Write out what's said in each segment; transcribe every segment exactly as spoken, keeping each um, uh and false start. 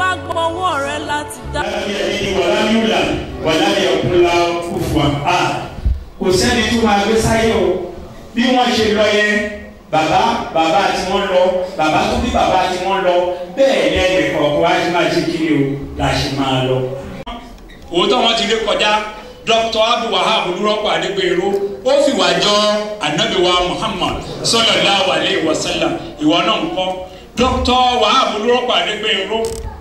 wá gbọ́wọ́ rẹ láti dá. wàlámíwùlà wàlámíwùlà òfò à kò sẹ́ni tó máa gbé sáyé o bí wọ́n ṣe lọ yẹn bàbá bàbá tí wọ́n lọ bàbá tó bí bàbá tí wọ́n lọ bẹ́ẹ̀ ni ẹnì kọ̀ọ̀kan wá ṣe máa ṣe kiri o la ṣe máa lọ. òótọ́ wọn ti lé kọjá Dr. Abdul Wahab Olúrọ́pọ̀ Adégbénró ó fìwà jọ Ànábì wa Muhammad sallallahu alayhi wa sallam ìwọ náà ń kọ́ Doctor Wahab Olúrọ́pọ̀ Adégbénró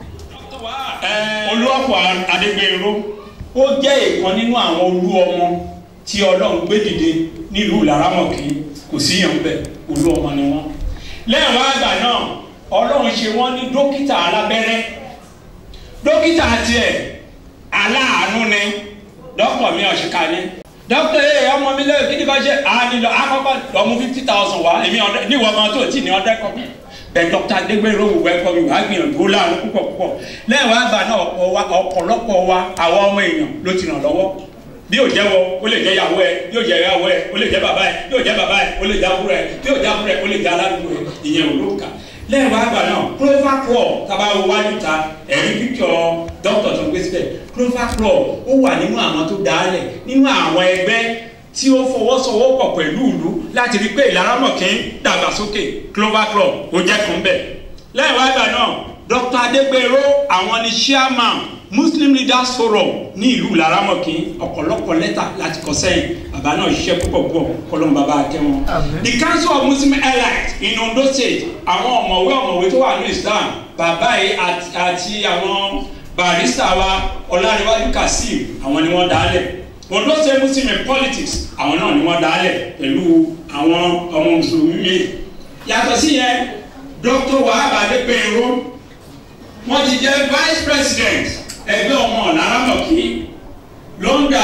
Olúrọ́pọ̀ Adégbénró ó jẹ́ ìkan nínú àwọn olú ọmọ tí Ọlọ́run gbé dìde nílùú Ìlaramọ̀kí kò sí yàn bẹ́ẹ̀ olú ọmọ ni wọ́n. lẹ́yìn wá àgbà náà Ọlọ́run ṣe wọ́n ní dókítà alábẹ́rẹ́ dókítà tiẹ̀ aláàánú ni dókítà mi ọ̀ṣìkà ni dókítà ẹ̀ ọmọ mi lẹ́yìn kí ni bá ṣe àánilọ àkọ́kọ́ lọ́mú fifty thousand wá èmi níwọ̀n ọmọ tó tì ní ọ̀dẹ́ kọ́kọ́ bẹ́ẹ̀ Dr. Adégbénró wò wẹ́kọ̀ mi wàá gbìyànjú ó láàánú púpọ̀ púpọ̀ lẹ́yìn wá àgbà náà ọ̀pọ̀lọpọ̀ wa àwọn ọmọ èèyàn ló ti ràn lọ́wọ́ bí yóò jẹ́ wọ ó lè jẹ́ ìyàwó ẹ yóò jẹ́ ìyàwó ẹ ó lè jẹ́ bàbá ẹ yóò jẹ́ bàbá ẹ ó lè jẹ́ àbúrò ẹ yóò jẹ́ àbúrò ẹ ó lè jẹ́ aládùúgbò ẹ ìyẹn ò ló kà lẹ́yìn wá àgbà náà Clover Club tábà wọ wájú ta ẹ̀rí píkọ̀ dókítà tó ń gbé síbẹ̀ Clover Club ó wà nínú àwọn tó dálẹ̀ nínú àwọn ẹgbẹ́ tí ó fọwọ́sowọ́pọ̀ pẹ̀lú ìlú láti rí pé Ìlaramọ̀kí dàgbàsókè Clover Club ó jẹ́ kan bẹ́ẹ̀ lẹ́yìn wá àgbà náà Doctor Adégbénró àwọn ni chairman Muslim Leaders Forum ní ìlú Ìlaramọ̀kí ọ̀pọ̀lọpọ̀ lẹ́tà láti kọ sẹ́yìn bàbá náà ṣiṣẹ́ púpọ̀ púpọ̀ kọlọ́n bàbá akẹ́wọ̀n. The Council of Muslim Elites in Ondo State àwọn ọ̀mọ̀wé ọ̀mọ̀wé tó wà ní Islam bàbá yìí àti àwọn barista wa Ọlárẹ̀wájú Kasim àwọn ni wọ́n dálẹ̀ Ondo State Muslim in Politics àwọn náà ni wọ́n dálẹ̀ pẹ̀lú àwọn ọmọ mùsùlùmí mi. yàtọ̀ sí yẹn Doctor Wahab Adégbénró wọ́n ti jẹ́ Vice President ẹgbẹ́ ọmọ Ìlaramọ̀kí lọ́ndà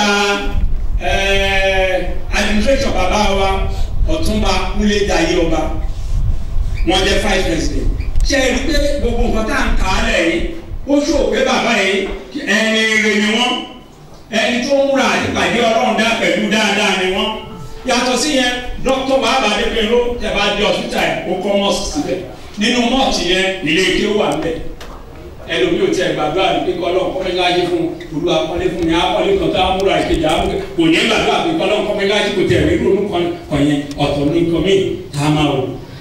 administration bàbá wa Ọ̀túnba Kúnlé Jayé Ọba wọ́n jẹ́ Vice President ṣe é rí pé gbogbo nǹkan tá à ń kà á lẹ̀ yìí ó ṣòwò pé bàbá yìí ẹni rere ni wọ́n ẹni tó ń múra àtìpàdé Ọlọ́run dá pẹ̀lú dáadáa ni wọ́n yàtọ̀ sí yẹn Doctor Wahab Adégbénró tẹ̀ bá dé hospital ó kọ́ mọ́ọ̀sì síbẹ̀ nínú mọ́ọ̀tì yẹn nílé ike ó wà níbẹ̀ ẹlòmí ò tiẹ̀ gbàdúrà pé kọ́lọ́ kọ́mẹ́gájì fún olú akọ́lé fún mi akọ́lé kan tó amúra ìkejì amúra kò ní gbàdúrà pé kọ́lọ́ kọ́mẹ́gájì kò tiẹ̀ rí ronú kan yẹn ọ̀tọ̀ ní nǹkan míì tá a máa wò.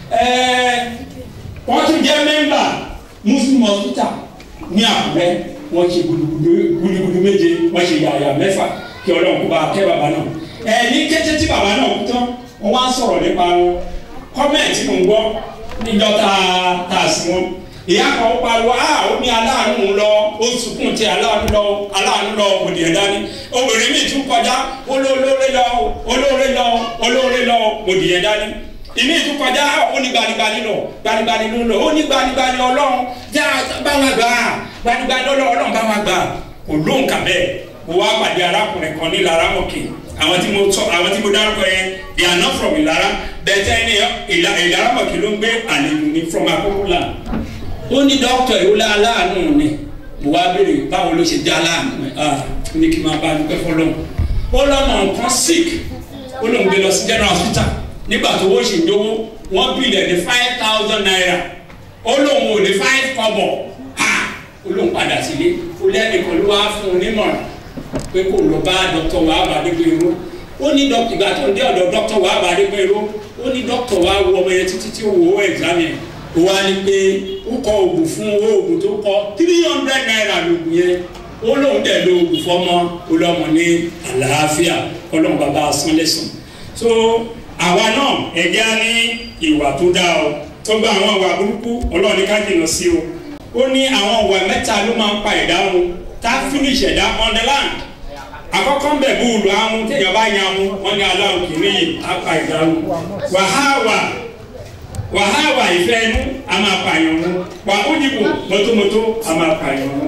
wọ́n tún jẹ́ mẹ́mbà Muslim hospital ní Àkúrẹ́ wọ́n ṣe gudugudu méje wọ́n ṣe yàyà mẹ́fà kí Ọlọ́run kó bá kẹ́ bàbá náà. ẹ ní kété tí bàbá náà kú tán wọ́n wá sọ̀rọ̀ nípa wọn kọ́mẹ̀ntì mò ń gbọ́ níjọ́ tá a sí wọn ìyá kan ó pariwo ah ó ní aláàánú lọ ó sunkún tí aláàánú lọ aláàánú lọ òdì ẹ̀dá ni obìnrin mi tún kọjá olóore lọ olóore lọ olóore lọ òdì ẹ̀dá ni ìmí tún kọjá ó ní gbanigbani lọ gbanigbani lọ ó ní gbanigbani Ọlọ́run já bá wa gbà gbanigbani Ọlọ́run bá wa gbà kò lóhùn kà bẹ́ẹ̀ mo wá pàdé arákùnrin kan ní Ìlaramọ̀kí àwọn tí mo sọ àwọn tí mo dárúkọ yẹn they are not from Ìlara bẹ́ẹ̀ ní Ìlaramọ̀kí ló ń gbé àlejò ní from Akókó land ó ní dókítà ìwúlẹ̀ aláàánú ni mo wá béèrè báwo ló ṣe jẹ́ aláàánú ẹ̀ ní kí n máa bá a dúpẹ́ fọlọ́run ó lọ́nà nǹkan sick ó lóun gbé lọ sí general hospital nígbà tó wọ́n ṣe dówó wọ́n bílẹ̀ ní five thousand naira ó lóun ò ní five kọ́bọ̀ ó lóun padà sílé ó lẹ́nìkan ló wá fún un nímọ̀ràn pé kò lọ bá dókítà Wahab Adégbénró ó ní ìgbà tó ń dé ọ̀dọ̀ dókítà Wahab Adégbénró ó ní dókítà wa wo ọmọ yẹn títí tí ó wò ó ẹ̀gbámi ẹ̀ ó wá ní pé ó kọ oògùn fún owó oògùn tó kọ three hundred naira lóògùn yẹn ó lóun dẹ̀ lo oògùn fọmọ olómọ ní àlàáfíà ọlọ́run bàbá asánlẹ̀sán so àwa náà ẹ̀jẹ̀ á ní ìwà tó dáa o tó gba àwọn ìwà burúkú ọlọ́run ní ká jìnnà sí o ó ní àwọn ìwà mẹ́ta ló máa ń pa ẹ̀dá run tá finish ẹ̀dá on the land àkọ́kọ́ ń bẹ̀ búùlù àwọn téèyàn bá yan àwọn wọn ní aláwọ̀ kìíní á pa ẹ̀dá run wàhálà wàhálà ìfẹ́ inú a máa pààyàn wọn wà ó dìbò mọ́tómọ́tó a máa pààyàn wọn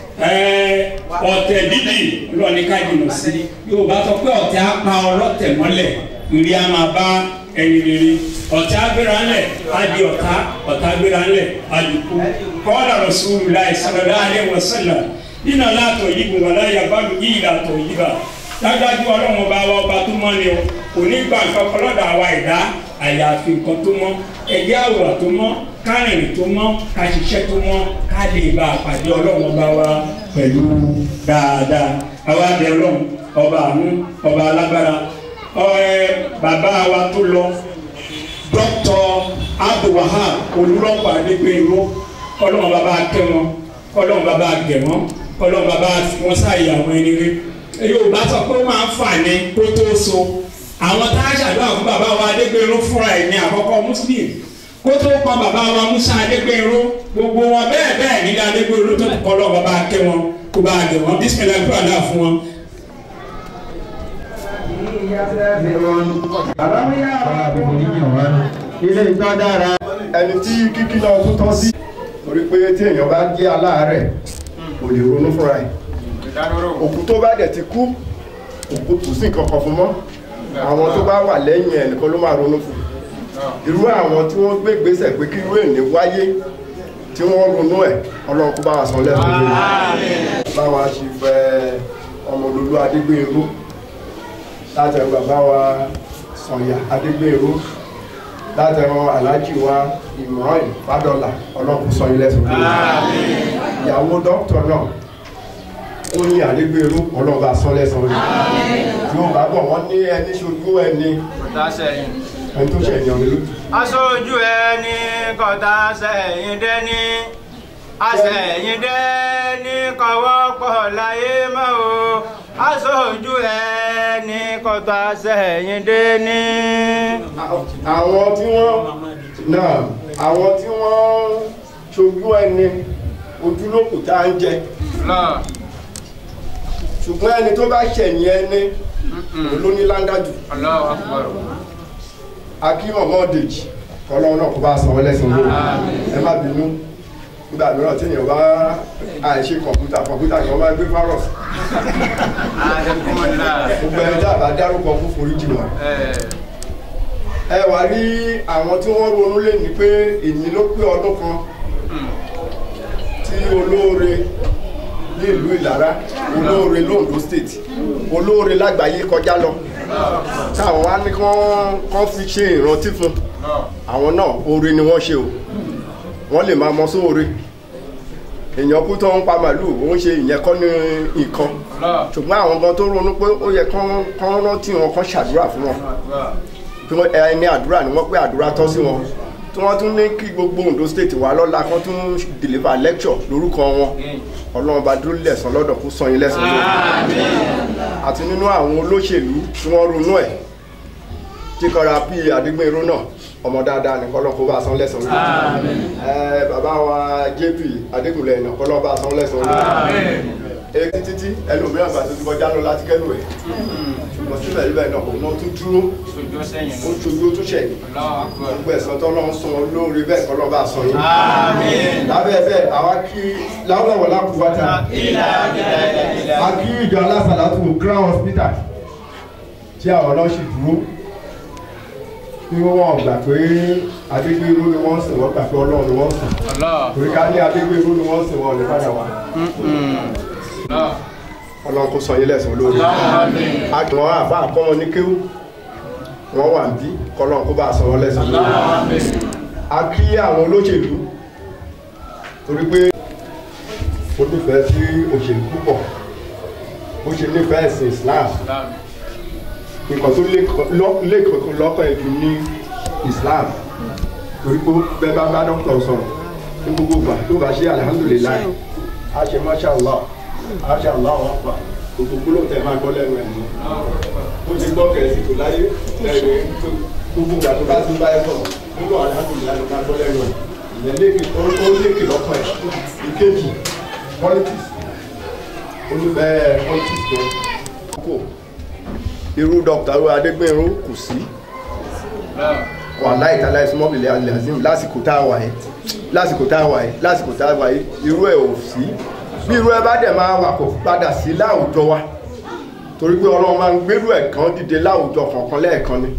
ọ̀tẹ̀ dídì lọ́ni ká jìnnà sí Yorùbá sọ pé ọ̀tẹ̀ á pa ọlọ́tẹ̀ mọ́lẹ̀ ìrì a máa bá ẹni rere ọ̀tẹ̀ agbéra ńlẹ̀ á di ọ̀tá ọ̀tá agbéra ńlẹ̀ á di kú qala Rasulullahi sallallahu alaihi wasallam iná látọ̀ yìí wà láyà bá mi yí ìlàtọ̀ yìí bá dájúdájú Ọlọ́run ọba wa ọba tó mọ́ ni o kò ní gbà nǹkan kan lọ́dọ̀ àwa ẹ̀dá àyàfi nǹkan tó mọ́ ẹ̀jẹ̀ àwòrán tó mọ́ kárìnrìn tó mọ́ ká ṣiṣẹ́ tó mọ́ ká lè bá a pàdé ọlọ́run ọba wa pẹ̀lú dáadáa àwa bẹ ọlọ́run ọba àánú ọba alágbára ọ̀rẹ́ bàbá wa tó lọ dókítà Abdulwahab Olúrọ̀pọ̀ Adégbénró ọlọ́run bàbá kẹ́ wọn ọlọ́run bàbá gẹ̀ wọ́n ọlọ́run bàbá wọn sáàyè àwọn ẹni rí Yorùbá sọ pé ó máa ń fà ní kó tó so àwọn tá a ṣàdúrà fún bàbá wa Adégbénró fúnra ẹ̀ ní àkọ́kọ́ Muslim kó tó kọ bàbá wa Musa Adégbénró gbogbo wọn bẹ́ẹ̀ bẹ́ẹ̀ nílẹ̀ Adégbénró tó kọ́ ọlọ́run bàbá kẹ́ wọn kó bá gẹ̀ wọ́n bísímìlá kúrò àdá fún wọn. ilé ìtọ́ dára. ẹni tí kíkí náà tún tọ́ sí torí pé tí èèyàn bá jẹ́ aláàárẹ̀ kò lè ronú fúnra ẹ̀ òkú tó bá dẹ̀ ti kú òkú kù sí nǹkan kan fún mọ́ àwọn tó bá wà lẹ́yìn ẹ̀ nìkan ló máa ronú fún irú àwọn tí wọ́n gbé gbèsè pé kí irú èèyàn wáyé tí wọ́n ronú ẹ̀ Ọlọ́run kó bá wa san lẹ́sùn lórí báwa ṣe fẹ́ Ọmọlólú Adégbénró láti ẹ̀ bàbá wa Sànyà Adégbénró láti ẹ̀rọ aláàjì wa Ìmọ̀ràn Fádọ́là Ọlọ́run sọ ilẹ̀ sọ̀rọ̀ ìyàwó dókítà náà ó ní Adégbénró Ọlọ́run bá sọ lẹ́sàn rí tí wọ́n bá bọ̀ wọ́n ní ẹni ṣojú ẹni ẹni tó ṣe èèyàn lójú. aṣojú ẹni kọ̀tà sẹ́yìn dẹ́ni àṣẹyìn dẹ́ni kọ̀wọ́pọ̀ láyé mọ́ o aṣojú ẹni kọ̀tà sẹ́yìn dẹ́ni. àwọn tí wọ́n náà àwọn tí wọ́n ṣojú ẹni ojúlókù tá à ń jẹ ṣùgbọ́n ẹni tó bá ṣẹ̀yìn ẹni ló ní láńdájú akímọ̀mọ́ dèjì kọ́lọ́wọ́ náà kó bá sanwó lẹ́sìn lórí ẹ má bínú nígbà mìíràn tí èèyàn bá àìṣe kọ̀ǹpútà kọ̀ǹpútà kan bá gbé fárọ̀sì gbogbo ẹni tí a bá dárúkọ fún foríjì wọn. ẹ wá rí àwọn tí wọ́n ronú lé ní pé èyí ló pé ọdún kan tí olóore ní ìlú Ìlara olóore l'Ondo State olóore lágbàáyé kọjá lọ káwọn wá ní kán fi ṣe ìrántí fún àwọn náà oore ni wọ́n ṣe o wọ́n lè máa mọ sóore èèyàn kú tó ń pa màlúù ó ń ṣe ìyẹn kọ́ ní nǹkan ṣùgbọ́n àwọn gan tó ronú pé ó yẹ kán rántí wọn kán ṣàdúrà fún wọn ẹni àdúrà ni wọ́n pé àdúrà tọ́ sí wọn tí wọ́n tún ní kí gbogbo Ondo State wà lọ́la kán tún deliver lecture lórúkọ wọn Ọlọ́run bá dúró lẹ̀san lọ́dọ̀ kó san yín lẹ́san lórí àti nínú àwọn olóṣèlú tí wọ́n ronú ẹ̀ tí kọ́ra bí Adégbénró náà ọmọ dáadáa ní kọ́lọ́ kó bá san lẹ́san lórí ẹ bàbá wa J P Adégúnlẹ̀ náà kọ́lọ́ bá san lẹ́san lórí ẹ títí ẹlòmíràn bá tó ti kọjá lọ láti kẹ́lù ẹ̀ ṣùgbọ́n síbẹ̀ síbẹ̀ náà òun náà tún dúró ó ṣojú ó tún ṣẹ̀yìn gbogbo ẹ̀san tó lọ́n sun olóore bẹ́ẹ̀ kọ́ lọ́ bá san yín lábẹ́ bẹ́ẹ̀ àwa kí láwùláwọ̀ lákùúwátà a kí ìjọ alásàlátù Crown Hospital tí àwọn náà sì dúró tí wọ́n gbà pé Adégbénró ni wọ́n sìn wọ́n gbà pé Ọlọ́run ni wọ́n sìn torí ká ní Adégbénró ni wọ́n sìn wọ́n ní padà wá. Ọlọ́run kó san yín lẹ́san lórí àgbọn àbá àkọ́mọ ní kéwú wọ́n wà bí kọ́lọ́run kó bá san wọ́n lẹ́san lórí. a kí àwọn olóṣèlú torí pé ó nífẹ̀ẹ́ sí òṣèlú púpọ̀ ó ṣe nífẹ̀ẹ́ ẹ̀sìn Islam nǹkan tó lékòókò lọ́kàn ẹ̀jú ní Islam torí pé bẹ́ẹ̀ bá bá dókítà sọ̀rọ̀ ní gbogbo ìgbà tó bá ṣe alihamudulilayi a ṣe masha Allah a ṣe Allah wọn pa gbogbo gbólóhùn tẹ máa gbọ́ lẹ́nu ẹ̀ mọ́ ó ti gbọ́ kẹ̀sì tó láyé ẹ̀rẹ́ gbogbo ìgbà tó bá ti bá ẹ sọ̀rọ̀ nínú alihamudulilayi ló máa gbọ́ lẹ́nu ẹ̀ ìyẹn lékè ó lékè lọ́kàn ẹ̀ ìkejì politics olùfẹ́ politics tó kò irú dókítà Adégbénró kù sí wà láìta láìsúmọ́ bìlẹ̀ alẹ́zim lásìkò tá a wà yìí lásìkò tá a wà yìí lásìkò tá a wà yìí irú ẹ̀ ò sí bí irú ẹ bá dẹ̀ máa wà kò padà sí láwùjọ wa torí pé Ọlọ́run máa ń gbérú ẹ̀ kan dìde láwùjọ kọ̀ọ̀kan lẹ́ẹ̀kan ni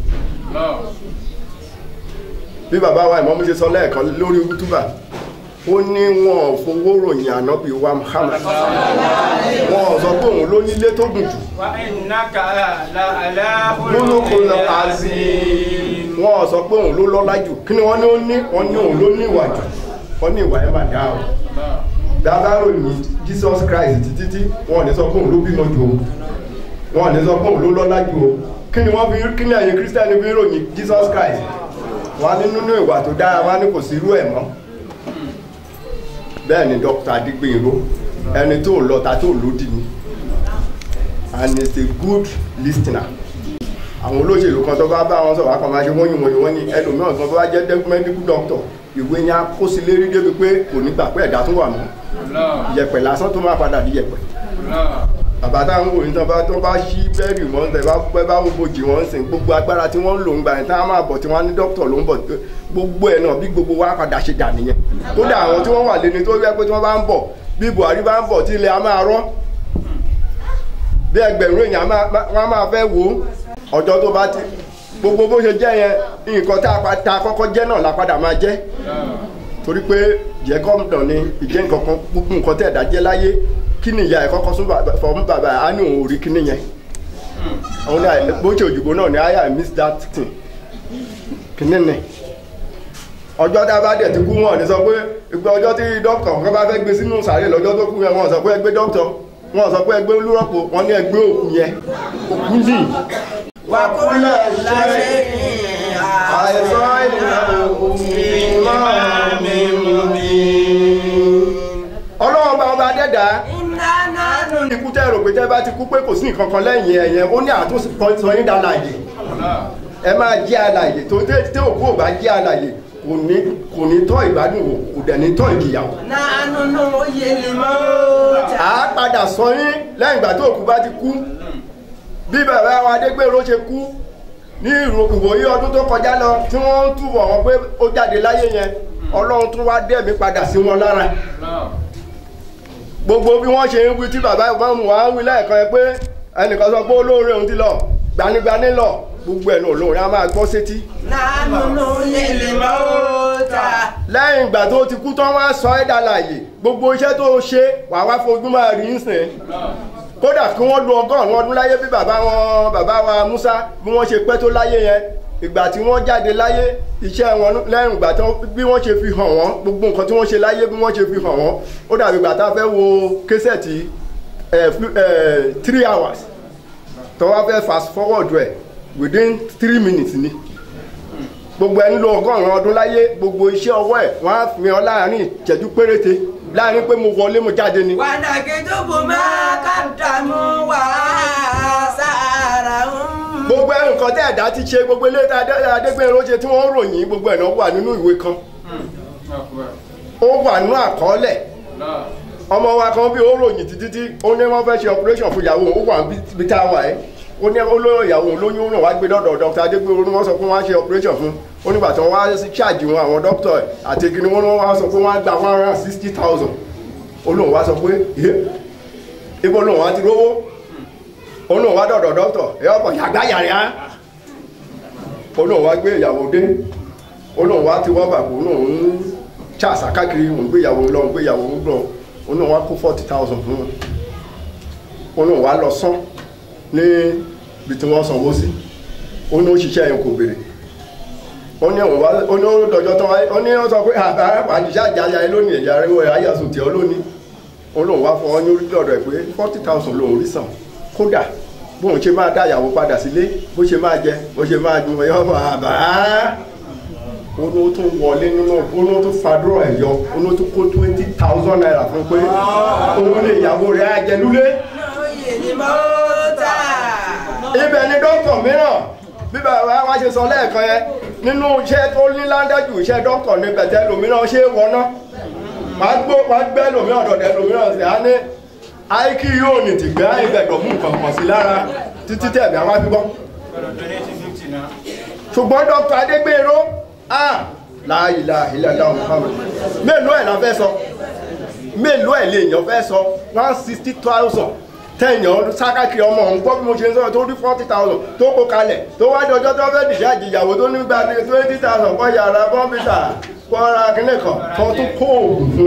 bí bàbá wa Ìmáàmù ṣe sọ lẹ́ẹ̀kan lórí túbà ó ní wọn ò fowó ròyìn ànábì wa Muhammad wọn ò sọ pé òun ló nílé tó gùn jù wa innaka la ala múlùkù lọ àzìm wọ́n sọ pé òun ló lọ́lá jù kí ni wọ́n ní ó ní wọ́n ní òun ló ní ìwà jù wọ́n ní ìwà ẹ̀ máa dá o dáadáa ròyìn Jesus Christ títí tí wọ́n ní sọ pé òun ló bímọ jù o wọ́n ní sọ pé òun ló lọ́lá jù o kí ni wọ́n fi kí ni ẹ̀yin Kírísítẹ́nì fi ròyìn Jesus Christ wọ́n ní nínú ìwà tó dára wọ́n ní kò sí irú ẹ̀ mọ́ bẹ́ẹ̀ ni Dr. Adégbénró ẹni tó lọ́ta tó lòdì ni and is a good listener. àwọn olóṣèlú kan tó bá bá wọn sọ̀rọ̀ akọ̀ máa ṣe wọ́n yìn wọ́n yìn wọ́n ní ẹlòmíràn kan tó bá jẹ́ medical doctor ìwé yẹn á kó sí lérí débi pé kò ní gbà pé ẹ̀dá tó wà mọ́ yẹ̀pẹ̀ lásán tó máa padà di yẹ̀pẹ̀. bàbá táwọn wòye tán bá tó bá ṣí bẹ́ẹ̀rì wọn tẹ̀ bá pẹ́ bá bojì wọn sìn gbogbo agbára tí wọ́n ń lò ń gbà yẹn tá a máa bọ̀ tí wọ́n á ní doctor ló ń bọ̀ gbogbo ẹ̀ náà bí gbogbo wa padà ṣe dà nìyẹn. kódà àwọn tí wọ́n wà lẹ́ni tó yẹ pé tí wọ́n bá ń bọ̀ bí Buhari bá ń bọ̀ tí ilẹ̀ á máa rọ́ bí ẹgbẹ̀rún èèyàn wọ́n máa fẹ́ wò ó ọjọ́ tó bá ti gbogbo bó ṣe jẹ́ yẹn nǹkan tá a kọ́kọ́ jẹ́ náà la padà máa jẹ́ torí pé jẹ́ gómìnà ni ìjẹ́ nǹkan kan gbogbo nǹkan tẹ̀ dá jẹ́ láyé kí ni ìyá ẹ̀ kọ́kọ́ sún fọmú bàbá á ní òun rí kíní yẹn àwọn ní bó ṣe òjìgbó náà ní I miss that thing kíní ni ọjọ́ tá a bá dẹ̀ ti kú wọn ní sọ pé ìgbà ọjọ́ tí dókítà kan bá fẹ́ gbé sínú sàárè lọ́jọ́ tó kú yẹn wọn sọ pé ẹgbẹ́ dókítà wọn sọ pé ẹgbẹ́ olúrọ̀pọ̀ wọn ní ẹgbẹ́ òkú yẹn òkú yìí. wà á kó lọ ṣe àìsàn ìlànà òfin máa mi mú mi. ọlọ́run bá ọba dẹ́dà ikú tẹ́ rò pé tẹ́ bá ti kú pé kò sí nǹkan kan lẹ́yìn ẹ̀yẹn ó ní àtúnṣe sọ yín dá láàyè ẹ máa jẹ́ àlàyé tó tẹ́ òkú ò bá jẹ́ àlàyé kò ní kò ní tọ́ ìgbádùn wò kò dẹ̀ ní tọ́ ìjìyàwó. nánú oyè lè mọ́ ọjà. a padà sọ yín lẹ́yìn ìgbà tó òkú bá ti kú bí bàbá wa Adégbénró ṣe kú ní ìwòye ọdún tó kọjá lọ tí wọ́n ń túbọ̀ wọn pé ó jáde láyé yẹn Ọlọ́run tún wá dẹ̀mí padà sí wọn lára. gbogbo bí wọ́n ṣe ń wí tí bàbá ìbámu wa ń wí lẹ́ẹ̀kan yẹn pé ẹnìkan sọ pé olóore òun ti lọ gbanigbani lọ gbogbo ẹ̀ náà olóore á máa gbọ́ sétí. nánú lè mọ́ ọjà. lẹ́yìn ìgbà tó ti kú tán wá sọ ẹ́ dà láàyè gbogbo iṣẹ́ tó ṣe wà wá fojú máa rí ń sìn. kódà kí wọ́n lo ọgọ́rùn-ún ọdún láyé bí bàbá wọn bàbá wa Musa bí wọ́n ṣe pẹ́ tó láyé yẹn ìgbà tí wọ́n jáde láyé iṣẹ́ wọn lẹ́yìn ìgbà tí bí wọ́n ṣe fi hàn wọ́n gbogbo nǹkan tí wọ́n ṣe láyé bí wọ́n ṣe fi hàn wọ́n ó dàbí ìgbà tá a fẹ́ wo késẹ̀tì three hours tó wá fẹ́ fast forward rẹ̀ within three minutes ni gbogbo ẹni lo ọgọ́rùn-ún ọdún láyé gbogbo iṣẹ́ ọwọ́ ẹ̀ wọ́n á fi hàn láàrin ìṣẹ́jú péréte láàrin pé mo wọlé mo jáde ni. wàdà kejìbù máa ká dààmú wà sára ń. gbogbo ẹ̀ nǹkan tẹ́ ẹ̀dá ti ṣe gbogbo ilé Adégbénró ṣe tí wọ́n ròyìn gbogbo ẹ̀ náà wà nínú ìwé kan ó wà nínú àkọọ́lẹ̀ ọmọ wa kan bí ó ròyìn títí tí ó ní wọ́n fẹ́ ṣe operation fún ìyàwó ó wà bí tá a wà ẹ́ ó ní olóyè ìyàwó lóyún náà wá gbé dọ́dọ̀ Dr. Adégbénró ní wọ́n sọ pé wọ́n á ṣe operation fún ó nígbà tí wọ́n wá ṣáàjì wọn àwọn dókítà àti igi ni wọ́n wá sọ pé wọ́n á gba one hundred and sixty thousand olóhùn wá sọ pé ibo olóhùn wá ti rówó olóhùn wá dọ̀dọ̀ dókítà ẹ̀ ọ̀pọ̀ yàgbá yàrá olóhùn wá gbé ìyàwó dé olóhùn wá ti wọ́ bàbá olóhùn ń ṣàṣà káàkiri òun gbé ìyàwó lọ gbé ìyàwó lọ olóhùn wá kó forty thousand fún wọn olóhùn wá lọ sán ní ibi tí wọ́n sanwó sí ó ní òṣìṣẹ́ yẹn kò béèrè ó ní ọ̀wọ́ ó ní ó dọjọ́ tán ó ní ó sọ pé àbá àjíṣẹ́ àjáyá ẹ lónìí ẹ̀yà rẹ̀ wọ̀ ayàsùn tí ọ lónìí ó lóun wá fọwọ́ ní orí lọ́dọ̀ ẹ̀ pé forty thousand lòun rí sàn kódà bóun ṣe máa dá ìyàwó padà sílé bó ṣe máa jẹ bó ṣe máa dùn ẹ̀yọ́ ọmọ àbá ó ní ó tún wọlé nínú ó ní ó tún fàdúrà ẹ̀ yọ ó ní ó tún kó twenty thousand naira fún pé òun lè ìyàwó rẹ̀ á jẹ lúlé. ibẹ̀ ni dókítà mìíràn bí bàbá wa ṣe sọ lẹ́ẹ̀kan yẹn nínú iṣẹ́ tó ní láńdájú iṣẹ́ dókítà ní bẹ̀tẹ̀ lòmíràn ṣe wọná máa gbó máa gbẹ́ lòmíràn dọ̀dẹ̀ lòmíràn sí á ní àìkí yóò ní ti gbá ìbẹ̀dọ̀ mú nǹkan kan sí lára títí tẹ̀mí àwọn àbíbọ́. ṣùgbọ́n dókítà Adégbénró la ilaha illallah Muhammad mélòó ẹ̀ la fẹ́ sọ mélòó ẹ̀ lè yàn fẹ́ sọ one sixty thousand tẹ̀yàn sákàkiri ọmọ òun gbọ́ bí mo ṣe ń sọ̀rọ̀ tó rí forty thousand tó kó kalẹ̀ tó wá dọjọ́ tó fẹ́ dìṣẹ́ àjìyàwó tó nígbà twenty thousand kọ́ yàrá bọ́m̀bìtà kọ́ra kínní kan kan tó kó oògùn fún.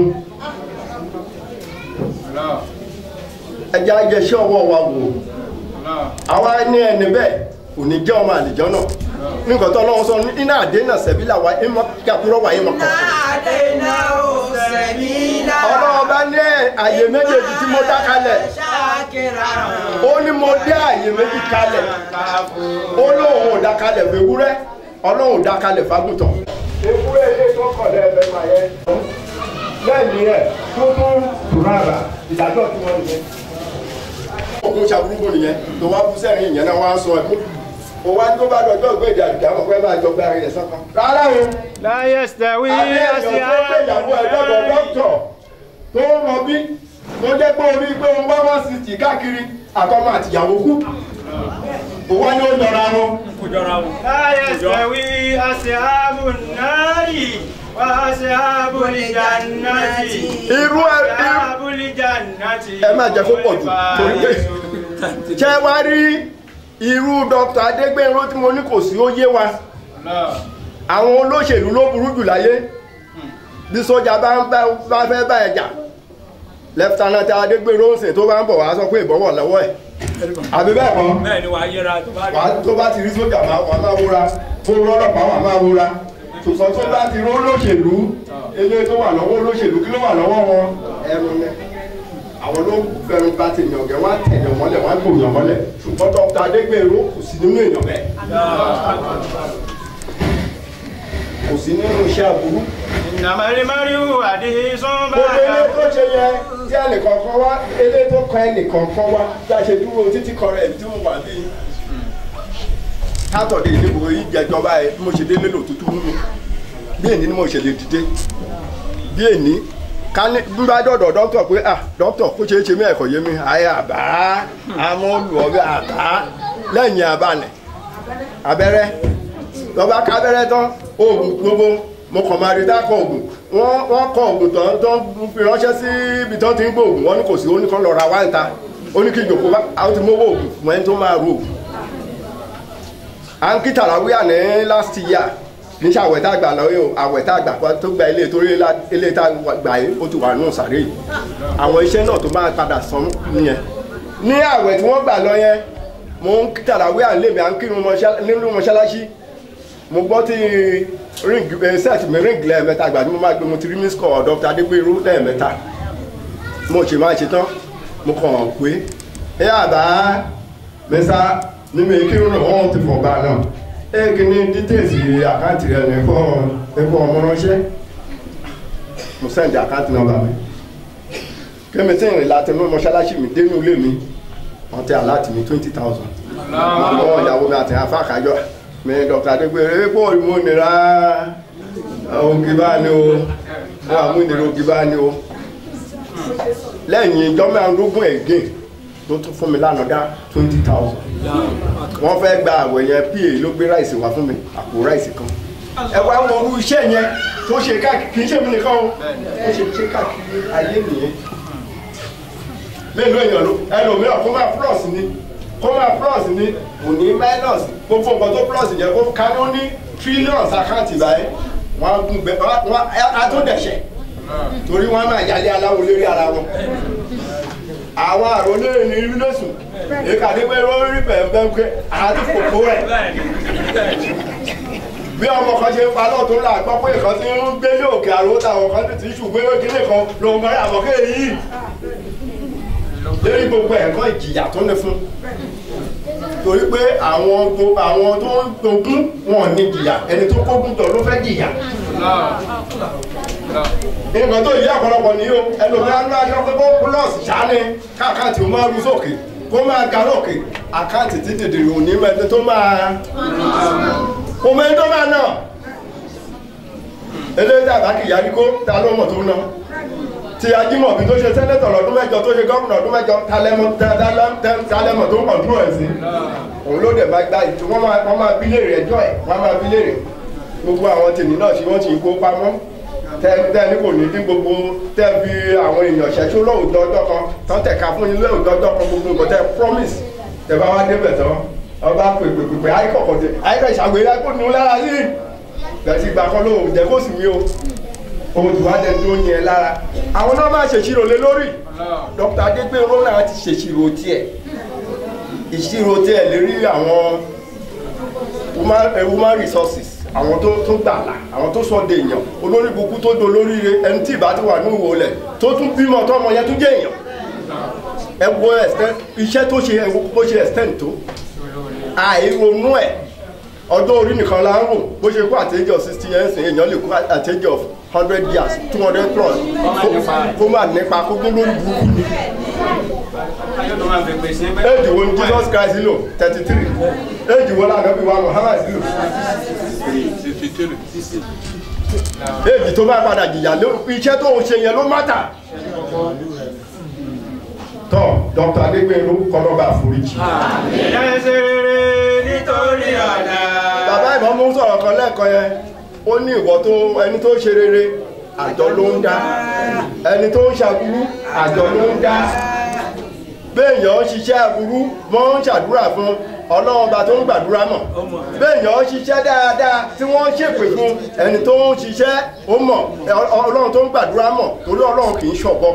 ẹja jẹṣẹ́ ọwọ́ wa wò àwa ní ẹni bẹ́ẹ̀ kò ní jẹ́ ọmọ àlìjọ́ náà. nǹkan tó lọ́wọ́ sọ iná àdéhùn sẹ́bílà wa ìmọ̀ kàkúrọ̀ wà ìmọ̀ kan. àdéhùn sẹ́bílà. ọlọ́wọ́ bá ní àyè méjèèjì tí mo dá kalẹ̀. ó ní mo dé àyè méjì kalẹ̀. ó lóun ò dá kalẹ̀ fún ewúrẹ́ ọlọ́run ò dá kalẹ̀ fágùntàn. ewúrẹ́ ilé tó kọ̀ lẹ́ẹ̀fẹ́ máa yẹ. lẹ́yìn ẹ̀ tó tún rárá ìdájọ́ tí wọ́n nìyẹn. ọkùnrin ṣàbúrúgbò nìyẹn tó wá bú sẹ́yìn ìyẹn náà wá ń sọ ẹ̀kú. ó wá ní tó bá dọjọ́ ìgbé ìjà ìjà àwọn ọ̀pẹ́ máa jọ gbé ara rẹ̀ sọ́kàn. rárá o. láyé sẹ́wí àti àwọn ìyàwó ẹ̀dọ́dọ̀ dọ́kítọ̀ tó ń rọbí tó jẹ́ pé orí pé wọ́n wá wá sí ti káàkiri àtọmọ àtìyàwó kú. òwò ni ó jọra wọn. láyé sẹ́wí aṣáábù náírì wá aṣáábù ìjànàtì. irú ẹ aṣáábù ìjànàtì. ẹ má jẹ́ kó pọ̀ jù torí pé ṣé wá rí irú dókítà Adégbénró tí mo ní kò sí ó yé wa. àwọn olóṣèlú ló burú jù láyé bí sójà bá ń bá fẹ́ bá ẹ̀jà lẹ́fítánátì Adégbénró ń sìn tó bá ń bọ̀ wá sọ pé ìbọ̀wọ̀ lọ́wọ́ ẹ̀ àbí bẹ́ẹ̀ kọ́ bẹ́ẹ̀ ni wàá yẹra tó bá rí tó bá ti rí sójà wà máa wúra tó rọ́lọ́pàá wà máa wúra ṣùgbọ́n tó bá ti rí olóṣèlú ilé tó wà lọ́wọ́ olóṣèlú kí ló wà lọ́wọ́ wọn ẹnu ni àwọn ló fẹ́ràn bá ti yàn gẹ́ wọ́n á tẹ̀yàn mọ́lẹ̀ wọ́n á gbòòyàn mọ́lẹ̀ ṣùgbọ́n dókítà Adégbénró kò sí nínú èèyàn bẹ́ẹ̀ kò sí nínú iṣẹ́ aburú. ìnàmọ́lẹ́ mọ́ríwù àdìsí sọ́nbà. gbogbo ilé tó ṣe yẹ tí ẹnìkan kan wá ilé tó kan ẹnìkan kan wá bí a ṣe dúró títí kan rẹ̀ tí mo wà ní. sátọ̀dé ìdìbò yìí jẹjọba ẹ bí mo ṣe délé lò tútù mú mi bí èní ni mo ṣe lè dìde bí èní ká ní bí bá dọ̀dọ̀ dókítà pé ah dókítà kó ṣeé ṣe mí ẹ̀kọ́ yé mi ayé àbá amóhùnlùwọ́bí àbá lẹ́yìn àbálẹ̀ abẹ́rẹ́ lọ́ba kábẹ́rẹ́ tán oògùn gbogbo mo kàn máa rí dákọ̀ oògùn wọ́n wọ́n kọ oògùn tán tó ń fi ránṣẹ́ sí ibi tán ti ń gbó oògùn wọ́n ní kò sí ó ní kán lọ ra wá níta ó ní kí ìjòkó bá àwọn ti mówó oògùn fún ẹni tó máa ro oògùn. à ń kí tàràwíà ní last year kì í ṣe àwẹ̀ tá a gbà lọ́wọ́ o àwẹ̀ tá a gbà tó gba ilé torí ilé tá a gbà yìí ó ti wà nù sàré yìí àwọn iṣẹ́ náà tó máa padà sàn nìyẹn ní àwẹ̀ tí wọ́n gbà lọ yẹn mo ń kí tàràwíà lé mi à ń kírun nínú mọ́ṣáláṣí mo gbọ́ tí ring set mi ring lẹ́ẹ̀mẹ́ta àgbà tí mo máa gbé mo ti rí miss call Dr. Adégbénró lẹ́ẹ̀mẹ́ta mo ṣe máa ṣe tán mo kàn pé ẹ àbá mẹ́sà ní mi kírun náà wọ́n ti fọ̀gbà náà ẹ kí ni details àkáǹtì rẹ̀ nìkan ẹ̀kọ́ ọmọ ránṣẹ́ mo send àkáǹtì number mi kémi tí ìrìn láti inú mọ́ṣáláṣí mi dénú ilé mi wọ́n tẹ aláàtì mi twenty thousand àwọn ìyàwó mi àti afáàkájọ mi Dr. Adégbénró epo ìmúnira ògì bá ní o wọn àmúnira ògì bá ní o lẹ́yìn ìjọ mẹ́rìndínlógún ẹ̀gẹ́ ló tún fún mi lánàá dá twenty thousand wọ́n fẹ́ gba àwẹ̀ yẹn pa ló gbé ráìsì wá fún mi àpò ráìsì kan ẹ wá wọn orú iṣẹ́ yẹn tó ṣe káàkiri kì í ṣe mí nìkan o ó ṣe ṣe káàkiri ayé nìyẹn mélòó èèyàn ló ẹlòmíràn kó máa plus ni kó máa plus ni kò ní minus gbogbo nǹkan tó plus yẹn kó ká ló ní trillions àkáǹtì báyìí wọn á gún bẹ wọn á tó dẹ̀ṣẹ̀ torí wọn máa yálé aláwo lórí ara wọn àwọn àròlé ní ilé-sùn èkà ní pé wọ́n rí bẹ̀ẹ̀bẹ̀ pé àti kòkó rẹ̀ bí ọmọ kan ṣe ń pa náà tó ń là gbọ́ pé nǹkan tí ń gbé ní òkè àrò táwọn kan ti ṣùgbọ́n kíní kan ló ń bẹ̀rẹ̀ àmọ́kẹ́ yìí lórí gbogbo ẹ̀kọ́ ìjìyà tó ní fún torí pé àwọn àwọn tó ń dogún wọn ní jìyà ẹni tó kógun tọ̀ ló fẹ́ jìyà nǹkan tó yí ọ̀pọ̀lọpọ̀ ní o ẹlòmíràn ló aṣọ pé kó púlọ̀sì ṣáni káàkáǹtì ó máa rú sókè kó máa ga lókè àkáǹtì tí dìdìrì òní mẹ́tẹ́ tó máa omi tó máa nà eléyìí tàbá kì í yarí kó ta ló mọ̀ tó ná ti Ajímọ̀bí tó ṣe sẹ́nẹ́tọ̀ lọ́dún mẹ́jọ tó ṣe gọ́ọ̀nà lọ́dún mẹ́jọ talẹ́mọ̀ tó ń kọ̀ǹtúrò ẹ̀ sí òun ló dẹ̀ bá gbá ìtú wọ́n máa bí léèrè ẹjọ́ ẹ̀ wọ́n máa bí léèrè gbogbo àwọn tèmi náà tí wọ́n ti kó pamọ́ tẹ́ni kò ní dín gbogbo tẹ́ fi àwọn èèyàn ṣẹ́ṣó lóòótọ́ ọjọ́ kan tán tẹ̀ka fún yín lóòótọ́ ọjọ́ kan gbogbo nǹkan tẹ́ promise tẹ́ bá wá débẹ̀ tán ọba pèpèpè àìkọ̀kọ̀ tẹ àìkọ̀ ìṣàgbéyà kò ní lára sí bẹ́ẹ̀ ti gbà kan lóòótọ́ jẹ́ kó sì mí o ohun tí wàá dẹni tó ń yẹn lára àwọn náà máa ṣèṣirò lé lórí Dr. Adégbénró náà ti ṣèṣirò tiẹ̀ ìṣirò tiẹ̀ lérí àwọn human resources àwọn tó tó gbàlà àwọn tó sọ de èèyàn olórí burúkú tó do lóríire ẹni tí ìbá ti wà ní ìwò lẹ̀ tó tún bímọ tọmọ yẹn tún jẹ́ èèyàn ẹ wo iṣẹ́ tó ṣe ẹ wo bó ṣe extend tó àìronú ẹ̀ ọdún orí nìkan la ń rò bó ṣe kú àtẹ́jọ́ of sixty years èèyàn lè kú àtẹ́jọ́ of hundred years two hundred plus kó má nípa kó gbó lórí burúkú ni. éèdì wo ni Jesus Christ lò thirty three éèdì wo la nàbí wa Muhammad lò éèdì tó bá padà jìyà iṣẹ́ tó ń ṣe yẹn ló mátà. tọ́ Dr. Adégbénró kọ́nọ́bà àforíjì. ẹsẹ̀ rere nítorí ọ̀la. bàbá ìmọ̀ mú sọ̀rọ̀ kan lẹ́ẹ̀kan yẹn ó ní ìwọ tó ẹni tó ṣe rere àjọ ló ń dá ẹni tó ń ṣàbúrú àjọ ló ń dá béèyàn ń ṣiṣẹ́ àbúrú mọ́ ń ṣàdúrà fún ọlọ́run ọba tó ń gbàdúrà mọ̀ béèyàn ń ṣiṣẹ́ dáadáa tí wọ́n ń ṣèpè fún ẹni tó ń ṣiṣẹ́ ó mọ̀ ọlọ́run tó ń gbàdúrà mọ̀ torí ọlọ́run kì í ṣọ̀bọ.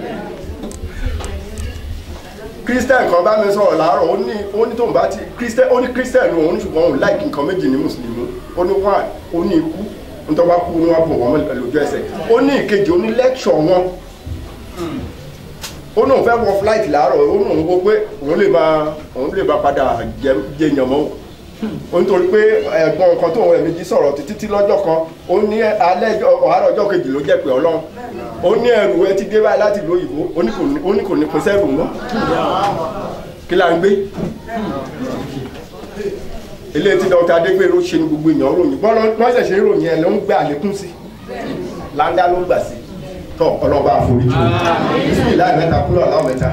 Christian kan bá mi sọ̀rọ̀ láàárọ̀ ó ní ó ní tóun bá ti Christian ó ní Christian ní òun ṣùgbọ́n òun láìkí nǹkan méjì ní mùsùlùmí ó ní wá ó ní ikú nítorí wá kú ní wá bọ̀ wọ́n lójú ẹsẹ̀ ó ní ìkejì ó ní lecture wọn ó ní òun fẹ́ wọ flight láàárọ̀ ó ní òun gbọ́ pé òun lè máa òun lè máa padà jẹ jẹyàn mọ́ ó nítorí pé ẹ̀gbọ́n nǹkan tó òun ẹ̀mejì sọ̀rọ̀ títí lọ́jọ́ kan ó ní alẹ́ ọ̀hárọ̀ ọjọ́ kejì ló jẹ́ pé ọlọ́run ó ní ẹrù ẹ ti dé báyìí láti ìlú òyìnbó ó ní kò ní pín sẹ́rù mọ́ kí la ń gbé ilé tí Dr. Adégbénró ṣe ní gbogbo èèyàn ròyìn wọ́n ṣẹ̀ṣẹ̀ ròyìn ẹ̀ ló ń gbé àlékún sí láńdá ló ń gbà sí tọ́ ọlọ́ba àforíjì bísí láì mẹ́ta kúlọ̀ láwọn mẹ́ta.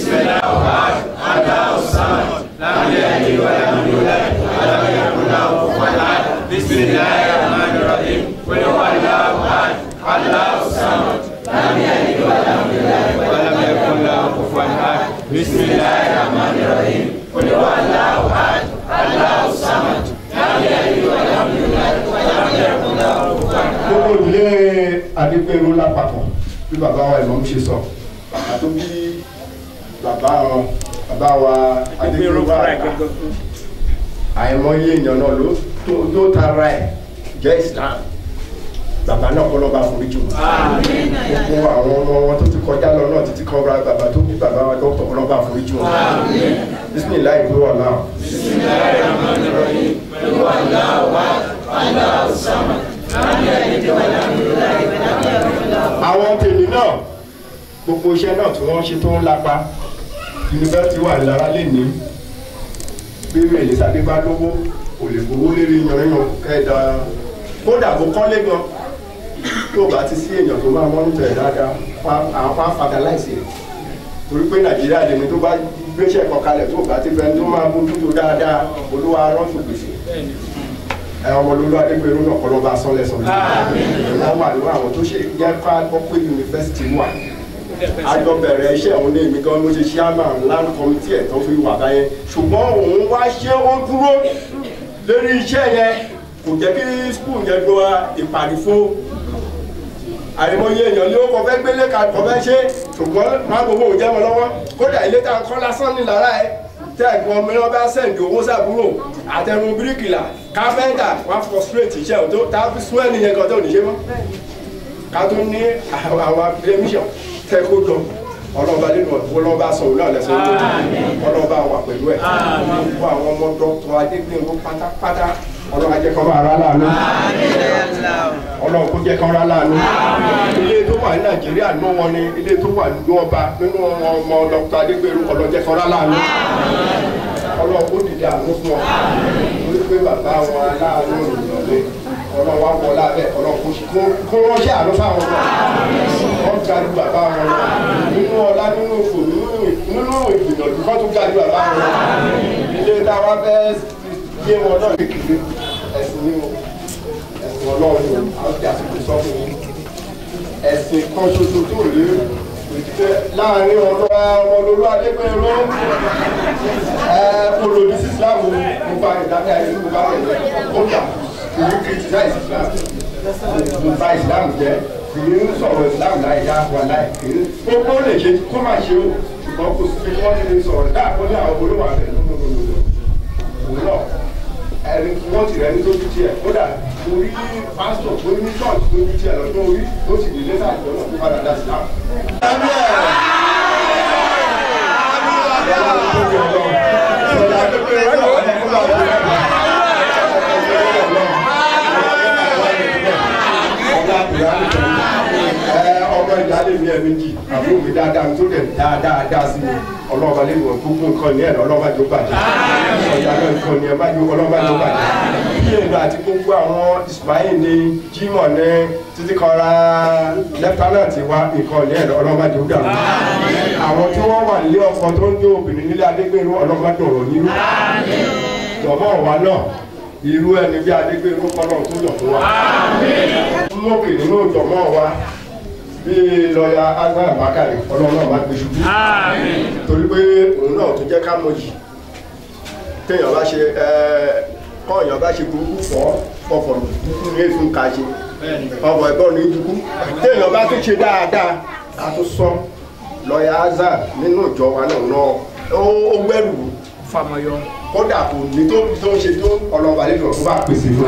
Bismillahirrahmanirrahim. Qul huwallahu ahad, Allahu samad, lam yalid wa lam yulad wa lam yakul lahu kufuwan ahad. Gbogbo ìdílé Adégbénró lápapọ̀ bí bàbá wa ìmọ̀ ń ṣe sọ bàbá tó bí bàbá wọn bàbá wa Adégbénró wà àìmọye èèyàn náà ló tó tara ẹ̀ jẹ́ Islam bàbá náà kọ́ lọ́ba àforíjì wọn. gbogbo àwọn ọmọ wọn tó ti kọjá lọ náà títí kan ra bàbá tó bí bàbá wa dókítà kọ́ lọ́ba àforíjì wọn. bisimilayi ìlú wà náà. bisimilayi rahmanirrahim ìlú wà náà wà Allahu samad lam yalid wa lam yulad wa lam yakul lahu. àwọn tèmi náà gbogbo iṣẹ́ náà tí wọ́n ṣe tó ń lápá yunifásitì wà lára lè ní bí Èlísàdé bá lówó kò lè gbowó lérí yanyan kẹ́ẹ̀dá kódà kó kọ́lé gan tó bá ti sí èèyàn tó máa mọ́nítọ̀ ẹ̀ dáadáa àwọn fá fatalize rẹ̀ torí pé Nàìjíríà lèmi tó bá gbéṣẹ́ kan kalẹ̀ tó bá ti fẹ́ tó máa bójú tó dáadáa olúwa rọ́ọ̀tù gbèsè ẹ ọmọ olólù Adégbénró náà kọ́ ló bá sọ́lẹ̀ sọ́lẹ̀ wọ́n wà lórí àwọn tó ṣe jẹ́ ká gbọ́ pé yunifásitì wà àjọ bẹ̀rẹ̀ iṣẹ́ òun ní èmi gan ló ṣe chairman land committee ẹ̀ tó fi wà báyẹn ṣùgbọ́n òun wá ṣé ó dúró lórí iṣẹ́ yẹn kò jẹ́ kí skul yẹn gba ìpàdé fún àìmọye èèyàn ní ó kọ fẹ́ gbélé ká kọ fẹ́ ṣe ṣùgbọ́n máa gbogbo òun jẹ́ wọn lọ́wọ́ kódà ilé tá a kọ́ lásán ní lára ẹ̀ tẹ́ ẹ̀gbọ́n mìíràn bá sẹ́ǹdì owó sàbúrò àtẹnu bíríkìlà káfẹ́ńtà wá frustrate iṣẹ́ ò tó tá a fi sún ẹ̀ nìyẹn kan tó ní ṣe mọ́ ká tó ní àwọn academician tẹ́ kó jọ ọlọ́ba nínú ọlọ́ba sọ̀rọ̀ náà lẹ́sọ̀ tó ọlọ́ba wà pẹ̀lú ẹ̀ gbogbo àwọn ọmọ Dr. Adégbénró pátápátá ọlọ́ba jẹ́ kọ́ máa rá láàánú ọlọ́run kó jẹ́ kọ́ rá láàánú ilé tó wà ní Nàìjíríà nú wọn ni ilé tó wà nínú ọba nínú ọmọ Dr. Adégbénró ọlọ́run jẹ́ kọ́ rá láàánú ọlọ́run kó dìde àánú fún ọ lórí pé bàbá wọn aláàánú ìrọ̀lẹ́ ọlọ́run wá wọ lábẹ́ ọlọ́run kó ránṣẹ́ àánú fáwọn ọmọ wọn ga ju bàbá wọn lọ nínú ọlá nínú òfò nínú ìgbìyànjú kan tó ga ju bàbá wọn lọ ilé táwa fẹ́ yé wọn náà kékeré ẹ̀sìn ní ẹ̀sìn ọlọ́run ní àwọn tí a sì lè sọ fún yín ẹ̀sìn kan ṣoṣo tó lé òtítẹ́ láàrin ọ̀dọ́ ọmọ olóró Adégbénró ẹ̀ olòdì sí Islam mo bá ìdájọ́ ẹ̀sìn mo bá tẹ̀lé ó dà kì í criticize Islam mo bá Islam jẹ́ kì í sọ̀rọ̀ Islam láì dá wà láì kì í gbogbo lè ṣe kó máa ṣe o ṣùgbọ́n kò sí pé wọ́n ti lè sọ̀rọ̀ dáàbò ní àwọn olówó àbẹ̀ lọ́dọọdọ òun náà ẹni wọ́n ti rẹ̀ ní tóbi tiẹ̀ kódà orí pásítọ̀ tó ní church tóbi tiẹ̀ lọ́dún orí tó sì dé lẹ́sà ìjọ náà tó padà dá sí náà. ọmọ ìyáálé mi ẹ̀ méjì àbúrò mi dáadáa tó dẹ̀ dáadáa sí mi ọlọ́ọ̀bá lè wọ̀ gbogbo nǹkan ní ẹ̀ ọlọ́ọ̀bá jọ bàjẹ́ ọ̀yà náà nǹkan ní ẹ̀ bá jọ ọlọ́ọ̀bá jọ bàjẹ́ bí èmi àti gbogbo àwọn Ismail ní Jimoh ní títí kan ra lẹ́fítánàtì wa nǹkan ní ẹ̀ ọlọ́ọ̀bá jọ dàrú àwọn tí wọ́n wà nílé ọkọ tó ń jó obìnrin nílé Adégbèrú ọlọ́ọ̀bá dọ̀rọ̀ nínú jọ̀mọ́ wa náà irú ẹni bí Adégbèrú kọ́nà tó yọ̀ fún wa mọ́kè nínú jọ̀mọ́ wa bí lọ́ọ̀yà agbára bákàrẹ̀ ọlọ́run náà máa gbé ṣubú torí pé òun náà tó jẹ́ ká mọ̀ yìí téèyàn bá ṣe kọ́ èèyàn bá ṣe burúkú fọ́ fọ́fọ́ burúkú ní èéfín ká ṣe ọ̀bọ̀ ẹ̀gbọ́n ní dúkú téèyàn bá tó ṣe dáadáa a tó sọ lọ́ọ̀yà azar nínú ìjọ wa náà náà ó gbẹ́rù Fàmọyọ. kódà kò ní tó tó ń ṣe tó ọlọ́ba lẹ́nu ọ̀tún bá pèsè fún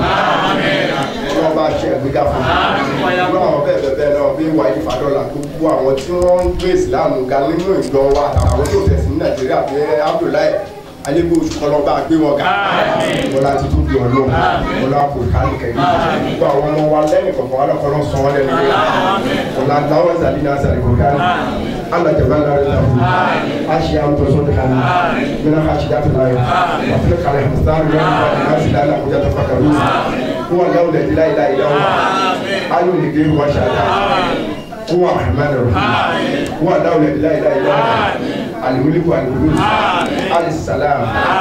un ọlọ́ba ṣe ẹ̀gbẹ́gà fún un ọlọ́run bẹ́ẹ̀ bẹ́ẹ̀ bẹ́ẹ̀ náà bí wàyí fàdọ́là gbogbo àwọn tí wọ́n ń gbé ìsìláàmù ga nínú ìjọ wa àwọn tó tẹ̀sí ní Nàìjíríà bí Abdullahi alẹ́gbẹ́ oṣù kọlọ́ba gbé wọn ga ọlá ti tó di ọlọ́run ọlá kò kálí kẹ́yìn gbogbo àwọn ọmọ wa lẹ́yìn kọ̀ọ̀kan wọn lọ́kọ́ lọ́sọ̀ wọn lẹ́nu ọlá náwó zàlí náà zàlí kò kálí Allah jabala lahu ashi am to son kana mina ashi da tulayo wa fil kala mustar ya wa asila la kuja tafakaru huwa la ilaha illa illa huwa alu ligiru wa shada huwa rahmanur rahim huwa la ilaha illa illa huwa الملك والقدوس السلام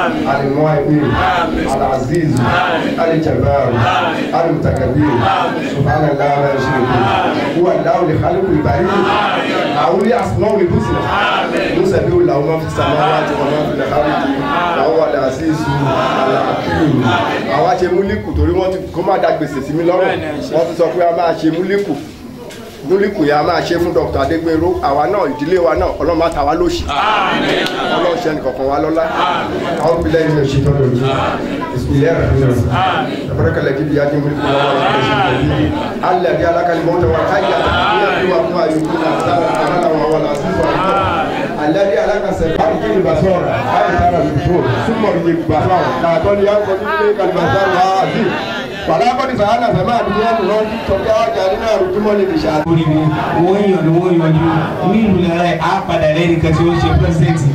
المؤمن العزيز الجبار المتكبر سبحان الله لا يشرك هو الله لخالق البريه أولي أسماء الحسنى نسبح له ما في السماوات وما في الأرض وهو العزيز الحكيم àwa ṣe múlíkù torí wọ́n ti kó má dá gbèsè sí mi lọ́rùn wọ́n ti sọ pé a máa ṣe múlíkù múlíkù yà máa ṣe fún Dr. Adégbèrú àwa náà ìdílé wa náà Ọlọ́run má ta wá lóṣì Ọlọ́run ṣe nìkankan wa lọ́lá àwọn ìbílẹ̀ ìlú ṣe tọ́jú ojú ìsìlẹ̀ rẹ̀ fún mi àbúrẹ́kẹ̀lẹ̀ jíbi yá ní múlíkù wọn wọn ṣe ṣe tẹ̀lé alẹ́ bí alákàlẹ̀ mọ́tò wọn káyà ní àdúrà fún àyùkú náà sára àrà wọn wọn làásì fún àyùkú alẹ́ bí alákàsẹ̀ báyìí kí ni bàtọ́ rẹ̀ báyìí sára lùtò súnmọ́ ìdí gbàgbà náà tọ́ni yá kọjú ní kàlùmọ̀sára àdì Wàlákọ́ ní sàánà sàmà àdúgbò ẹ̀dùnrán tọ́jú ọjà nínú àrùjúmọ́ lè fi ṣáà. Orí mi, wọ́n yàn ní wọ́n yànjú ní ìlú lára ẹ̀ á padà lẹ́yìn kan tí ó ń ṣe pírẹ́sìdẹ̀ntì.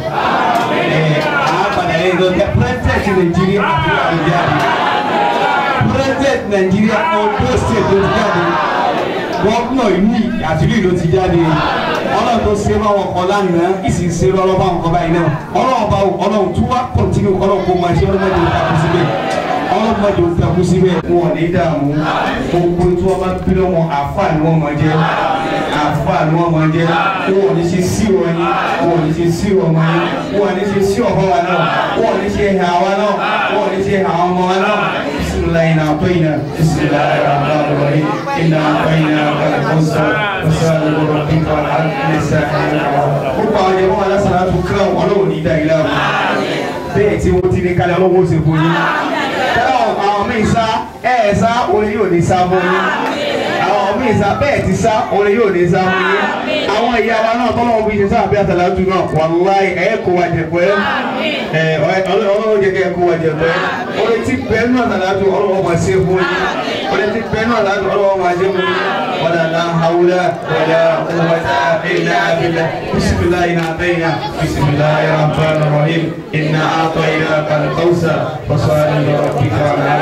Á padà lẹ́yìn kan tí pírẹ́sìdẹ̀ntì Nàìjíríà àti Àbújá. Pírẹ́sìdẹ̀ntì Nàìjíríà Ondo State ló ti jáde. Gọ́ọ̀nà ìlú àtìlú ló ti jáde. Ọlọ́run tó ṣe báwọn kan lánàá, ìsìn ṣe lọ́wọ́ báwọn kan báyìí náà. Ọlọ́run bá Ọlọ́run tún wá kọ̀ntínú Ọlọ́run kó máa ṣe ọlọ́mọdé ìtàkùn síbẹ̀. Ọlọ́mọdé ìtàkùn síbẹ̀ wọn ní dààmú gbogbo tí wọ́n bá bí lọ́mọ àfa ni wọ́n máa jẹ́ àfa ni wọ́n máa jẹ́ wọn ò ní ṣe sí wọn yín wọn ò ní ṣe sí ọmọ yín wọn ò ní ṣe sí ọ̀bọ wa náà wọn ò ní ṣe hà wa náà wọn ò ní ṣe hà ọmọ wa náà bisimilayi na àpẹyìnà bisimilayi na àbúrò iná àpẹyìnà kàlẹ́kọ̀ọ́sọ ọ̀sán ìgbọ̀rọ̀ pípa àdìsá gbogbo àwọn ẹ̀rọ alásàlá tó kíra wọn lọ́wọ́ ní ìdáyìlá bẹ́ẹ̀ tí wọ́n ti ní kálẹ̀ ọlọ́wọ́ ṣe fún yín àwọn míì sá ẹ̀ sá orin yóò ní sá fún yín àwọn míì sá bẹ́ẹ̀ ti sá orin yóò ní sá fún yín àwọn ìyá wa náà tọ́lọ́wọ́ bí ṣe sá àbí àtàlájú náà wàláì ẹ̀ kó wa jẹ pẹ́ ẹ̀ ọlọ́wọ́ jẹ kẹ́ ẹ̀ kó wa jẹ pẹ́ orin tí bẹ́ẹ̀ náà àtàlájú ọlọ́wọ́ máa ṣe fún yín orin tí bẹ́ẹ̀ náà àtàlájú ọlọ́wọ́ máa ṣe fún yín wàlá la hawla wàlá quwwata illa billah bisimilayi na abẹ́yà bisimilayi rahmanir rahim inna a'tainaka al-kawthar fasalli li rabbika wanhar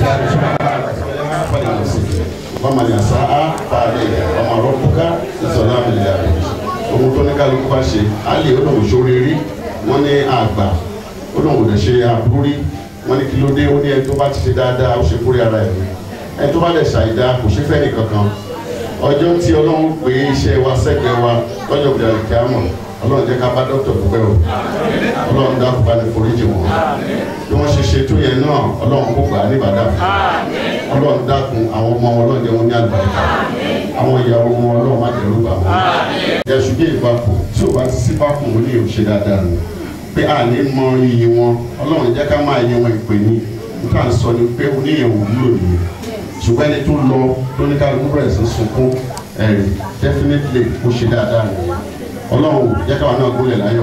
Mama ni asa a paade ọmọ arọpuka ìsọlá abilà ohun tó ní kálukú bá ṣe alẹ olóhùn sórírí wọn ní àgbà olóhùn lè ṣe àbúrí wọn ní kí ló dé ó ní ẹni tó bá ti ṣe dáadáa ó ṣe fúri ara ẹ̀ ẹni tó bá lè ṣàìdá kò ṣe fẹ́ nìkankan ọjọ́ tí ọlọ́run pé iṣẹ́ wa sẹ́gbẹ̀ẹ́ wa lọ́jọ́ ìdàlẹ̀ kí á mọ̀ ọlọ́run jẹ́ ká bá dókítà dúpẹ́ o ọlọ́run dákun bá ní foríjì wọn bí wọ́n ṣe ṣe tó yẹn náà ọlọ́run kó gbà á ní ìbàdàn ọlọ́run dákun àwọn ọmọ wọn ọlọ́run jẹ́ wọn ní àlùbáríkà àwọn ìyàwó wọn ọlọ́run má dẹ̀rù bà wọn ẹ̀sùn bí ìbáfò tí ò bá ti sí báfò wọn ní òṣè dáadáa nù pé a ní mọ iyì wọn ọlọ́run jẹ́ ká máa yẹ wọn ìpè ní nǹkan sọ ni pé oníyẹn ò wúlò nìyẹn ṣùgbọ́n ẹni tó lọ tó ní kálukú bẹ̀rẹ̀ sí sunkún ẹ̀rì definitely ó ṣe dáadáa nìyẹn ọlọ́run jẹ́ káwa náà gúnlẹ̀ láyọ̀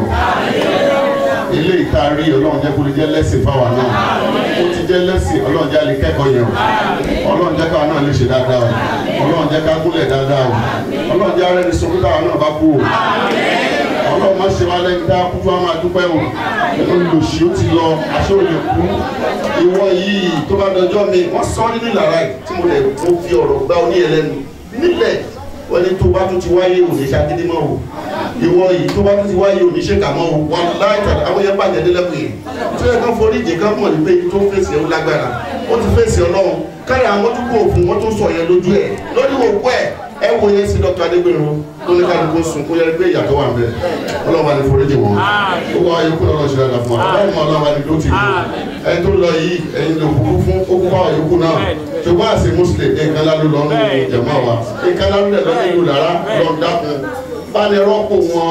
ilé ìta rí ọlọ́run jẹ́ kúlẹ̀ jẹ́ lẹ́sìn fáwa náà ó ti jẹ́ lẹ́sìn ọlọ́run jẹ́ alẹ́ kẹ́kọ̀ọ́ yẹn o ọlọ́run jẹ́ káwa náà lè ṣe dáadáa o ọlọ́run jẹ́ ká gúnlẹ̀ dáadáa o ọlọ́run jẹ́ arẹ́ni sunkún káwa náà bá kú o ọlọ́run má ṣe wá lẹ́yìn tá a kú tó a máa dúpẹ́ o olùsí ó ti lọ aṣọ òye kú ìwọ yìí tó bá dọjọ́ mi wọ́n sọ ọ́ nínú ìlàrá yìí tí mo lè mo fi ọ̀rọ̀ gbá oníyẹlẹ́nu nílẹ̀ wọ́n ní tó bá tún ti wáyé òní ṣàgídí mọ́ o ìwọ yìí tó bá tún ti wáyé òní ṣèkà mọ́ o wọn láì tàbí àwọn yẹn bàjẹ́ délẹ́kùn yìí tó yẹ kán forí ìdè kán mọ̀ ní pé tó fèsì ẹ̀ lágbára ó ti fèsì ọlọ́run kárí àwọn tó kó òfin wọn tó sọ yẹn lójú ẹ̀ lórí òkú ẹ̀ ẹ wo yẹn sí dr adégbèrò tó ní kálukú sùn kó yẹ pé ìyàtọ̀ wà nbẹ ọlọ́wà ní foríjì wọn ó wá ayé kúrò ọlọ́sùn dáadáa fún wa ọlọ́wà mọ ọlọ́wà ní lóòtì kú ẹni tó lọ yìí ẹyin lè kúkú fún okú fáwọn yòókù náà ṣùgbọ́n àṣẹ muslim nǹkan lálù lọ nínú jẹ̀mọ́ wa nǹkan lálù lẹ̀ lọ nínú lára lọ dákun bá lè rọ́pò wọn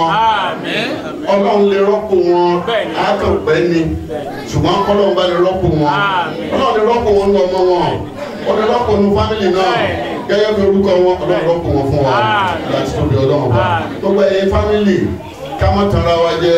ọlọ́run lè rọ́pò wọn àkànpẹ́ ni ṣùgbọ́n ọlọ́run bá lè rọ́pò wọn ọlọ́run lè rọ́pò wọn ní ọmọ wọn ó lè rọ́pò ní fámìlì náà gẹ́gẹ́ bí orúkọ wọn ọlọ́run rọ́pò wọn fún wa láti tóbi ọlọ́run bá gbogbo ẹ̀yin fámìlì ká má tanra wa jẹ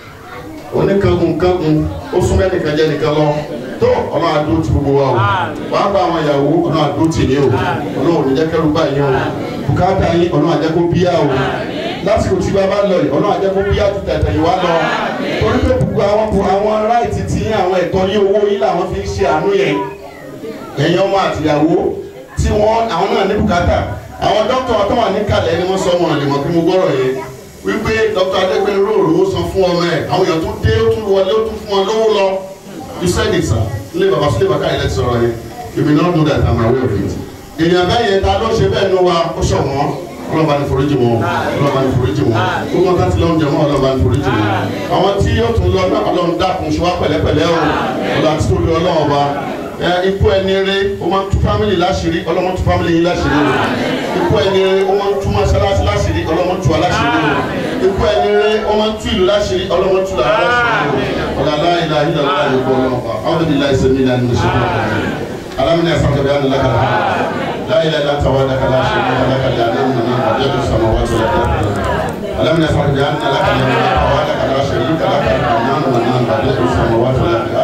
oníkangun kangun ó súnmọ́ ẹnìkan jẹ́ nìkan lọ tó ọlọ́run àdó ti gbogbo wa o wàá bá àwọn ìyàwó ọlọ́run àdó tì yín o ọlọ́run ò ní jẹ́ kẹ́rù bá yín o bùkátà yín ọlọ́run àjẹ́ kó bíyà o lásìkò tí bàbá lọ yìí ọlọ́run àjẹ́ kó bíyà ti tẹ̀tẹ̀ yìí wá lọ torí pé gbogbo àwọn àwọn ráìtì tí àwọn ẹ̀tọ́ yín owó yín làwọn fi ń ṣe àánú yẹn ẹ̀yin ọmọ àtìyàwó tí wọ́n àwọn náà ní bùkátà àwọn dókítà tó wà ní kalẹ̀ ni wọ́n sọ wọn àlè mọ̀ kí mo gbọ́rọ̀ yẹn wípé dókítà adégbèrè ròrò ó san fún ọmọ ẹ̀ àwọn èèyàn tó dé ó tún wọlé ó tún fún wọn lówó lọ you said it sir ilé bàbá sílé bàbá yẹn lẹ́tí sọ̀rọ̀ yẹn you may not know that I'm aware of it èèyàn bẹ́ẹ̀ ta ló ṣe bẹ́ẹ̀ ní wa ó ṣọ̀ wọ́n ọlọ́ba ní foríjì wọn ọlọ́ba ní foríjì wọn gbogbo ọ̀tá ti lọ́n jẹ mọ́ ọlọ́ba ní foríjì wọn àwọn tí yóò tún lọ náà ọlọ́run dákun ṣe wá pẹ̀lẹ́pẹ̀lẹ́ o ọlọ́run àti tóbi ọlọ́run ọba ikú ẹni rẹ ó máa ń tú fámìlì láṣìírí ọlọ́run tú fámìlì yín láṣìírí o ikú ẹni rẹ ó máa ń tú mọ́ṣáláṣí láṣìírí ọlọ́run tú aláṣìírí o ikú ẹni rẹ ó máa ń tú ìlú láṣìírí ọlọ́run tú làwọn láṣìírí o ọ̀làlá ìlà ìlà ìlà ìlú ọlọ́run ọba àwọn ìlà ìsẹ̀mí ìlànà ìṣẹ̀lẹ̀ alámìnà ìfàkàbí àná lákàlà láìlà ìlà tàwọn lákàlà ṣẹlẹ̀ lákàlà àdéhùn náà àjẹkù sàmàwá tó lákàlà alámìnà ìfàkàbí àná lákàlà tàwọn lákàlà ṣẹlẹ̀ lákàlà àdéhùn sàmàwá tó lákàlà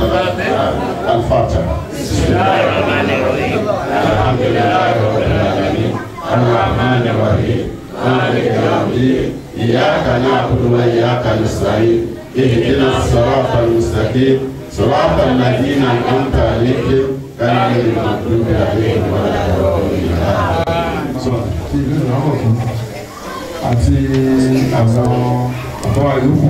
الفاتحة بسم الله الرحمن الرحيم الحمد لله رب العالمين الرحمن الرحيم مالك يوم الدين إياك نعبد وإياك نستعين اهدنا الصراط المستقيم صراط الذين أنعمت عليهم غير المغضوب عليهم ولا الضالين àti àwọn àbọ̀ àyùkù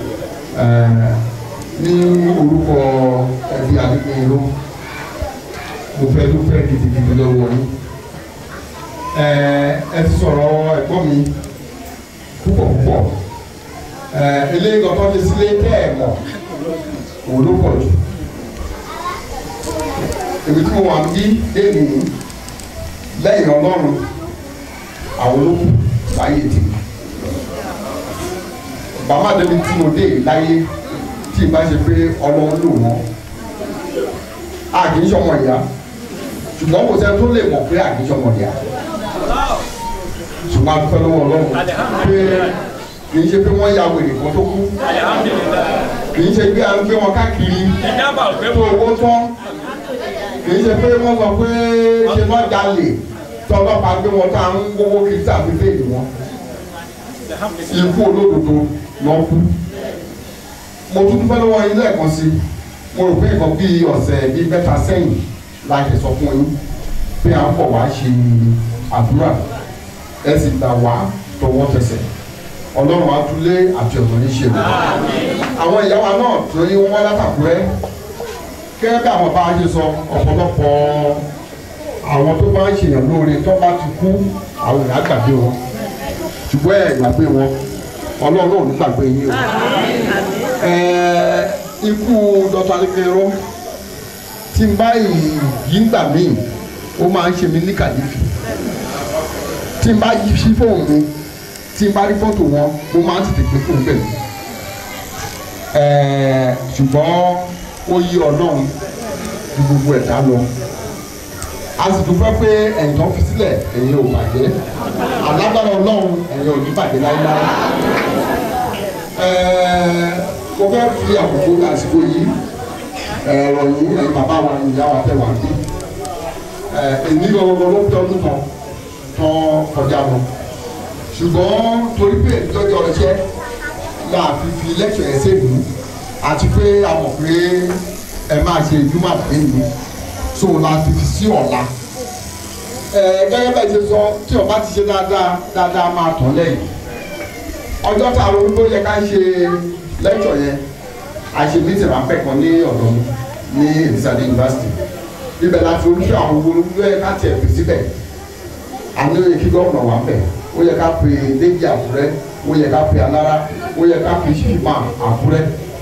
ní orúkọ ẹbí Adégbèrò mo fẹ́ dúpẹ́ gidigidi lọ́wọ́ yín ẹ ti sọ̀rọ̀ ẹ̀gbọ́n mi púpọ̀ púpọ̀ eléyìí kan tó ti sílé tẹ́ ẹ̀ mọ̀ òun ló pọ̀ jù èmi tí mo wà ń bí lẹ́yìn lẹ́yìn Ọlọ́run àwọn olókùn láyé tèmi bàmá débi tí mo dé láyé tí ìbá ṣe pé Ọlọ́run lò wọ́n a kì í ṣọmọ ìyá ṣùgbọ́n kò sẹ́ni tó lè mọ̀ pé a kì í ṣọmọ ìyá ṣùgbọ́n a dúpẹ́ lọ́wọ́ Ọlọ́run pé kì í ṣe pé wọ́n ya wèrè kan tó kú kì í ṣe pé à ń gbé wọn káàkiri tó owó tán kì í ṣe pé wọ́n sọ pé ṣe wọ́n jalè tó ọlọ́pàá gbé wọn tá à ń gbowó kiri tàbí bẹ́ẹ̀lì wọn ikú olódodo lọ́ kú mo tún dúpẹ́ lọ́wọ́ yín lẹ́ẹ̀kan sí mo rò pé nǹkan bíi ọ̀sẹ̀ bíi mẹ́ta sẹ́yìn la ṣe sọ fún yín pé à ń bọ̀ wá ṣe àdúrà ẹ sì gbà wá tọwọ́ tẹsẹ̀ Ọlọ́run atúlé àti ọ̀nà níṣẹ́ rẹ̀ àwọn ìyá wa náà tó ní wọ́n látàkúrẹ́ kẹ́kẹ́ bí àwọn bá a ṣe sọ ọ̀pọ̀lọpọ̀ àwọn tó bá ń ṣèyàn lóore tó bá ti kú àwọn ìyá gbàgbé wọn ṣùgbọ́n ẹ̀ gbàgbé wọn Ọlọ́run ò ní gbàgbé yín o. Ikú dọ́tà Adégbèrò tí n bá yìí ń gbà míì ó máa ń ṣe mí ní kàyéfì tí n bá yí sí fóònù mi tí n bá rí fọ́tò wọn mo máa ń tètè gbé fóònù bẹ́ẹ̀ ṣùgbọ́n ó yí Ọlọ́run ju gbogbo ẹ̀dá lọ a sì dúpẹ́ pé ẹ̀yin tó fi sílẹ̀ ẹ̀yin ò bàjẹ́ alágbára ọlọ́run ẹ̀yin ò ní bàjẹ́ láíláí mo fẹ́ fi àkókò àsìkò yìí ẹ̀rọ yìí ẹ̀yin bàbá wa ìyá wa tẹ̀ wá bí èmi gbọ́dọ̀ ló pẹ́ ọdún kan tán kọjá lọ ṣùgbọ́n torí pé ìtọ́jú ọ̀rẹ́ ṣẹ́ la fi fi lẹ́kṣọ̀ ẹ̀ sẹ́nu àti pé a mọ̀ pé ẹ máa ṣe ìjùmọ̀ àbẹ́yìn so la fi fi sí ọ̀la gẹ́gẹ́ bẹ́ẹ̀ ṣe sọ tí ọba ti ṣe dáadáa dáadáa máa tàn lẹ́yìn ọjọ́ tá a ronú tó yẹ ká ṣe lẹ́kṣọ̀ yẹn a ṣe mítì ráńpẹ́ kan ní ọ̀dọ̀ mi ní Elizade University ibẹ̀ la fi oníṣẹ́ àwọn owó ló yẹ ká tiẹ̀ fi síbẹ̀ àní ó yẹ kí gómìnà wà bẹ̀ ó yẹ ká pe Déjì Àkúrẹ́ ó yẹ ká pe Alára ó yẹ ká pe Ṣífìmá Àkúrẹ́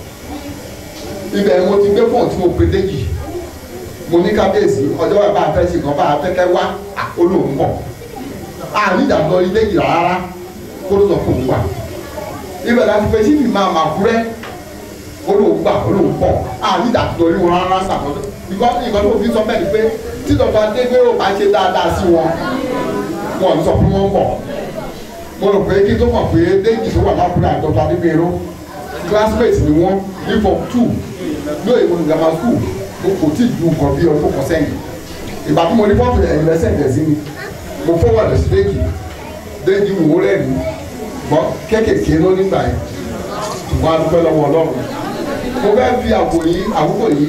ibẹ̀ mo ti gbé fóònù tí mo pe Déjì mo ní kábíyèsí ọjọ́ bàbá àfẹ́sì kan bá afẹ́kẹ́ wá olóhùn bọ̀ àní ìdàgbọ́ ilé yìí rárá kó ló sọ fún un gbà ibẹ̀ láti pe Ṣífìmá Àkúrẹ́ olóhùn gbà olóhùn bọ̀ àní ìdàgbọ́ ilé wọn rárá sàkóso ìkọ́ni ìkọ́ni òfin sọ bẹ́ẹ̀ ni pé tí dọ̀tọ̀ adégbèrò bá ṣe dáadáa sí wọn wọn sọ fún wọn bọ̀ mo rò pé kí tó mọ̀ pé Déjì tó wà lákùrẹ́ àdọ̀tọ̀ adégbèrò classmate ni wọ́n ní form two lóye mo ní grammar school kò tí ju nǹkan bí ọdún kan sẹ́yìn ìgbà tí mo ní fọ́ọ̀tù ẹ̀yìn lẹ́sẹ̀ tẹ̀sí mi mo fọwọ́ rẹ̀ sí Déjì Déjì wò ó rẹ́ẹ̀ni gbọ́ kéékèèké ló nígbà yẹn ṣùgbọ́n a dúpẹ́ lọ́wọ́ Ọlọ́run mo fẹ́ fi àkókò yìí àkókò yìí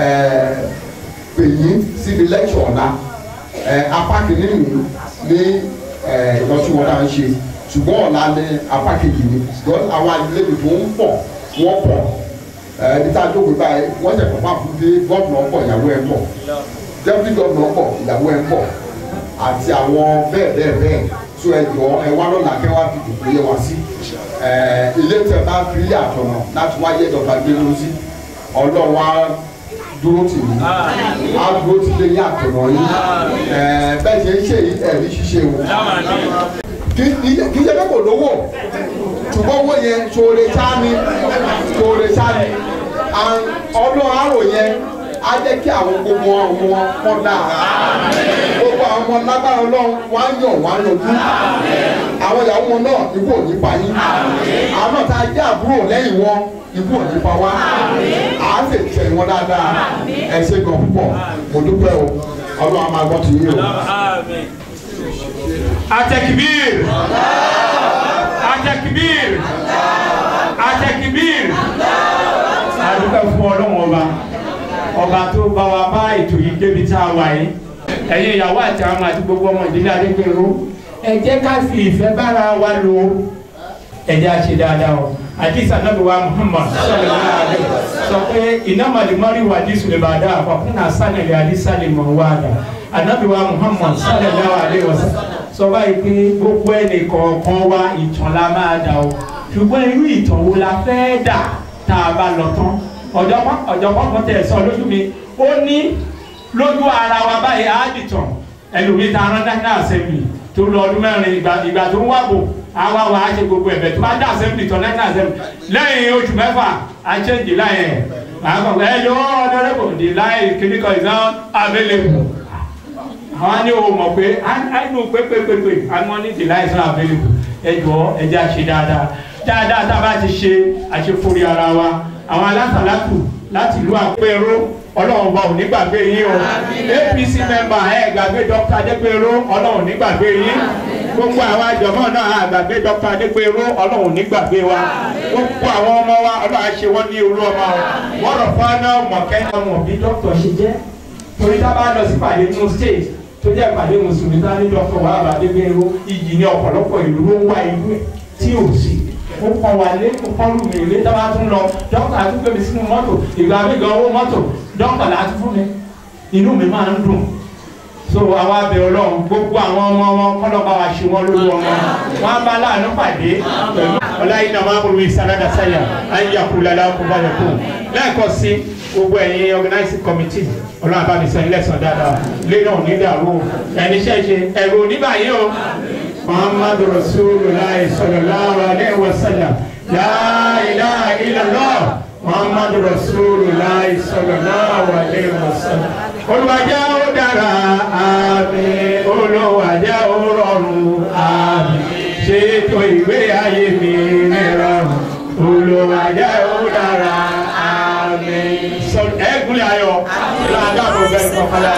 pè yín síbi lẹ́kṣọ̀ ọ̀la apá kìíní mi ní ìlọsíwọ́n náà ń ṣe ṣùgbọ́n ọ̀la ní apá kejì ni àwọn àdìlẹ́bì tó ń pọ̀ wọ́n pọ̀ ẹni tá a jókòó báyìí wọ́n ṣe pàpà fún bí gọ́ọ̀nà pọ̀ ìyàwó ẹ̀ pọ̀ dẹ́pítì gọ́ọ̀nà pọ̀ ìyàwó ẹ̀ pọ̀ àti àwọn bẹ́ẹ̀ bẹ́ẹ̀ bẹ́ẹ̀ tó ẹ jọ ẹ wá lọ́la kẹ́ wá fi dùkú yẹ wá sí ilé tẹ bá fi ilé àtọ̀nà láti wá yẹ dọ̀gba gbé lọ sí ọlọ́run á dúró tì mí á dúró tì lé yẹ àtọ̀nà yín bẹ́ẹ̀ ṣe ń ṣe ẹ̀rí ṣíṣe o kì í ṣe pé kò lówó ṣùgbọ́n owó yẹn ṣoore sáni ṣoore sáni ọlọ́run àrò yẹn á jẹ́ kí àwọn gbogbo ọmọ wọn kọ́ dáa gbogbo àwọn ọmọ lágbára ọlọ́run wọ́n á yàn wọ́n á yanjú àwọn ìyàwó wọn náà ikú ò ní pa yín àwọn náà tá a jẹ́ àbúrò lẹ́yìn wọn ikú ò ní pa wá à á sì tẹ̀ wọ́n dáadáa ẹ ṣé gan púpọ̀ mo dúpẹ́ o ọlọ́run á máa gbọ́ ti yín o. Atekbir Atekbir Atekbir adúgbò fún ọlọ́run ọba ọba tó bá wa bá ètò yìí débi tá a wà yìí ẹ̀yin ìyàwó àti àwọn àti gbogbo ọmọ ìdílé Adégbèrò ẹ jẹ́ ká fi ìfẹ́ bára wa lò ẹ jẹ́ àṣẹ dáadáa o àdìsá náà ló wà Muhammad sallallahu alaihi sọ pé ìnámàlì mọ́rí wà dísù lè bàdá àpapọ̀ náà sánẹ̀lẹ̀ àdìsá lè mọ̀ wá dà ànábì wa Muhammad sallallahu alaihi sọ báyìí pé gbogbo ẹnì kọ̀ọ̀kan wa ìtàn la máa dà o ṣùgbọ́n irú ìtàn wo la fẹ́ dà tá a bá lọ tán ọ̀jọ̀gbọ́n kan tẹ̀ sọ lójú mi ó ní lójú ara wa báyìí á dìtàn ẹlòmíì tá a rán national assembly tó lọ ọdún mẹ́rin ìgbà tó ń wá bò àwa wa á ṣe gbogbo ẹ̀bẹ̀ tó bá dá assembly tán national assembly lẹ́yìn oṣù mẹ́fà á ṣe jì láyẹ̀ àkọ́kọ́ ẹ ló honorable the line clinical is not available àwọn ní o mọ̀ pé àìnú pépépépé àwọn ní the line is not available ẹ jọ ẹ jẹ́ àṣe dáadáa dáadáa tá a bá ti ṣe àṣeforí ara wa àwọn alásàlátù láti ìlú Àpérò ọlọ́run bá ò ní gbàgbé yín o A P C member ẹ gbàgbé Dr. Adégbèrò ọlọ́run ní gbàgbé yín gbogbo àwọn àjọmọ́ náà àgbàgbé Dr. Adégbèrò ọlọ́run ní gbàgbé wa gbogbo àwọn ọmọ wa ọlọ́run àṣẹ wọn ní olú ọmọ wọn rọ̀ fún aná mọ̀kẹ́ ọmọ bí dókítà ṣe jẹ́ torí tá a bá lọ sí pàdé nínú state tó jẹ́ ìpàdé mùsùlùmí tá a ní dókítà Wahab Adégbèrò ìjì ní ọ̀pọ̀lọpọ̀ ìlú ló ń wá ìlú ẹ̀ tí ò sí ó pọn wà lé ó pọn lù mí lé dábàá tún lọ dókítà àti gbé mi sínú mọ́tò ìgbà mi gan owó mọ́tò dókítà láti fún mi inú mi máa ń dùn so àwa bẹ Ọlọ́run gbogbo àwọn ọmọ wọn kọ́lọ́ bá wa ṣe wọn lórí ọmọ wọn bá láàánú pàdé pẹ̀lú ọláyìn náà máa ń borí sàrádà sáyà ayé àkùlálà kó bá yẹ kó lẹ́ẹ̀kan sí gbogbo ẹ̀yin organizing committee Ọlọ́run àbámisọ ilẹ̀sàn dáadáa ilé náà ní dàrú ẹni ṣẹ́ṣe ẹ̀rù oníbàyẹ̀ o Muhammadu Rasulullah sallallahu alaihi wasallam la ilaha illallah Muhammadu Rasulullah sallallahu alaihi wasallam. Olùwàjà ó dára àmín, olùwàjà ó rọrùn àmín, ṣètò ìgbé ayé mi rọrùn, olùwàjà ó dára àmín. Sọ ẹ̀gúnlẹ̀ ayọ̀ ìlànà àbò bẹ́ẹ̀ ní ọ̀kadà.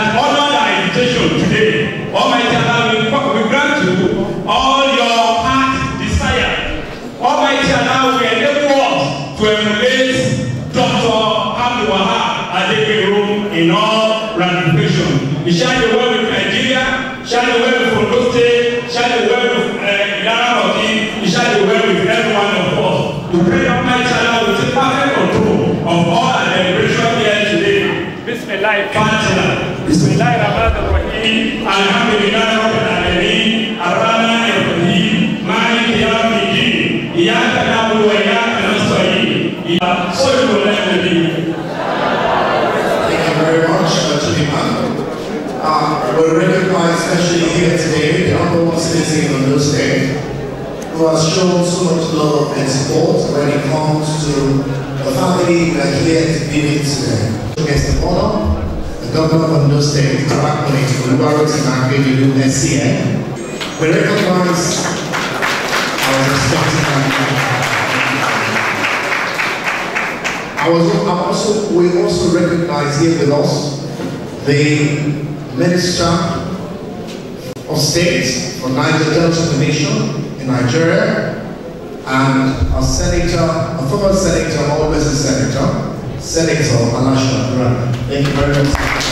Today, Almighty Allah will grant you all your heart alhamdulillahi rabbil alamin arrahmanir rahim maliki yawmiddin iyyaka na'budu wa iyyaka nasta'in sallu ala nabi. Thank you very much, Chidima. Uh, we recognize especially here today the honorable citizen of Ondo State, who has shown so much love and support when it comes to the family we are here to be with today. Against the honor, the governor of Ondo State, Tarakuni, Oluwaroti Makejilu, S C N. We recognize our respected family. I was also, we also recognize here with us the Minister of State for Niger Delta Commission in Nigeria, and a senator, a former senator, always a senator, Senator Alasha Durana. Thank you very much.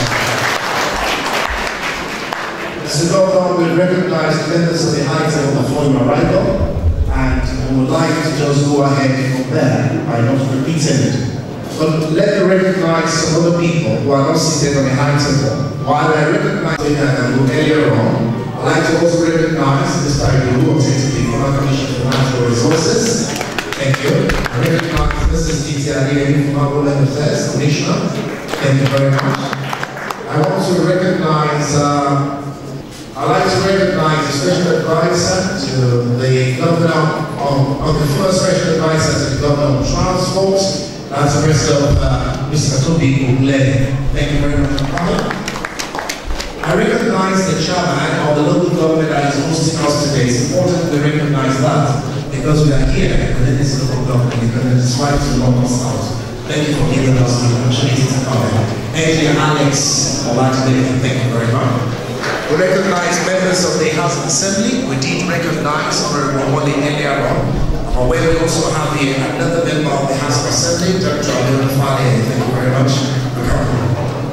Mister Governor, we recognize the members of the high table before your arrival, and we would like to just go ahead from there by not repeating it. But let me recognize some other people who are not seated on the high table. While I recognize them earlier on, I'd like to also recognize Mister Idowu of the former Commissioner for Natural Resources. Thank you. I recognize Missus Titi Adeyemi, former Women Affairs Commissioner. Thank you very much. I want to recognize, uh, I'd like to recognize the Special Advisor to the Governor of, of the first Special Advisor to the Governor of Transport. That's the rest of uh, Mister Toby Ogunleye. Thank you very much for coming. I recognize the chairman of the local government that is hosting us today. It's important to recognize that because we are here within this local government because it is right to lock us out. Thank you for giving us the opportunity to come. Engineer Alex Olatide, thank you very much. We recognize members of the House of Assembly. We did recognize Honorable Wole earlier on. But where we also have the, another member of the House of Assembly, Doctor Abdul Fale. Thank you very much for coming.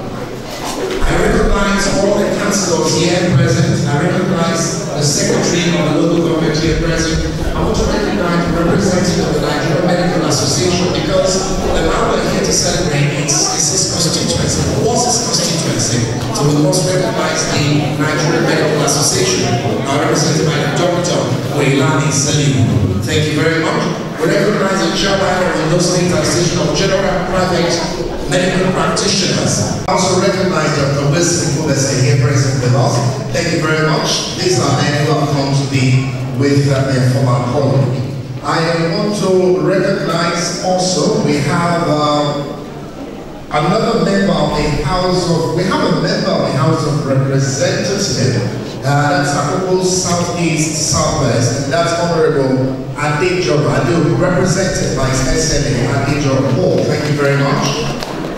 I recognize all the councillors here present. I recognize the secretary of the local government here present. I want to recognize the representative of the Nigerian Medical Association because the man we're here to celebrate is, is his constituency. What's his constituency? So we must recognize the Nigerian Medical Association, now represented by Doctor Wailani Salim. Thank you very much. We recognize the chairman of the Ondo State Association of General and Private Medical Practitioners. I also recognize Doctor Wilson Kubese here present with us. Thank you very much. These are men who have come to be with uh, their former colleague. I want to recognize also we have uh, another member of the House of, we have a member of the House of Representatives. Uh, that's Akoko Southeast Southwest, and that's Honorable Adejo Adu, represented by His Excellency Adejo Paul. Thank you very much.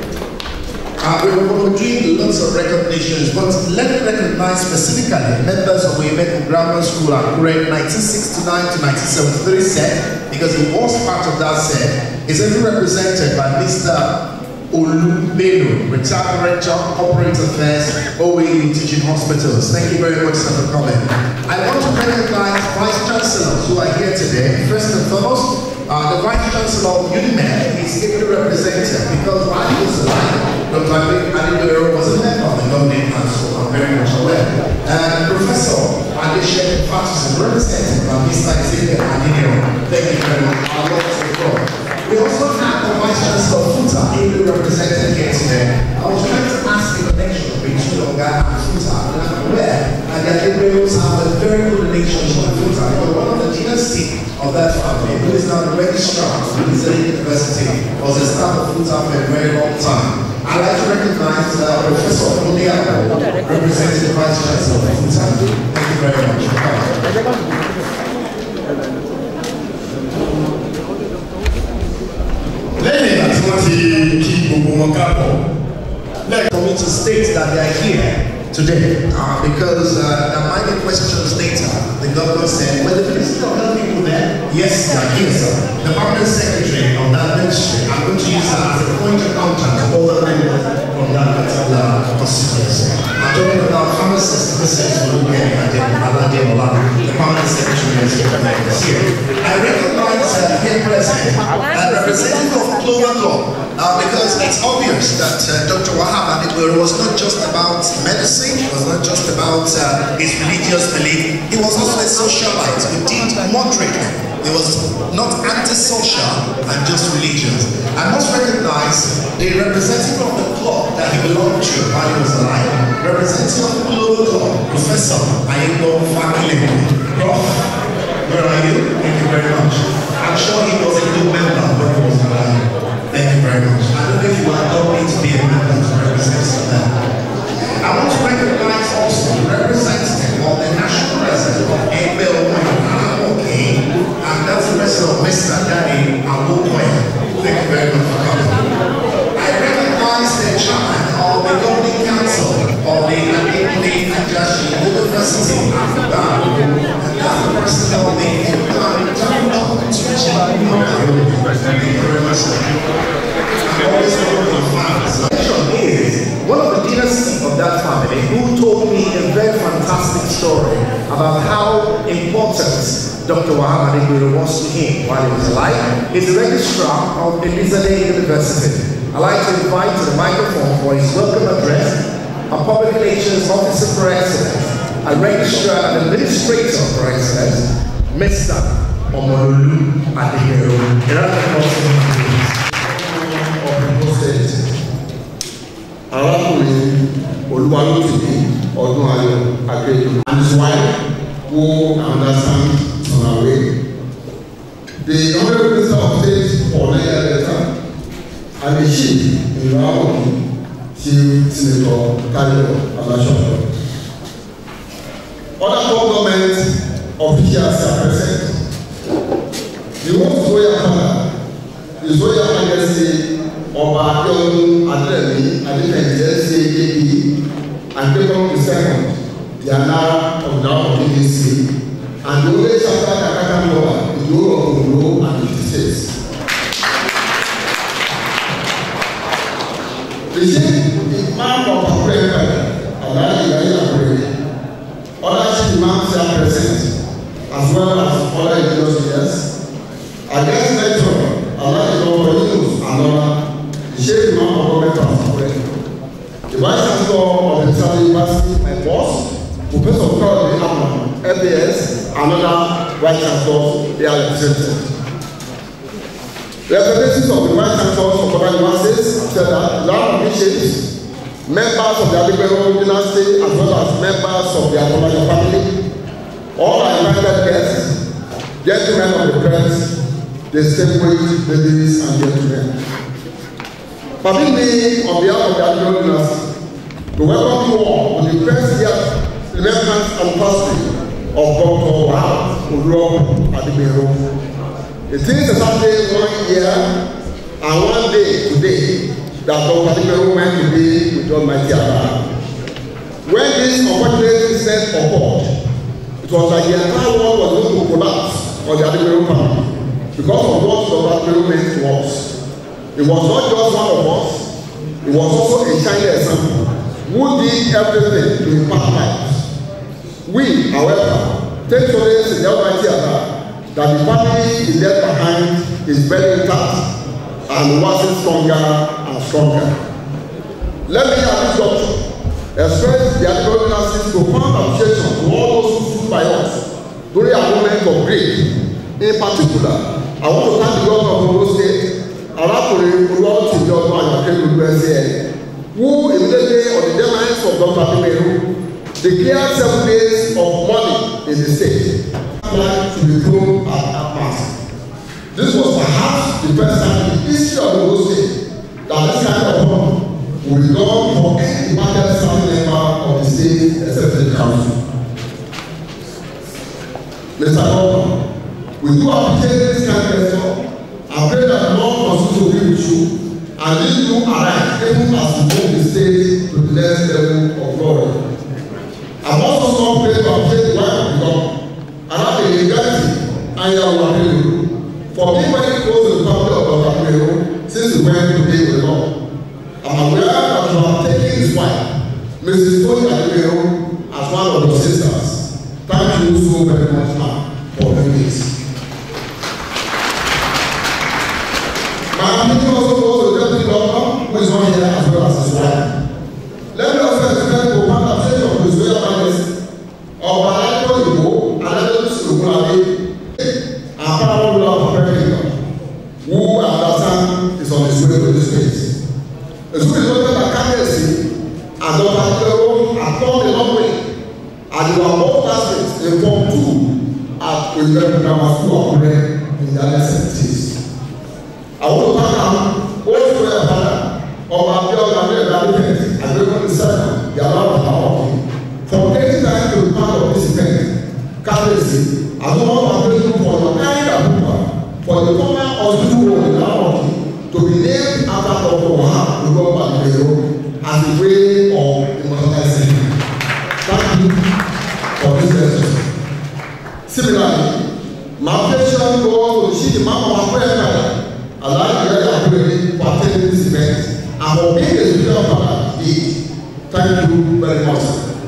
Uh, we were doing lots of recognitions, but let me recognize specifically members of Oyemekun Grammar School at grade nineteen sixty-nine to nineteen seventy-three set, because he was part of that set. Is even represented by Mister Olubelu, retired director, corporate affairs, O A U Teaching Hospitals. Thank you very much, sir, for coming. I want to recognize vice chancellors who are here today. First and foremost, uh, the vice chancellor of UNIMED is ably represented because while he was alive, Doctor Adedoro was a member of the governing council. I'm very much aware. And Professor Adeshek Patterson, represented by Mister Ezekiel Adinio. Thank you very much. Our Lord to God. We also have the Vice Chancellor of FUTA, ably represented here today. I was trying to ask the connection between Oga and FUTA, and I'm aware that the Adebros have a very good relationship with FUTA. Because one of the dynasty of that family, who is now the registrar of the University, was a staff of FUTA for a very long time. I'd like to recognize uh, Professor Oliago, representing the Vice Chancellor of FUTA. Thank you very much for coming. Lẹ́yìn àti wọ́n ti kí gbogbo wọn káàbọ̀. For me to state that they are here today uh, because uh, the minor questions later, the governor said, well, the minister of health people there, yes, they are here, sir. The permanent secretary of that ministry, I'm going to use that as a point of contact to all the members from that particular constituency. I'm talking about pharmacist Missus Oluke Aladeola, the permanent secretary is here. I recognize uh, here present, a representative of Clover Club, uh, because it's obvious that uh, Doctor Wahab Adegbero was not just about medicine, it was not just about uh, his religious belief, he was also a socialite who did moderately. He was not antisocial and just religious. I must recognize the representative of the club that he belonged to while he was alive, representative of the global club, Professor Ayebo Fakile. Prof, where are you? Thank you very much. I'm sure he was a good member when he was alive. Thank you very much. I don't know if you allow me to be a member to represent them. I want to recognize also the representative of the national president of A B L and that's the rest of Mister Daddy Awokoye. Thank you very much for coming. I recognize the chairman of the governing council of the Adekunle Ajayi University, and that's the president of the Environmental Constitution. Thank you very much. I'm always looking for fans. Is one of the dynasty of that family who told me a very fantastic story about how important Doctor Wahab Adegbero was to him while he was alive. He's the registrar of Elizabeth University. I'd like to invite to the microphone for his welcome address a public relations officer for excellence, a registrar and administrator for excellence, Mister Omololu Adegbero. A round of applause of the state. Arákùnrin Olúwalótìmí Ọdúnayọ̀ Akérèdọ́lù and his wife who understand our way. The Honorable Minister of State for Nigeria Delta and the chief in Rawaki, Chief Senator Tayo Alasho. Other government officials are present. The most royal father, His Royal Majesty Ọba Adeolu Adelemi Adefẹ̀yìntì L C A K P and Jacob the Second, the Anara of the House of D D C, and the only chapter that can cover the role of Ondo and the states. The chief imam of Akure Empire, Alhaji Ibrahim Akure, other chief imams are present, as well as other religious leaders. Against lecturer, Alhaji Doctor Yunus Anola, the chief imam of government of Akure, the vice chancellor of the Southern University, my boss, Professor Kọ́lá Ahmed, F A S, another vice chancellor, they are represented. Representatives of the vice chancellors of other universities said that Lord appreciates members of the Adegbero dynasty as well as members of the Adegbero family, all our invited guests, gentlemen of the press, distinguished ladies and gentlemen. Permit me, on behalf of the Adegbero dynasty, to welcome you all to the first year remembrance anniversary of Doctor Wahab Adegbero. It is exactly one year and one day today that Doctor Adegbero went to be with Almighty Allah. When this unfortunate incident occurred, it was like the entire world was going to collapse on the Adegbero family because of what Doctor Adegbero meant to us. It was not just one of us, it was also a shining example who did everything to impact lives. We, however, take solace in the Almighty Allah that the family is left behind is very intact and waxing stronger and stronger. Let me at this juncture express the Adegbero dynasty's profound appreciation to all those who stood by us during our moment of grief. In particular, I want to thank the governor of Ondo State, Arákùnrin Olúwalótìmí Ọdúnayọ̀ Akérèdọ́lù S A N, who immediately on the demise of Doctor Adegbero declared seven days of mourning in the state. Like to be thrown at that mass. This was perhaps the first time in the history of Ondo State that this kind of honor will be done for any departed serving member of the state executive council. Mister Governor, we do appreciate this kind of gesture and pray that the Lord continue to be with you and lead you aright even as you move the state to the next level of glory. I must also pray to appreciate the wife of the governor, Arábìnrin Gàtì Ayáwó Adégbèrò, for being very close to the family of Doctor Adegbero since he went to be with the Lord. I'm aware that you have taken his wife, Missus Toyin Adegbero, as one of your sisters. Thank you so very much, ma'am, for doing this. My opinion also goes to the Deputy Governor, who is classmates in Form two at Oyinbo Grammar School Akure in the early seventies. I want to thank our old prayer father of our pure and development and local research, the allowed power for taking time to be part of this event. Candidacy, as well as grateful for your kind approval for the former hospital road in Aoki to be named after Doctor Wahab Ugoba Ibeyo as a way of immortalizing. Thank you for this lesson. Similarly, my patient goes to see the Mama of Prayer allowing the other community for attending this event and for being a spiritual father indeed. Thank you very much.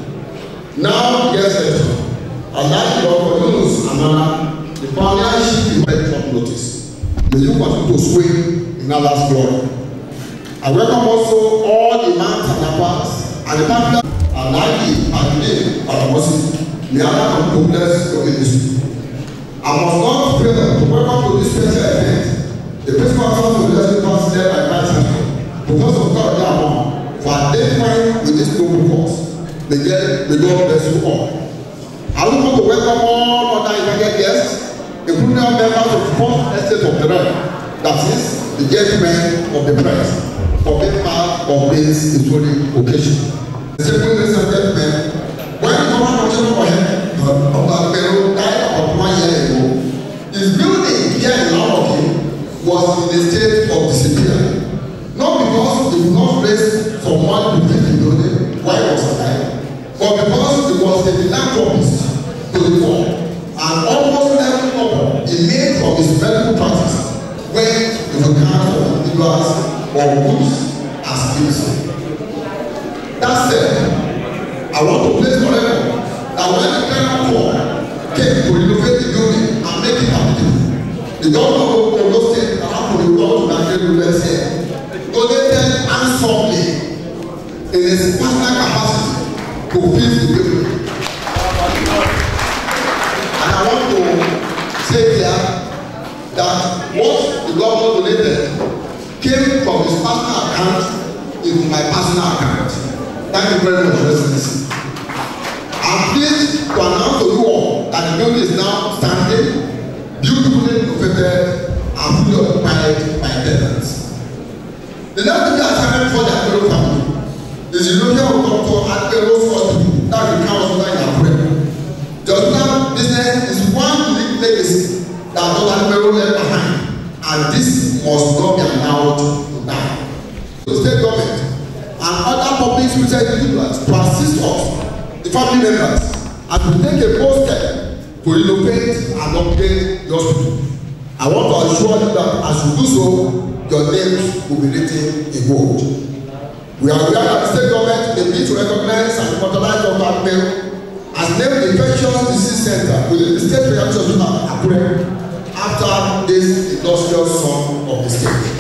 Now, yes, sir. I'd like Doctor Yunus Amana, the partnership in the top notice. May you continue to swim in Allah's glory. I welcome also all the imams and abas and the partner Alagi and Name Alamosi. May Allah continue to bless your ministry. I must not fail to welcome to this special event the principal of the lesson was led by Vice Chancellor, Professor God Yamon, for identifying with this noble cause. May God bless you all. I also want to welcome all other invited guests, including our members of the fourth estate of the realm, that is, the gentlemen of the press, for being part of this historic occasion. Second, ladies and gentlemen, when the government of Chile of Peru died about one year ago, his building here in Laoki was in a state of disappearance. Not because it did not raise some money to keep the building while it was alive, but because it was a philanthropist to the poor, and almost every number he made from his medical practice went to the hands of individuals or groups as spiritual. That said, I want to place on record that when the cleanup corps came to renovate the building and make it habitable, the governor of Ondo State, Alapoli World Nigeria University, donated handsomely in his personal capacity to fix the building. And I want to say here that what the governor donated came from his personal account into my personal account. Thank you very much, Excellency. I'm pleased to announce to you all that the building is now standing, beautifully renovated and fully occupied by tenants. The next thing assignment for the Akure family is the local of Doctor Akero's hospital that will come under in Akure. The hospital business is one unique legacy that Doctor Akero left behind, and this must not be allowed to die. The state government and other public sector individuals to assist us, the family members, and to take a bold step to renovate and upgrade the hospital. I want to assure you that as you do so, your names will be written in gold. We are aware that the state government may need to recognize and immortalize Doctor Akero as named the Infectious Disease Center within the state pediatric hospital of Akure after this illustrious son of the state.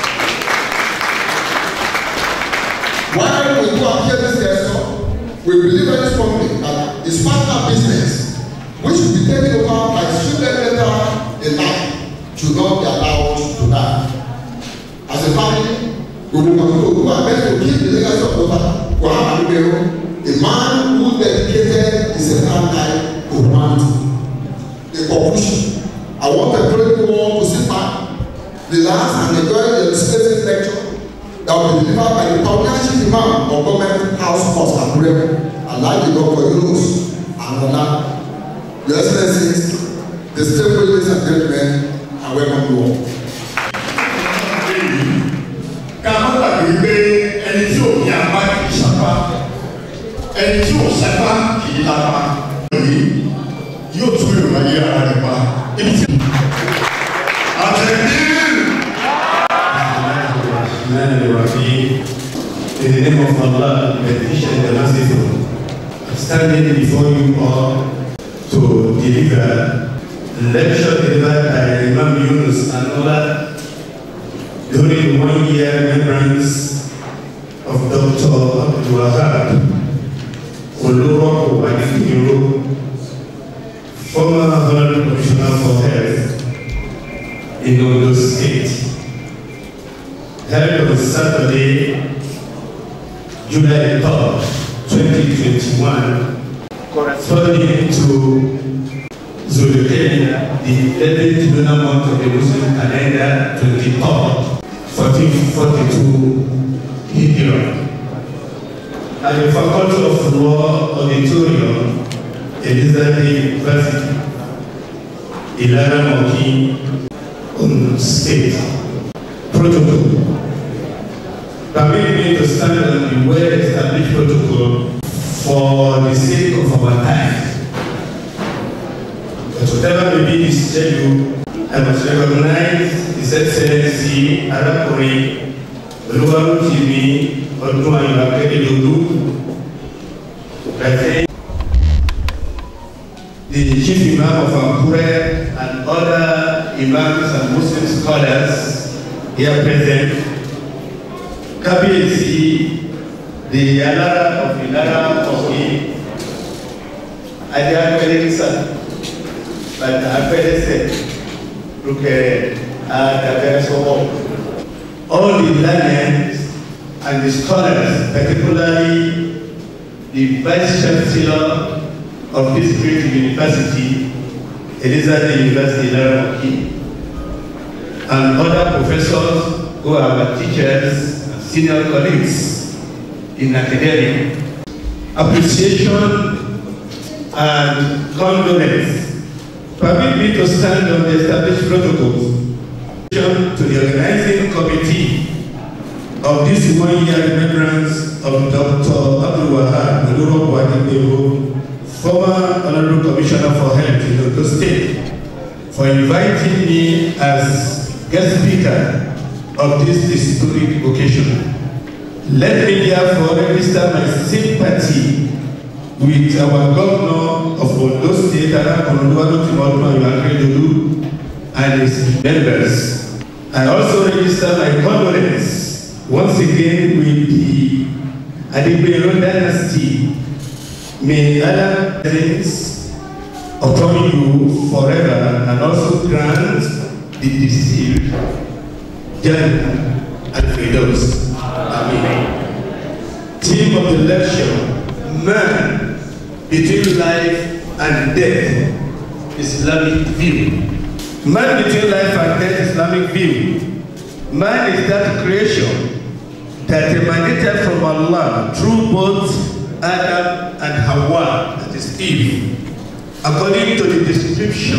While we do appear this gesture, we believe very strongly that his partner business, which will be taken over by children later in life, should not be allowed to die. As a family, we will continue to do our best to keep the legacy of Doctor Wahab Ibeyo, a man who dedicated his entire life to humanity. In conclusion, I want to encourage you all to sit back, relax, and enjoy the illustrated lecture that will be delivered by the partnership imam of Government House of Akure, allied with Doctor Yunus Amana. Your Excellencies, the state ladies and gentlemen, I welcome you all. Ká má gbàgbé pé ẹni tí ò ní apá kì í sapá, ẹni tí ò sapá kì í lápá. Yóò tún èrò ayé ara rẹ̀ pa. In the name of Allah, the Beneficent and the Merciful, standing before you all to deliver the lecture delivered by Imam Yunus and Ola during the one-year remembrance of Doctor Abdul Wahab Oloro Obanikiro, former Honorable Commissioner for Health in Ondo State, held on Saturday, July third, twenty twenty-one, corresponding to Zulhijjah, the eleventh lunar month of the Muslim calendar, twenty-third, fourteen forty-two Hijrah. At the Faculty of Law Auditorium, Elizabeth University, Ilara-Moki, Ogun State. Protocol. Permit me to stand on the well-established protocol for the sake of our time. But whatever may be the schedule, I must recognize His Excellency Arakuri Oluwarotimi Odunayo Akeredolu, President, the Chief Imam of Akure, and other Imams and Muslim scholars here present, Kabiyesi, the Alara of Ilara Moki, Ajah Pelekisa, but Apelese, Rukere, Adabesomo. All the learned and the scholars, particularly the Vice Chancellor of this great university, Elizabeth University Ilara Moki, and other professors who are our teachers, senior colleagues in academia, appreciation and condolence. Permit me to stand on the established protocols to the organizing committee of this one-year remembrance of Doctor Abdul Wahab Olurokwo, former Honorable Commissioner for Health in Ondo State, for inviting me as guest speaker of this historic occasion. Let me therefore register my sympathy with our Governor of Ondo State, Oluwarotimi Akeredolu, and his members. I also register my condolence once again with the Adigbero dynasty. May Allah bless upon you forever and also grant the deceived Jannah and Firdaus. Amen. Theme of the lecture: Man between life and death, Islamic view. Man between life and death, Islamic view. Man is that creation that emanated from Allah through both Adam and Hawa, that is Eve, according to the description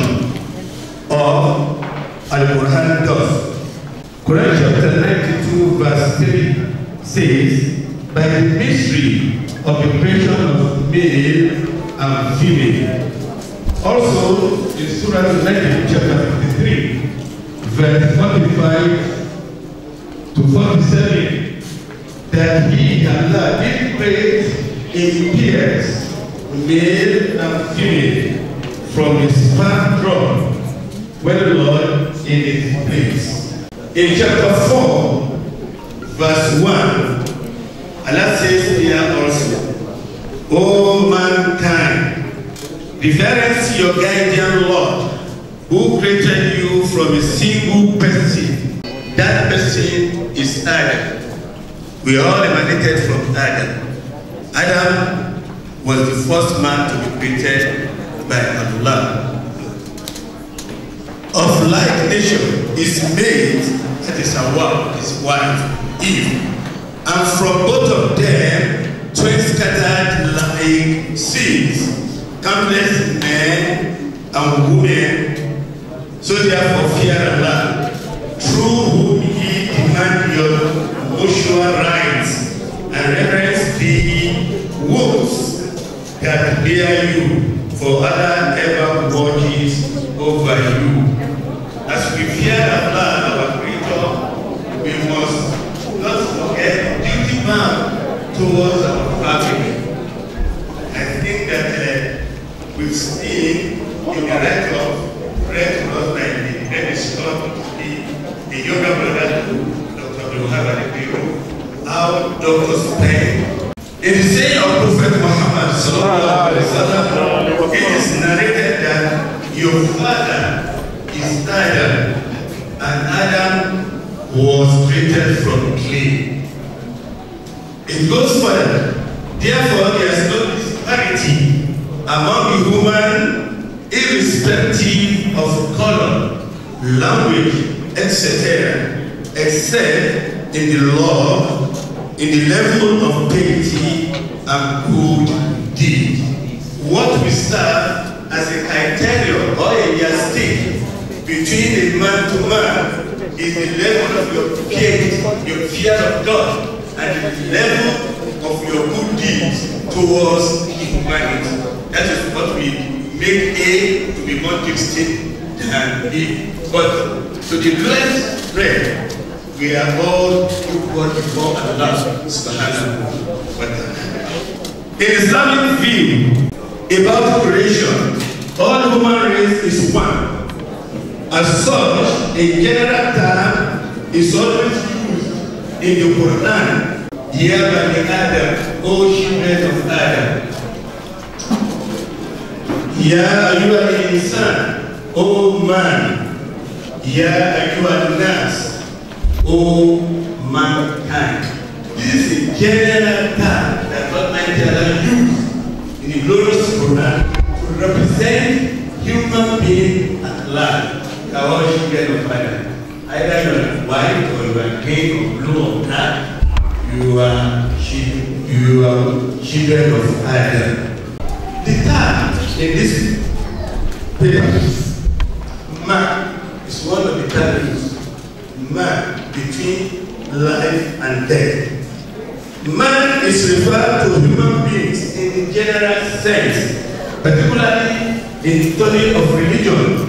of Al-Quran does. Quran chapter ninety-two verse three says, by the mystery of the creation of male and female. Also in Surah Al-Najm chapter fifty-three verse forty-five to forty-seven, that He, Allah, did create in pairs, male and female, from His sperm drop, when the Lord in His place. In chapter four, verse one, Allah says here also, O mankind, reverence your guardian Lord, who created you from a single person. That person is Adam. We all emanated from Adam. Adam was the first man to be created by Allah. Of like nature is made, that is Hawa, his wife, Eve. And from both of them, twin scattered like seeds, countless men and women. So therefore fear Allah, through whom He demand your mutual rights, and reverence the wombs that bear you, for Allah ever watches over you. As we fear Allah, our Creator, we must not forget duty bound towards our family. I think that uh, we've seen in the record read to us by the registrar, the, the younger brother, Doctor Abdul Wahab Akeredolu, how doctors pay. In the saying of Prophet Muhammad sallallahu alaihi wasallam, it is narrated that your father is Adam, and Adam was created from clay. It goes further. Therefore, there is no disparity among the human, irrespective of color, language, et cetera, except in the law, in the level of piety and good deed. What we serve as a criterion or a yardstick between a man to man is the level of your piety, your fear of God, and the level of your good deeds towards humanity. That is what we make A to be more distinct than B. But to the less realm, we are all equal before Allah subhanahu wa ta'ala. In Islamic view about creation, all human race is one. As such, a general term is always used in the Quran. Ya Bani Adam, O children of Adam. Ya Ayyuhal Insan, O man. Ya Ayyuhal Nas, O mankind. This is a general term that God might use in the glorious Quran to represent human being at large. Our children of Adam. Either you are white or you are gay or blue or black, you are you are children of Adam. The term in this paper, man, is one of the terms. Man between life and death. Man is referred to human beings in the general sense, particularly in the study of religion.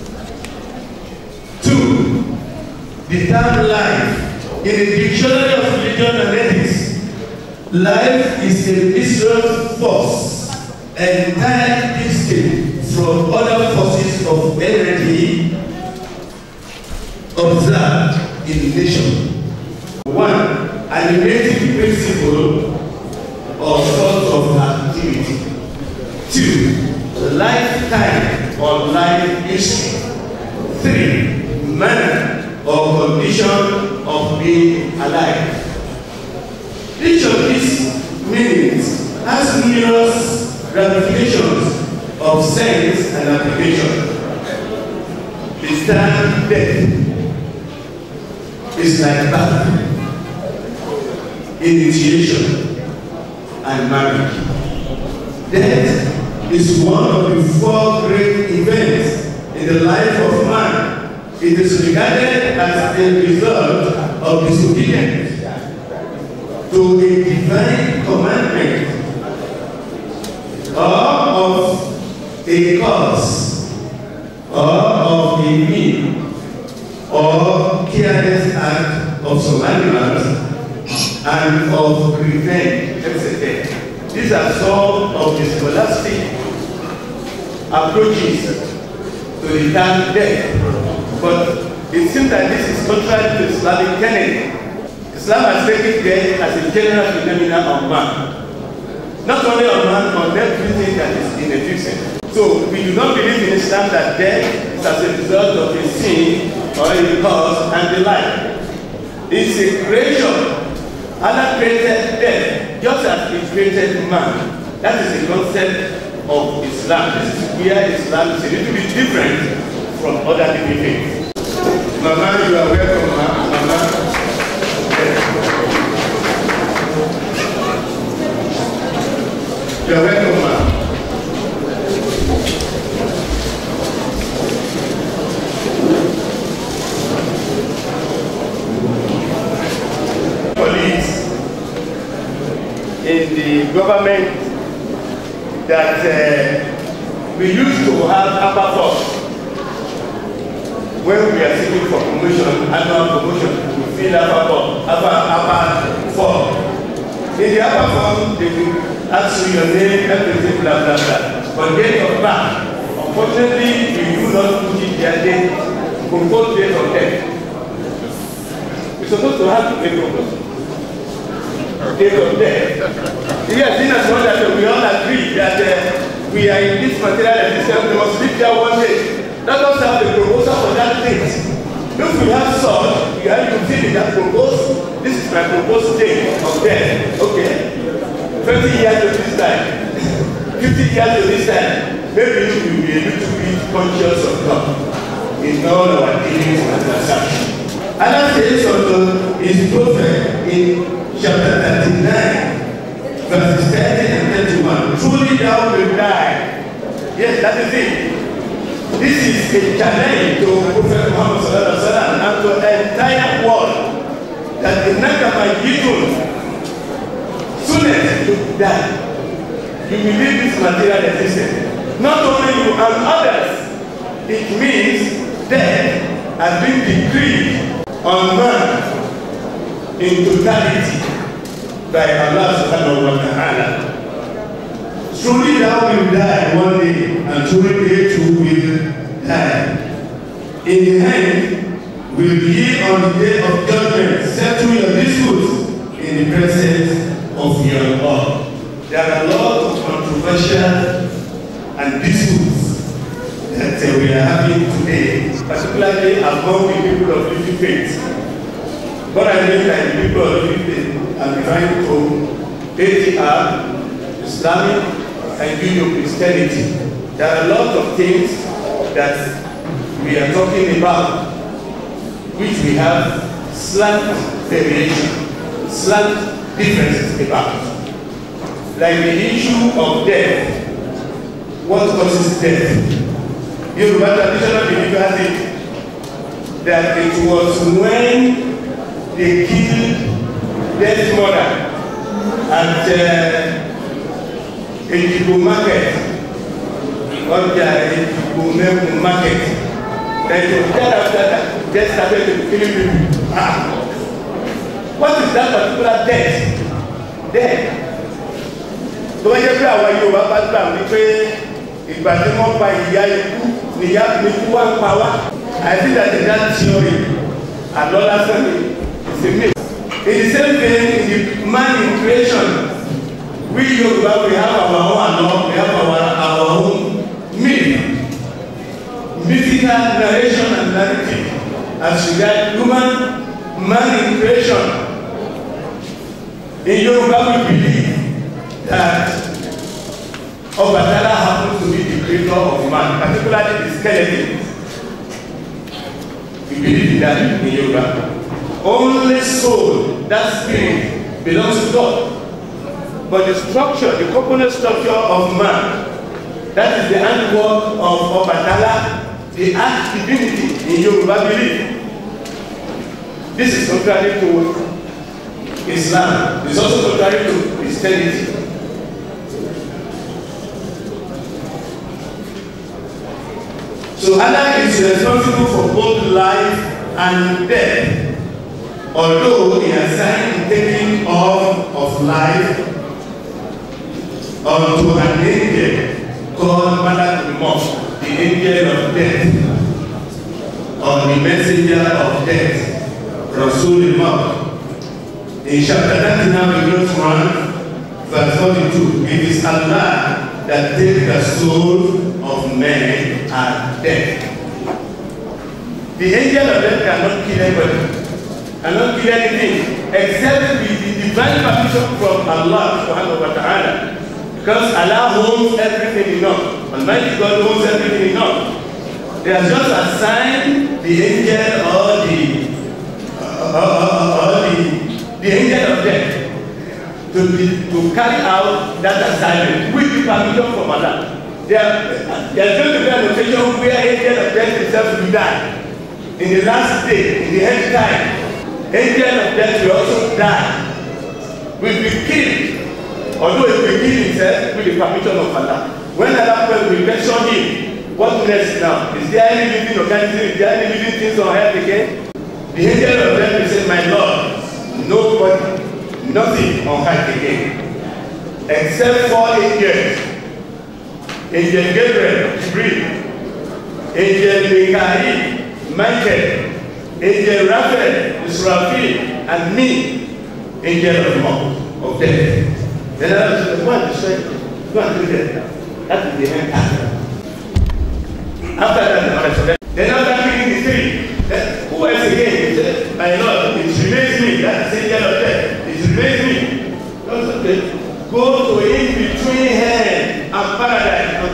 Two, the term life. In the dictionary of religion and ethics, life is a visceral force entirely distinct from other forces of energy observed in nature. One, animating principle or source of activity. Two, lifetime or life history. Three, manner or condition of being alive. Each of these meanings has numerous ramifications of sense and application. The term death is like birth, initiation, and marriage. Death is one of the four great events in the life of man. It is regarded as a result of disobedience to a divine commandment or of a cause or of a mean or careless act of some animals and of revenge, et cetera. These are some of the scholastic approaches to the term death. But it seems that this is contrary to Islamic tenet. Islam has taken death as a general phenomenon of man. Not only of man, but everything that is in existence. So we do not believe in Islam that death is as a result of a sin or a cause and the like. It's a creation. Allah created death just as He created man. That is the concept of Islam. This is where Islam is a little bit different from other beliefs. Mama, you are welcome, ma. Mama. You are welcome, ma. Colleagues in the government that uh, we used to have upper force. When we are seeking for promotion, annual promotion, we fill upper form, upper, upper form. In the upper form, they will ask you your name, everything, blah, blah, blah. But date of birth, unfortunately, we do not put it their date, proposed date of death. We're supposed to have a proposal. Date of death. Yes, in as much as we all agree that uh, we are in this material existence, we must live there one day. Let us have a proposal for that date. If we have such, you have to see that propose, this is my proposed date of death. Okay. twenty years to this time. fifty years to this time, maybe you will be able to be conscious of God in all our dealings and transactions. Allah says unto his prophet in chapter thirty-nine, verses thirty and thirty-one, truly thou wilt die. Yes, that is it. This is a challenge to Prophet Muhammad sallallahu alaihi wasallam and to the entire world that the Nakama Yidun, soonest you die, you will leave this material existence. Not only you and others, it means death has been decreed on man in totality by Allah subhanahu wa ta'ala. Truly thou will die one day, and truly they too will die. In the end, will ye on the day of judgment settle your disputes in the presence of your Lord. There are a lot of controversial and disputes that uh, we are having today, particularly among the people of living faith. What I mean by the people of living faith, I'm referring to A T R, Islamic, and Judeo-Christianity. There are a lot of things that we are talking about which we have slight variation, slight differences about. Like the issue of death. What causes death? Yoruba traditional belief has it that it was when they killed death's mother at uh, Ejigbo market, Ọjà Ejigbo market. Then it was dead after that, death started to killing people. Ah. What is that particular death? Death. Tó bá jẹ́ pé àwọn Yorùbá bá gbà wípé ìgbà tí wọ́n pa ìyá ikú níyà ikú wá ń pa wá. I think that in that theory, another family is a myth. In the same vein, in the man in creation, we Yoruba, we have our own law, we have our, our own myth, mythical narration and narrative as regards human, man in creation. In Yoruba, we believe that Obatala happens to be the creator of man, particularly the skeleton. We believe in that in Yoruba. Only soul, that spirit, belongs to God. But the structure, the component structure of man, that is the handwork of Obatala, the arch divinity in Yoruba belief. This is contrary to Islam. It's also contrary to Christianity. So Allah is responsible for both life and death. Although He assigned the taking off of life unto an angel called Malakul Maut, the angel of death, or the messenger of death, Rasul Maut. In chapter ninety-nine, verse one, verse forty-two, it is Allah that takes the soul of men at death. The angel of death cannot kill anybody, cannot kill anything, except with the divine permission from Allah subhanahu wa ta'ala. Because Allah owns everything enough. Almighty God owns everything enough. They have just assigned the angel or the uh, uh, or the the angel of death to, be, to carry out that assignment with the permission from Allah. There, there's going to be a location where angel of death himself will die. In the last day, in the end time, angel of death will also die. Will be killed, although it will kill himself with the permission of Allah. When Allah will mention him, what next now? Is there any living organism? Is there any living things on earth again? The angel of death will say, my Lord, nobody, nothing on earth again, except four angels. Angel Gabriel, Jibril, Angel Mikael, Michael, Angel Raphael, Israfil, and me, Angel of Maut, of death. Then I was go and destroy, go and do that. That is the end time. After that, the resurrection. Then after killing the three, who else again? He said, my Lord, it remains me, that is angel of death. It remains me. Okay. Go to in between hand and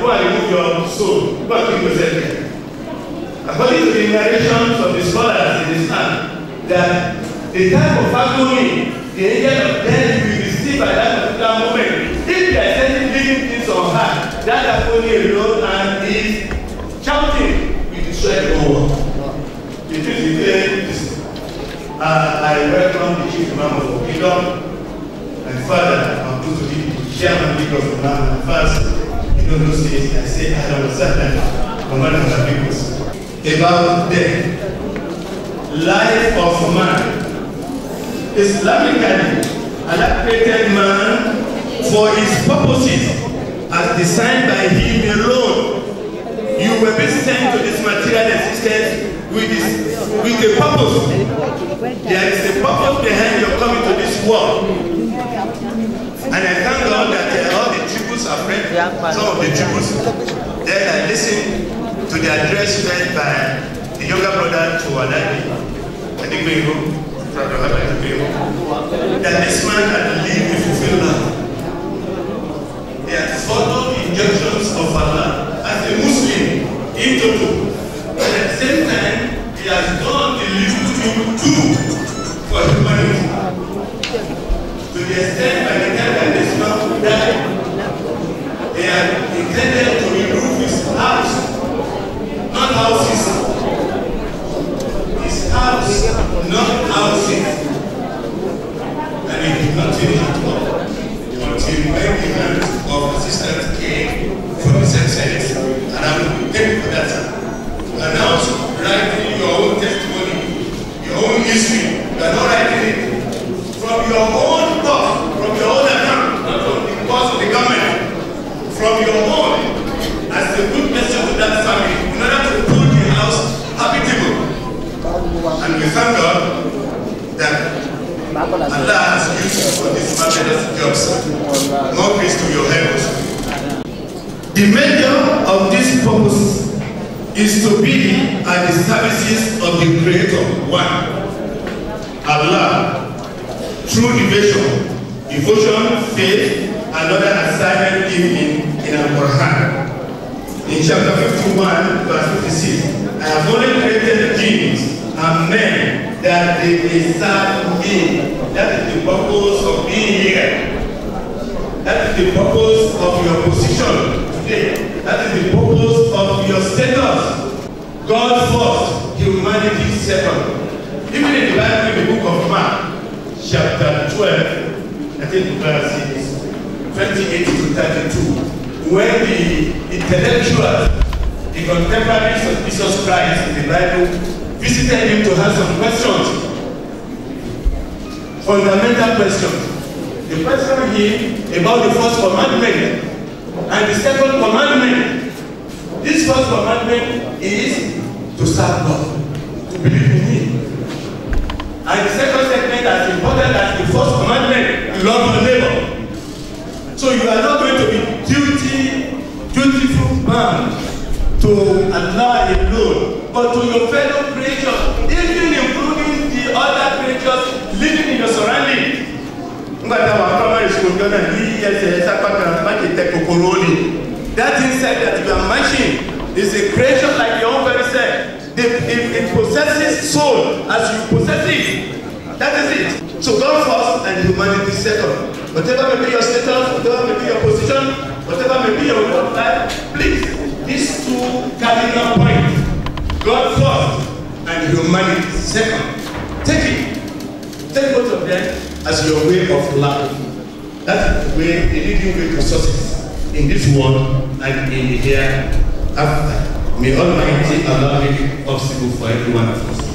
go and remove your soul. Go and kill yourself here. According to the narrations of the scholars in Islam, that the time of agony, the angel of death will receive at that particular moment. If they are sending living things on her, that agony alone and is shouting, we destroy the whole world. It is the day, uh, I welcome the chief imam of Kingdom. My father, I'm going to be the chairman leader of the Imam and first, in all those days, I say, I was certain, command of the peoples. About death, life of man. Islamically, Allah created man for his purposes as designed by him alone. You were being sent to this material existence with, this, with a purpose. There is a purpose behind your coming to this world. And I thank God that uh, all the tributes are read, some of the tributes, then I listen to the address read by the younger brother to Aladi, I think we go, that this man had lived a fulfilled life. He had followed the injunctions of Allah as a Muslim in total. But at the same time, he has done the little to do for humanity. To the extent by the time that this man would die, they had intended to remove his house, not houses. His house, not houses. And he did not finish it all until when the hands of assistants came from the same sense. And I will thank you for that. And now writing your own testimony, your own history, you are not writing it from your own book, from your own account, not from the cost of the government, from your own, as a good message to that family, in order to put the house habitable. And we thank God that Allah has used you for this marvelous jobs. More grace to your help. The measure of this purpose is to be at the services of the Creator. One, Allah. Through devotion, devotion, faith, and other assignment given in Al-Quran. In chapter fifty-one, verse fifty-six, I have only created jinns and men that they may serve me. That is the purpose of being here. That is the purpose of your position today. That is the purpose of your status. God first, humanity second. Even in the Bible, in the book of Mark, chapter twelve, I think verses twenty-eight to thirty-two, when the intellectuals, the contemporaries of Jesus Christ in the Bible, visited him to ask some questions, fundamental questions. The question here about the first commandment and the second commandment. This first commandment is to serve God, to believe in Him. And the second segment, as important as the first commandment, love your neighbor. So you are not going to be duty, dutiful bound to Allah alone, but to your fellow creatures, even including the other creatures living in your surroundings. That insect that you are matching is a creation like your own very self. It, it possesses soul as you possess it. That is it. So God first and humanity second. Whatever may be your status, whatever may be your position, whatever may be your way of life, please, these two cardinal points, God first and humanity second. Take it. Take both of them as your way of life. That is the way, the leading way to success in this world and in the hereafter. May Almighty Allah make it possible for every one of us.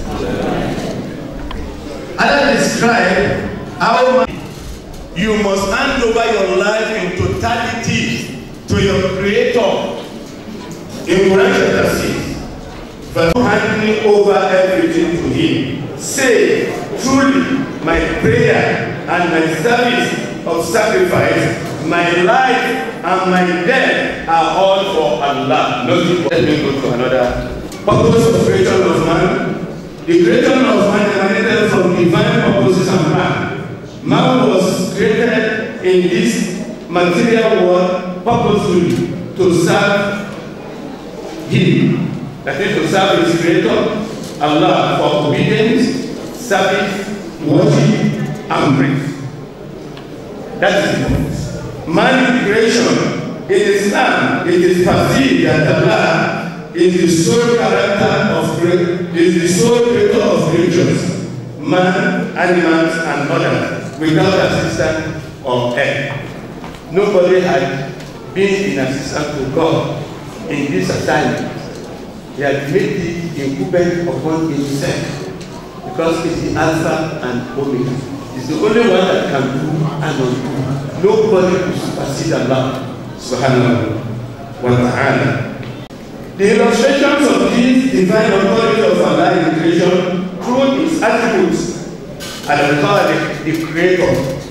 Allah described how you must hand over your life in totality to your Creator. In Quran chapter six, verse handing over everything to Him. Say, truly, my prayer and my service of sacrifice, my life and my death are all for Allah. Let me go to another purpose of creation of man. The creation of man emanated from divine purposes and plan. Man was created in this material world purposefully to serve Him, that is to serve His Creator, Allah, for obedience, service, worship, and praise. That is the point. Man creation. In Islam, it is perceived that Allah is the sole character of is the sole creator of creatures, man, animals, and others, without assistance or help. Nobody had been in assistance to God in this assignment. He had made it incumbent upon himself because it's the Alpha and Omega. It's the only one that can do and undo. Nobody will supersede Allah subhanahu wa ta'ala. The illustrations of this divine authority of Allah in creation through His attributes, Al-Khaliq, the Creator,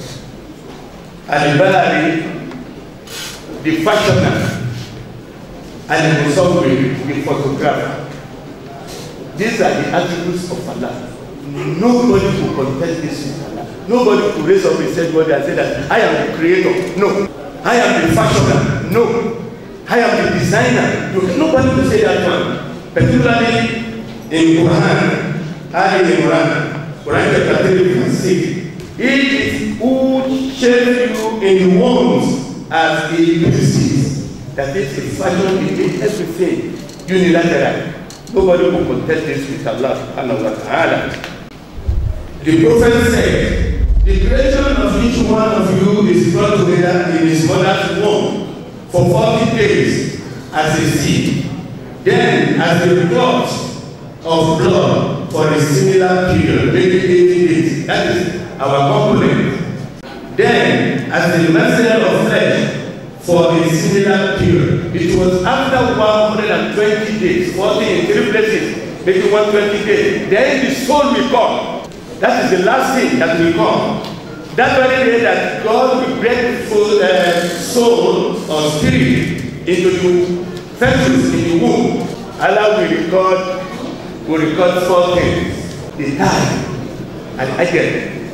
Al-Bari, the Fashioner, and the Musawwir, the Photographer. These are the attributes of Allah. Nobody will contest this with Allah. Nobody will raise up his head and say that I am the Creator. No. I am the fashioner. No. I am the designer. Nobody will say that one. Particularly in Quran, Ali Imran, Quran chapter three, verse six. It is who shaped you in the wombs as He pleases. That is the fashion He made everything unilateral. Nobody will contest this with Allah subhanahu wa ta'ala. The Prophet said, the creation of each one of you is brought together in his mother's womb for forty days as a seed, then as a drop of blood for a similar period, maybe eighty days. That is our component. Then as a morsel of flesh for a similar period. It was after one hundred twenty days, forty in three places, maybe one hundred twenty days. Then the soul will come. That is the last thing that will come. That very day that God will break full uh, soul or spirit into the fetus in the womb. Allah will record, will record four things. The time and again,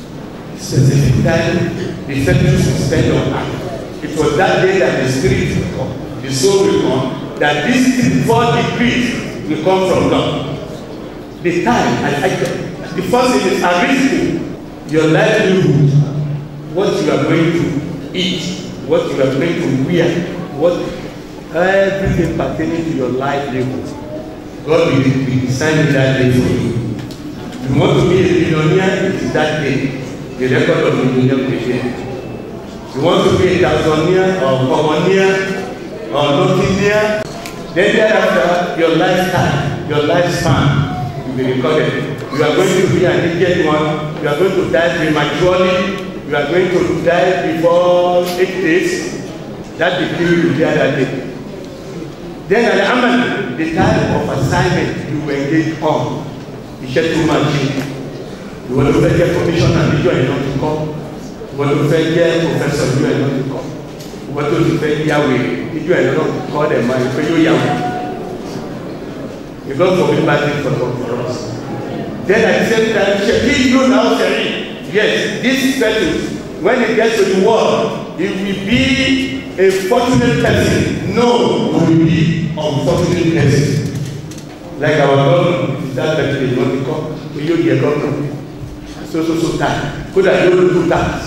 specific time the fetus will spend on earth. It was that day that the spirit will come, the soul will come, that these four degrees will come from God. The time and again. The first thing is arithmetic. Your livelihood, what you are going to eat, what you are going to wear, what everything pertaining to your livelihood. God will be designing that day for you. If you want to be a millionaire, it is that day. The record of millionaire creation. If you want to be a thousandaire or commonaire or nothinaire, then thereafter your lifetime, your lifespan will be recorded. You are going to be an aged one. You are going to die prematurely. You are going to die before eight days. That the period will be that day. Then at Amal, the type of assignment you engage on. You share too much. You want to get commission and you are not to come. You want to get professor, you are not to come. You want to get Yahweh, you are not to call them man, for you Yahweh. You don't forbid bad things for us. Then at the same time, Shekhi, you now Shekhi. Yes, this fetus, when it gets to the world, it will be a fortunate person. No, it will be unfortunate person. Like our government, that person is not the cop. We use the government. So, so, so time. Could I do two times?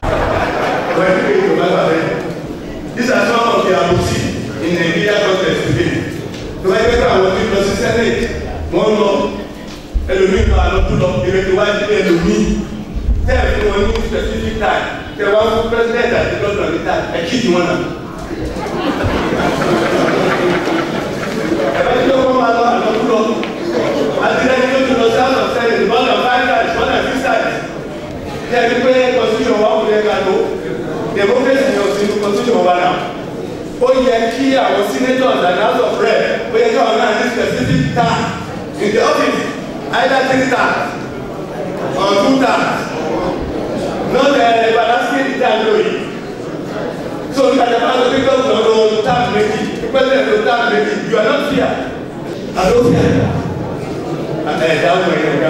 These are some of the abuses in the media context today. So I get our people to Senate. One law. Ẹlòmíì kan àlọ́tún lọ ìrètí wá sí ẹlòmíì tẹ́ẹ̀ fún wọn ní specific time tẹ́ wá fún president àti lọ́dún ní time ẹ̀kí ni wọ́n nà. Ẹ̀fẹ́ tí ó kọ́ máa lọ àlọ́tún lọ àti lẹ́yìn tó tún lọ sí àwọn ọ̀sẹ̀ ní bọ́ọ̀lù five times bọ́ọ̀lù six times tí ẹni pé constitution wa kò lè ka lò democracy ni òsínú constitution wa náà. Ó yẹ kí àwọn senators and house of rep ó yẹ kí àwọn náà ní specific time in the office. Either three times or two times. Not the everlasting time. So you can have a because of the time making. The president of time making. You are not here. I don't fear. And then that way you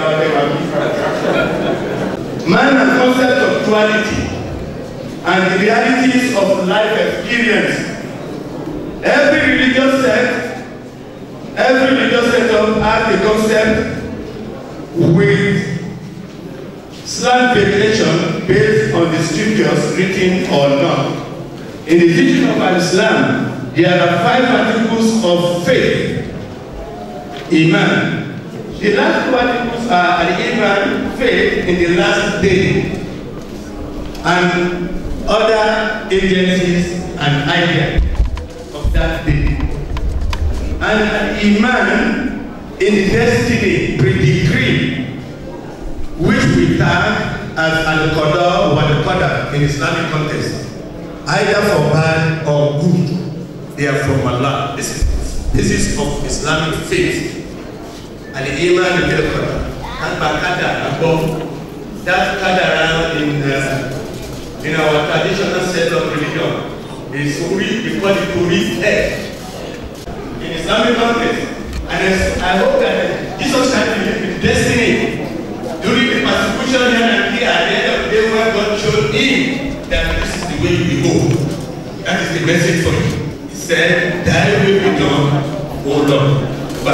can man and concept of duality and the realities of life experience Every religious sect, every religious setup has a concept with slant variation based on the scriptures written or not. In the teaching of Islam, there are five articles of faith. Iman. The last two articles are Al-Iman, faith in the last day, and other agencies and ideas of that day. And Iman in the destiny, pre-decree, which we tag as Al-Qadar or Al-Qadar in Islamic context, either for bad or good. They are from Allah. This is this is of Islamic faith. And the Iman is Al-Qadar. And by Qadar, above that Qadar in uh, in our traditional set of religion is Uri, we call it Uri head. In Islamic context. And I hope that Jesus can believe in destiny. During the persecution here and here, at the end of the day, when God showed him that this is the way you go. That is the message for you. He said, thy will be done, O Lord.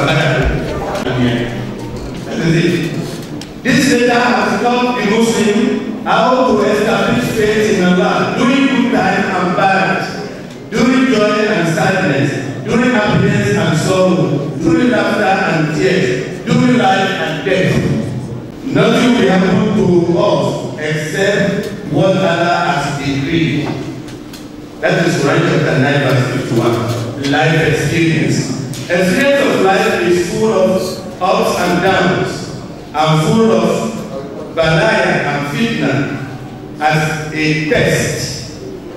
That is it. This letter has taught the Muslim how to establish faith in Allah during good time and bad, during joy and sadness, during happiness and sorrow, during laughter and tears, during life and death. Nothing will happen to us except what Allah has decreed. That is Quran chapter nine verse fifty-one. Life experience. Experience of life is full of ups and downs and full of balaya and fitna as a test.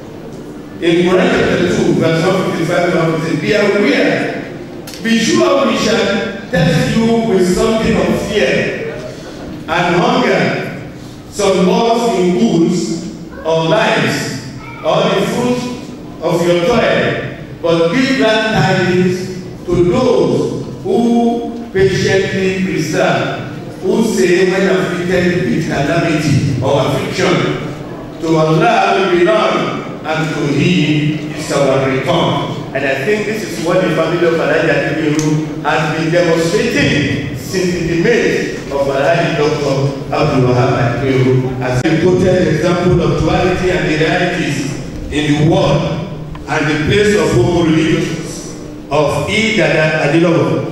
In Quran chapter two verse one fifty-five to one fifty, be aware, be sure we shall test you with something of fear and hunger, some loss in goods or lives, or the fruit of your toil, but give glad tidings to those who patiently preserve, who say when afflicted with calamity or affliction, to Allah will belong, and to Him is our return. And I think this is what the family of Alhaji Adebiru has been demonstrating since the debate of Alhaji Doctor Abdul Wahab Adebiru as a quoted example of duality and the realities in the world and the place of homo religions of E. Dada Adilowo.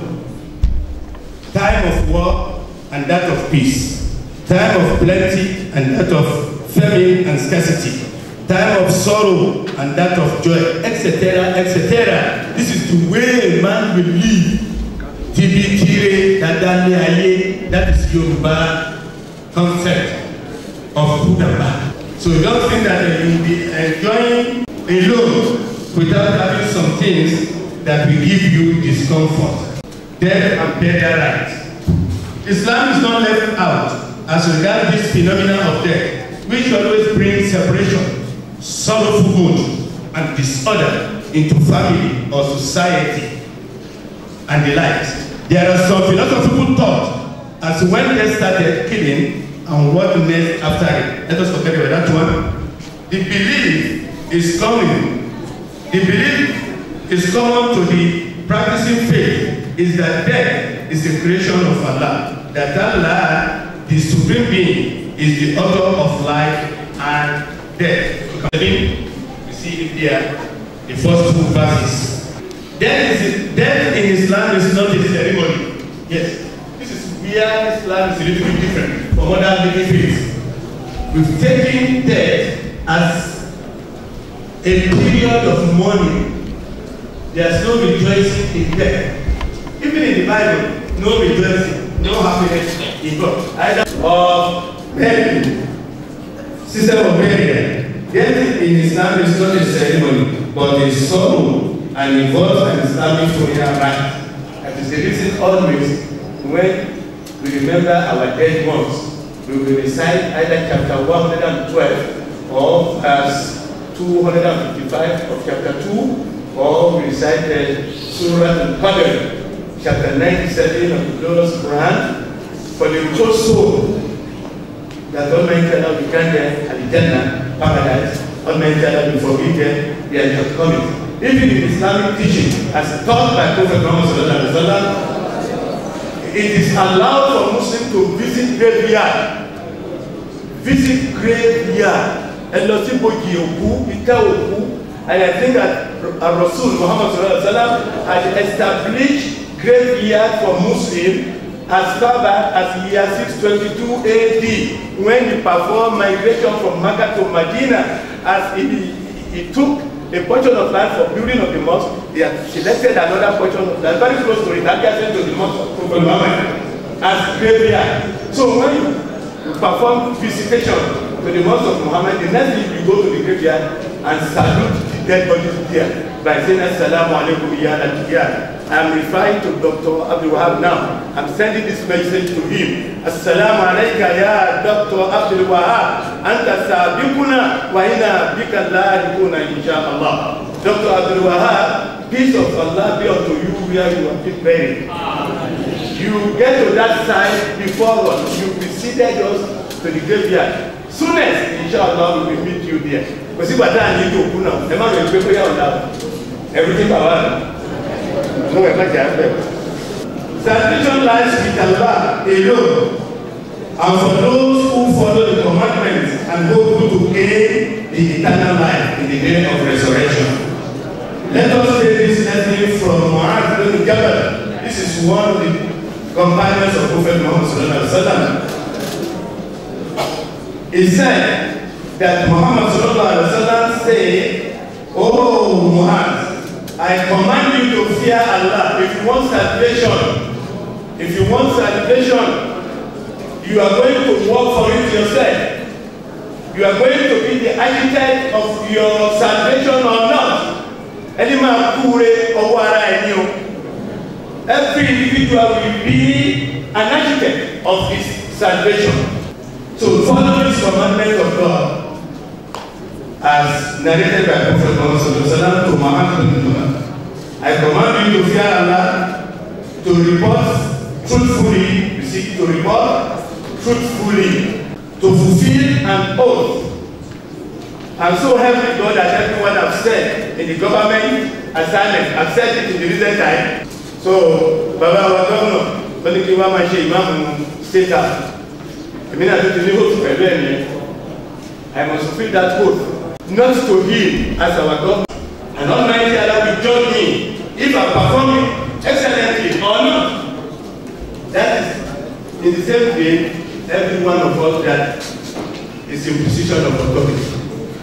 Time of war and that of peace. Time of plenty and that of famine and scarcity. Time of sorrow and that of joy, et cetera, et cetera. This is the way a man will live. Tibi tire dadale aye. That is Yoruba concept of good and bad. So you don't think that you will be enjoying alone without having some things that will give you discomfort. Death and burial rights. Islam is not left out as regards this phenomenon of death, which always brings separation, sorrowful mood, and disorder into family or society and the likes. There are some philosophical thoughts as to when they started killing and what next after it. Let us forget about that one. The belief is coming. The belief is common to the practicing faith is that death is the creation of Allah. That Allah, the supreme being, is the author of life and death. You see it here, the first two verses. Death, is, death in Islam is not a ceremony. Yes, this is where Islam is a little bit different from other living faiths. We've taken death as a period of mourning. There's no rejoicing in death. Even in the Bible, no rejoicing, no happiness in God. Either of Mary, sister of Mary. Death in Islam is not a ceremony, but a sorrow and involves an Islamic funeral rite. That is the reason always when we remember our dead ones, we will recite either chapter one hundred twelve or verse two hundred fifty-five of chapter two, or we recite the Surah Al-Qadr, chapter ninety-seven of the glorious Quran, for the good soul that Almighty Allah will grant them Al-Jannah, paradise. Almighty Allah will forgive them their shortcomings. even in Islamic teaching, as taught by Prophet Muhammad sallallahu alaihi wasallam, it is allowed for Muslims to visit graveyard. Visit graveyard. And not simply Yoku, Itaoku. And I think that Rasul Muhammad sallallahu alaihi wasallam had established graveyard for Muslims as far back as year six twenty-two A D, when he performed migration from Mecca to Medina. As he, he took a portion of land for building of the mosque, he had selected another portion of land very close to it, adjacent to the mosque of Prophet Muhammad as graveyard. So when you perform visitation to the mosque of Muhammad, the next thing you go to the graveyard and salute the dead bodies there by saying Assalamu alaikum ya al-Qiyad. I am referring to Doctor Abdul Wahab now. I'm sending this message to him. Assalamu alayka ya Doctor Abdul Wahab. Anta sabiquna wa inna bika lahiquna inshallah. Doctor Abdul Wahab, peace of Allah be unto you where you are been buried. You get to that side before us. You preceded us to the graveyard. Soonest, inshallah, we will meet you there. Because if I don't need to open now, the man will prepare you now. Everything power. No, I'm not there. Salvation lies with Allah alone. And for those who follow the commandments and hope to gain the eternal life in the day of resurrection. Let us take this lesson from Mu'adh bin Jabal. This is one of the companions of Prophet Muhammad sallallahu alaihi wasallam. He said that Muhammad sallallahu alaihi wasallam said, "Oh Mu'adh, I command you to fear Allah. If you want salvation, if you want salvation, you are going to work for it yourself. You are going to be the architect of your salvation or not. Any man kure or every individual will be an architect of his salvation. So follow this commandment of God as narrated by Prophet Muhammad to Muhammad. I command you to fear Allah, to report truthfully, you see, to report truthfully, to fulfill an oath. I'm so happy God that everyone I've said in the government assignment, I've said it in the recent time. So, Baba, our governor, when you give my Imam state up, I mean, I don't know to I must fulfill that oath. Not to him as our God. And Almighty Allah will judge me if I perform it excellently or not. That is, in the same way, every one of us that is in position of authority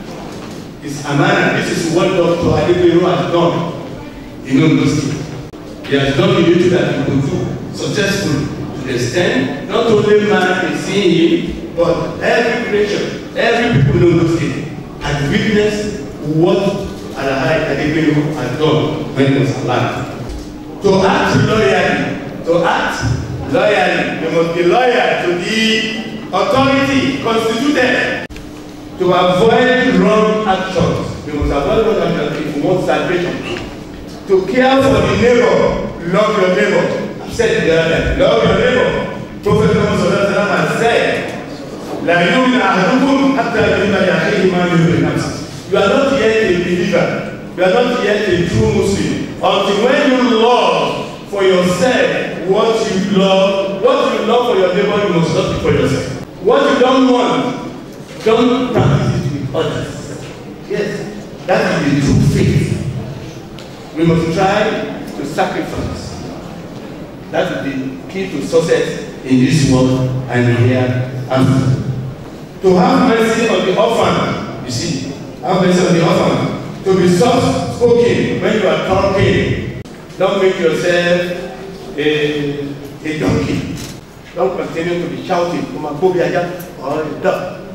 is amana. This is what Doctor Adebero has done in Ondo State. He has done the duty that he could do successfully to the extent not only man is seeing him, but every creation, every people in Ondo State had witnessed what Alahai Adebero has done when he was alive. To act loyally, to act loyally, you must be loyal to the authority constituted. To avoid wrong actions, you must avoid wrong actions if you want salvation. To care for the neighbor, love your neighbor. I've said it the other time, love your neighbor. Prophet Muhammad has said, La yu'minu ahadukum hatta yu'mina li akhihi ma yu'minu li nafsihi. You are not yet a believer. You are not yet a true Muslim until when you love for yourself what you love, what you love for your neighbor, you must love it for yourself. What you don't want, don't practice it with others. Yes, that is the true faith. We must try to sacrifice. That is the key to success in this world and hereafter. To have mercy on the orphan, you see, have mercy on the orphan. To be soft-spoken when you are talking. Don't make yourself a, a donkey. Don't continue to be shouting, come on, go be a dog, or a dog.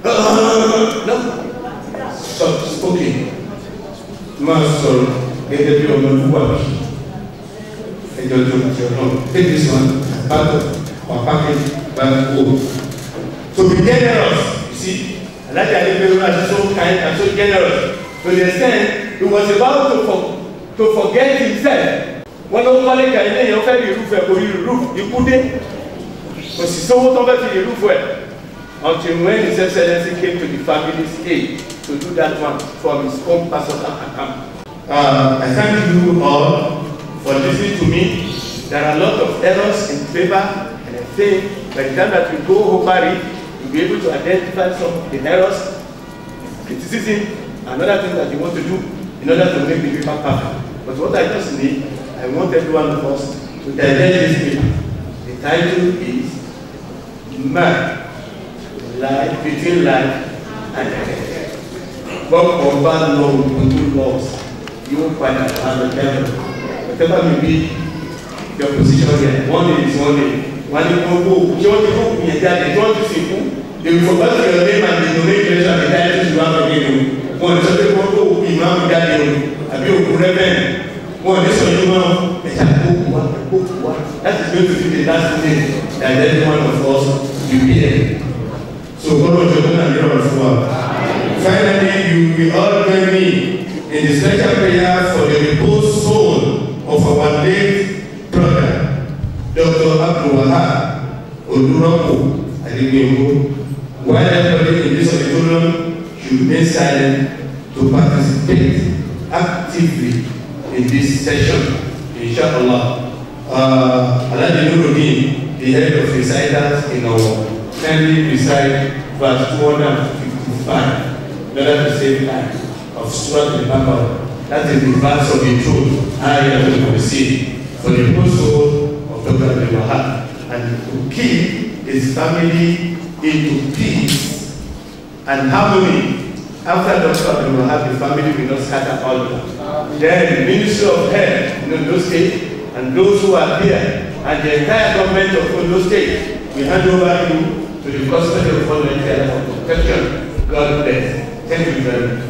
No. Soft-spoken. Master, get the people on the work. Take this one, back or package, back home. To be generous. See, Allah is so kind and so generous. To the extent, he was about to, for, to forget himself. When no one can lay your family roof for the roof, you put it. But he saw what over to the roof well. Until when His Excellency came to the family's aid to do that one from his own personal account. Uh, I thank you all for listening to me. There are a lot of errors in paper, and I think by the time that we go over it, you'll be able to identify some of the errors, criticism, and other things that you want to do in order to make the paper perfect. But what I just need, I want every one of us to digest this paper. The title is Man, Life Between Life and Death. God combine law with good laws. You won't find out how to tell whatever may be your position here. One day is one day. One day you go, you want to go, you want to see they will forget your name and they donate you and the title you have again. One is something you go, you have again. I'll be a reverend. One is something you have, that is going to be the last thing that every one of us will be here. So God will open and hear us well. Finally, you will all join me in the special prayer for the reposed soul of our late brother, Doctor Abdul Wahab Odurapo Adegbembo. While everybody in this auditorium should remain silent to participate actively in this session, inshallah. Uh, Alhaji Nuruddin, the head of reciters in our kindly recite verse two hundred fifty-five. In order to save time of Surah Al-Baqarah. That is the verse of the truth I am received for the soul of Doctor Abdul Wahab, and to keep his family into peace and harmony. After Doctor Abdul Wahab, the family will not scatter all over. Then the Ministry of Health in Ondo State and those who are here and the entire government of Ondo State will hand over you to the custody of volunteers for protection. God bless. Thank you very much.